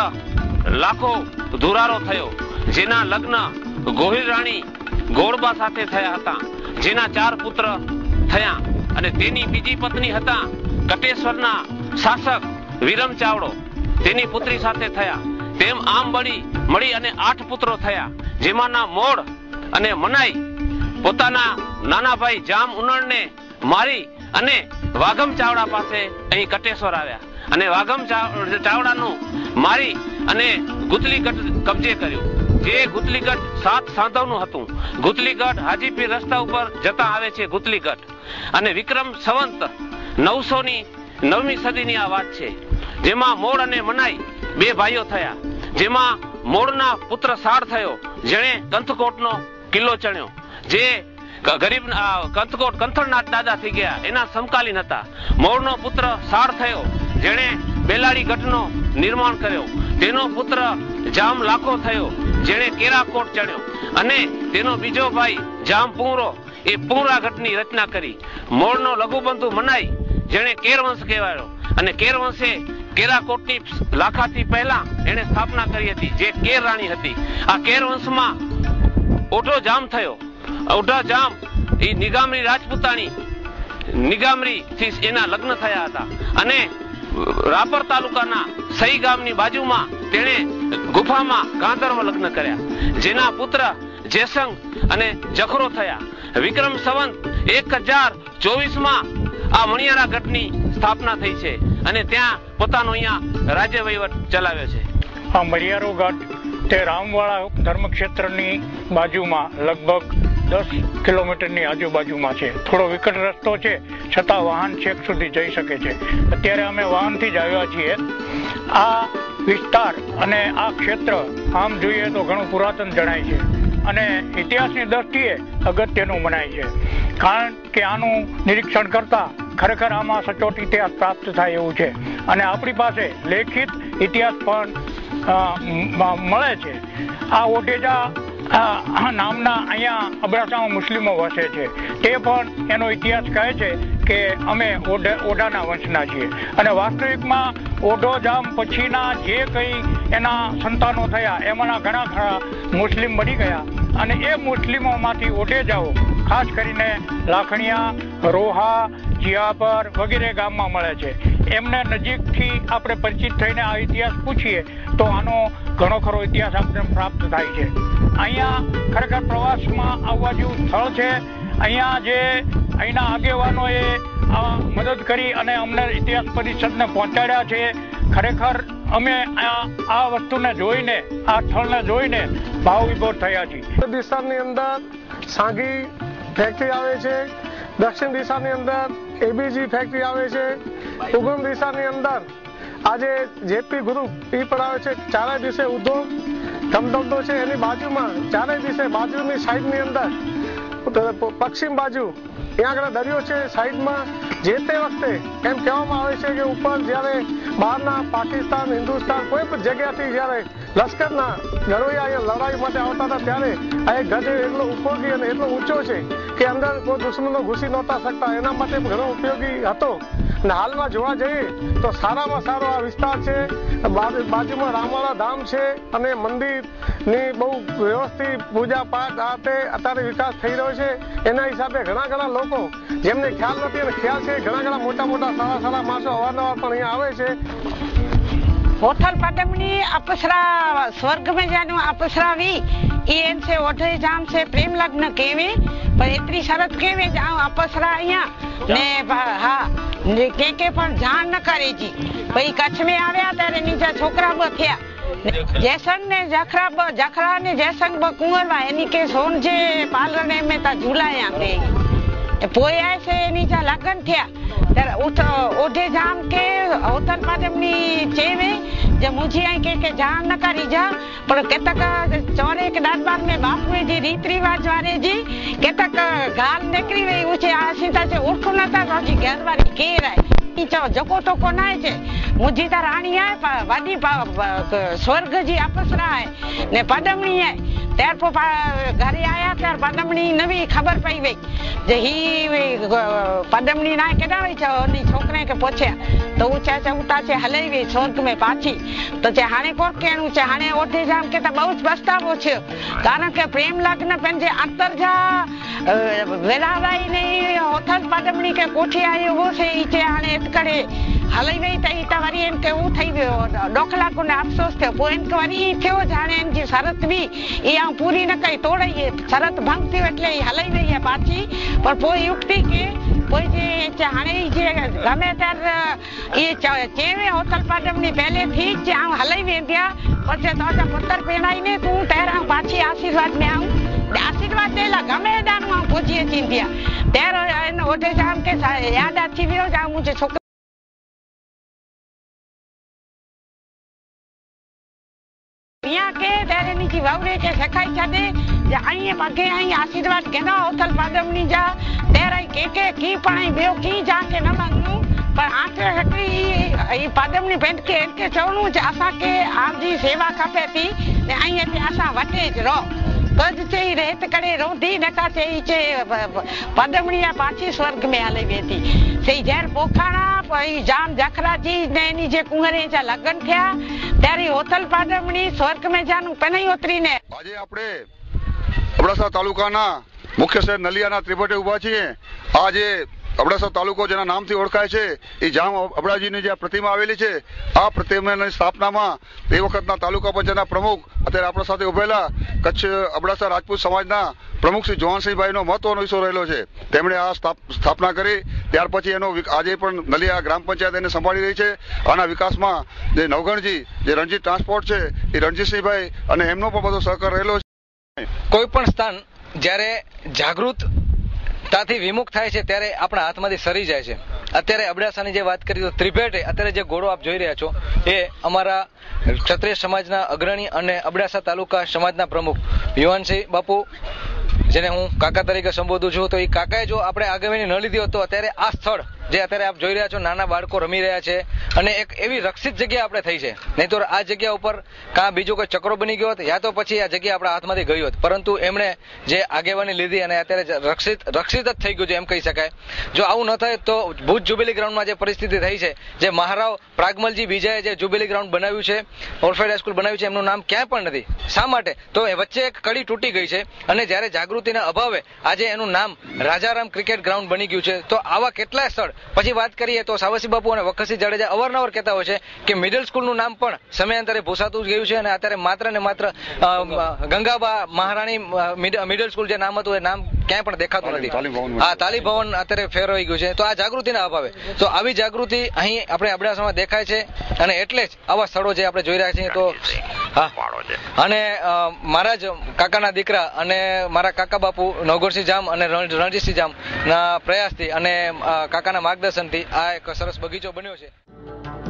લાખો ધુરારો થયો, જેના લગ્ન ગોહિલ રાણી ગોળબા સાથે થયા હતા, જેના ચાર પુત્ર થયા. અને તેની બીજી પત્ની હતા કટેશ્વરના શાસક વિરમ ચાવડો, તેની પુત્રી સાથે થયા. તેમ આમ મળી મળી અને આઠ પુત્રો થયા, જેમાંના મોડ અને મનાઈ પોતાના નાના ભાઈ જામ ઉનળને મારી અને વાઘમ ચાવડા પાસે અહીં કટેશ્વર આવ્યા અને વાઘમ ચાવડાનું મારી અને ગુતલીગઢ કબજે કર્યું, જે ગુતલીગઢ સાત સાંધવનું હતું. ગુતલીગઢ હાજીપીર રસ્તા ઉપર જતા આવે છે ગુતલીગઢ. અને વિક્રમ સંવંત નવસો ની નવમી સદીની આ વાત છે, જેમાં મોડ અને મનાઈ બે ભાઈઓ થયા, જેમાં મોડના પુત્ર સાળ થયો, જેણે કંથકોટનો કિલ્લો ચણ્યો, જે ગરીબ કંથકોટ કંથળનાથ દાદા થઈ ગયા, એના સમકાલીન હતા. મોડનો પુત્ર સાળ થયો, જેણે બેલાડી ગઢનો નિર્માણ કર્યો. તેનો પુત્ર જામ લાખો થયો, જેણે કેરાકોટ ચડ્યો. અને તેનો બીજો ભાઈ જામ પૂંરો એ પૂંરા ગઢની રચના કરી. મોડનો લઘુબંધુ મનાઈ, જેણે કેરવંશ કહેવાયો, અને કેરવંશે કેરાકોટની લાખાથી પહેલા એને સ્થાપના કરી હતી, જે કેર રાણી હતી. આ કેરવંશમાં ઓઢો જામ થયો. ઓઢા જામ એ નિગામરી રાજપૂતાણી નિગામરી થી એના લગ્ન થયા હતા. અને રાપર તાલુકાના સહી ગામની બાજુમાં તેણે ગુફામાં ગાંધર્વ લગ્ન કર્યા, જેના પુત્ર જેસંગ અને જખરો થયા. વિક્રમ સંવંત એક હજાર ચોવીસ માં આ મણિયારા ગઢની સ્થાપના થઈ છે અને ત્યાં પોતાનો અહીંયા રાજ્ય વહીવટ ચલાવ્યો છે. આ મણિયારો ગઢ તે રામવાડા ધર્મક્ષેત્રની બાજુમાં લગભગ દસ કિલોમીટરની આજુબાજુમાં છે. થોડો વિકટ રસ્તો છે, છતાં વાહન છેક સુધી જઈ શકે છે. અત્યારે અમે વાહનથી જ આવ્યા છીએ. આ વિસ્તાર અને આ ક્ષેત્ર આમ જોઈએ તો ઘણું પુરાતન જણાય છે અને ઇતિહાસની દ્રષ્ટિએ અગત્યનું મનાય છે, કારણ કે આનું નિરીક્ષણ કરતા ખરેખર આમાં સચોટ ઇતિહાસ પ્રાપ્ત થાય એવું છે. અને આપણી પાસે લેખિત ઇતિહાસ પણ મળે છે. આ ઓઢેજા નામના અહીંયા અબડાસામાં મુસ્લિમો વસે છે, તે પણ એનો ઇતિહાસ કહે છે કે અમે ઓઢાના વંશના છીએ. અને વાસ્તવિકમાં ઓઢો જામ પછીના જે કંઈ એના સંતાનો થયા એમાંના ઘણા ખરા મુસ્લિમ બની ગયા. અને એ મુસ્લિમોમાંથી ઓઢેજાઓ ખાસ કરીને લાખણીયા, રોહા, જીયાપર વગેરે ગામમાં મળે છે. એમને નજીકથી આપણે પરિચિત થઈને આ ઇતિહાસ પૂછીએ તો આનો ઘણો ખરો ઇતિહાસ આપણે પ્રાપ્ત થાય છે. અહીંયા ખરેખર પ્રવાસમાં આવવા જેવું સ્થળ છે. અહીંયા જે અહીંના આગેવાનોએ મદદ કરી અને અમને ઇતિહાસ પરિષદને પહોંચાડ્યા છે. ખરેખર અમે આ વસ્તુને જોઈને, આ સ્થળને જોઈને ભાવ વિભોર થયા છીએ. દિશાની અંદર સાંગી ફેક્ટરી આવે છે, દક્ષિણ દિશાની અંદર એબીજી ફેક્ટરી આવે છે, ઉગમ દિશાની અંદર આજે જેપી ગ્રુપ એ પણ આવે છે. ચારે દિશે ઉદ્યોગ ધમધમતો છે. એની બાજુમાં ચારે દિશે બાજુની સાઈડની અંદર પશ્ચિમ બાજુ ત્યાં આગળ દરિયો છે. સાઈડમાં જે તે વખતે એમ કહેવામાં આવે છે કે ઉપર જ્યારે બહારના પાકિસ્તાન, હિન્દુસ્તાન કોઈ પણ જગ્યાથી જ્યારે લશ્કરના ગરોયા અહીંયા લડાઈ માટે આવતા હતા ત્યારે આ એક ગઢ એટલો ઉપયોગી અને એટલો ઊંચો છે કે અંદર કોઈ દુશ્મનો ઘૂસી નહોતા શકતા. એના માટે ઘણો ઉપયોગી હતો. અને હાલમાં જોવા જઈએ તો સારામાં સારો આ વિસ્તાર છે. બાજુમાં રામવાડા ધામ છે અને મંદિરની બહુ વ્યવસ્થિત પૂજા પાઠ આ તે અત્યારે વિકાસ થઈ રહ્યો છે. એના હિસાબે ઘણા ઘણા લોકો જેમને ખ્યાલ નથી અને ખ્યાલ છે, ઘણા ઘણા મોટા મોટા સારા સારા માણસો અવારનવાર પણ અહીંયા આવે છે. होठल पदमनी अपसरा स्वर्ग में जानो अपसरा वी इन से ओठे जाम से प्रेम लग्न केवे पर एतरी शरत केवे जाओ अपसरा अहिया ने हा ने के के पण जान न करे जी भाई कच्छ में आव्या त्यारे नीचा छोकरा ब थया जैसंग ने जखरा ब जखरा ने जैसंग ब कुंवरवा एनी के सोन जे पालने में ता झूलाया पे पोया से नीचा लगन थया ત્યારે ઓઢે જામ કે હોતલ પાદમની ચેવે જે મુજી આઈ કે કે જાન ન કરી जा पर केतक चौरे के दरबार में बापू जी रीत रिवाज वारे जी केतक गाल निकरी वई उचे आसीता से उठ नता रोजी घरवारी केर है चो जको टोको नाय छे मुजी ता राणी है वाडी स्वर्ग जी अपसरा है ने पदमणी है त्यार पो घरे आया त्यार पदमणी नवी खबर पई वई जे ही पदमणी ना केडा वई छो नी छोकरे के पूछया तो ऊंचा चौटा से हलई वे स्वर्ग में पाछी तो चे हाणे कोट केणु चे हाणे ओठे जाम के त बहुत पछतावो छे कारण के प्रेम लग्न पंजे अंतर जा वेलावाई ने होठल पदमणी के कोठी आयो हो से चे हाणे करे हलई वई त ई त वरी एन के ऊ थई वियो डोखला को ने अफसोस थे पो एन के वरी थियो जाने एन जी शरत भी ई आ पूरी न कई तोड़ई शरत भंग थी એટલે ई हलई वई है पाछी पर पो युक्ति के कोई जे हाणे जे गमे तर ई चेवे होटल पदमनी पहले ठीक जे आ हलई वेंदिया पर जे तोजा पुत्र पेणाई ने तू तेरा पाछी आशीर्वाद में आऊं आशीर्वाद देला गमे दान मा पूजी चिंदिया तेरो एन ओठे जाम के याद आची वियो जा मुझे छोक यहाँ के तेरे नीची वावरे के सखाई छदे जे आई मगे आई आशीर्वाद केना होटल पदमनी जा तेरा के के की पणाई बेओ की जा के न मांगू पर आखिर हकरी ई पदमनी पेंट के के चवणू जे आसा के आप जी सेवा खपे थी ने आई ते आसा वटे ज रो कज चे रेत करे रोधी नका चे चे पदमनी पाछी स्वर्ग में हले वेती सही जहर पोखाणा पई जाम जखरा जी ने नी जे कुंवरे जा लगन थया त्यारी होटल पदमनी स्वर्ग में जानु पनई उतरी ने આજે આપણે અબડાસા તાલુકાના મુખ્ય શહેર નલિયાના ત્રિભટે ઉભા છીએ આજે અબડાસા તાલુકો જેના નામથી ઓળખાય છે એ જામ અબડાજીની જે પ્રતિમા આવેલી છે આ પ્રતિમાની સ્થાપનામાં એ વખતના તાલુકા પંચાયતના પ્રમુખ અત્યારે આપણા સાથે ઉભેલા કચ્છ અબડાસા રાજપૂત સમાજના પ્રમુખ શ્રી જોહનસિંહભાઈનો મહત્વનો હિસ્સો રહેલો છે તેમણે આ સ્થાપના કરી ત્યાર પછી એનો આજે પણ નલિયા ગ્રામ પંચાયત એને સંભાળી રહી છે આના વિકાસમાં જે નવગણજી જે રણજીત ટ્રાન્સપોર્ટ છે એ રણજીતસિંહભાઈ અને એમનો પણ બધો સહકાર રહેલો છે કોઈ પણ સ્થાન જ્યારે જાગૃત તાથી વિમુખ થાય છે ત્યારે આપણા હાથમાંથી સરી જાય છે અત્યારે અબડાસાની જે વાત કરી તો ત્રિભેટે અત્યારે જે ઘોડો આપ જોઈ રહ્યા છો એ અમારા ક્ષત્રિય સમાજના અગ્રણી અને અબડાસા તાલુકા સમાજના પ્રમુખ યુવાનસિંહ બાપુ જેને હું કાકા તરીકે સંબોધું છું તો એ કાકાએ જો આપણે આગેવાની ન લીધી હોત તો અત્યારે આ સ્થળ જે અત્યારે આપ જોઈ રહ્યા છો નાના બાળકો રમી રહ્યા છે અને એક એવી રક્ષિત જગ્યા આપણે થઈ છે નહીં તો આ જગ્યા ઉપર કાં બીજો કોઈ ચક્રો બની ગયો હોત યા તો પછી આ જગ્યા આપણા હાથમાંથી ગઈ હોત પરંતુ એમણે જે આગેવાની લીધી અને અત્યારે રક્ષિત રક્ષિત જ થઈ ગયું છે એમ કહી શકાય જો આવું ન થાય તો ભુજ જુબેલી ગ્રાઉન્ડમાં જે પરિસ્થિતિ થઈ છે જે મહારાવ પ્રાગમલજી બીજાએ જે જુબેલી ગ્રાઉન્ડ બનાવ્યું છે ઓલ્ફેડ હાઈસ્કૂલ બનાવ્યું છે એમનું નામ ક્યાંય પણ નથી શા માટે તો એ વચ્ચે એક કડી તૂટી ગઈ છે અને જ્યારે જાગૃતિના અભાવે આજે એનું નામ રાજારામ ક્રિકેટ ગ્રાઉન્ડ બની ગયું છે તો આવા કેટલાય સ્થળ પછી વાત કરીએ તો સાવસી બાપુ અને વખતસિંહ જાડેજા અવારનવાર કહેતા હોય છે કે મિડલ સ્કૂલનું નામ પણ સમયાંતરે ભૂસાતું ગયું છે અને અત્યારે માત્ર ને માત્ર ગંગાબા મહારાણી મિડલ સ્કૂલ જે નામ હતું એ નામ ક્યાંય પણ દેખાતું નથી હા તાલીમ ભવન અત્યારે ફેરવાઈ ગયું છે તો આ જાગૃતિના અભાવે તો આવી જાગૃતિ અહીં આપણે અબડાસામાં દેખાય છે અને એટલે જ આવા સ્થળો જે આપણે જોઈ રહ્યા છીએ તો હા અને મારા જ કાકાના દીકરા અને મારા કાકા બાપુ નવગોરસિંહ જામ અને રણજીતસિંહ જામ ના પ્રયાસથી અને કાકાના માર્ગદર્શનથી આ એક સરસ બગીચો બન્યો છે.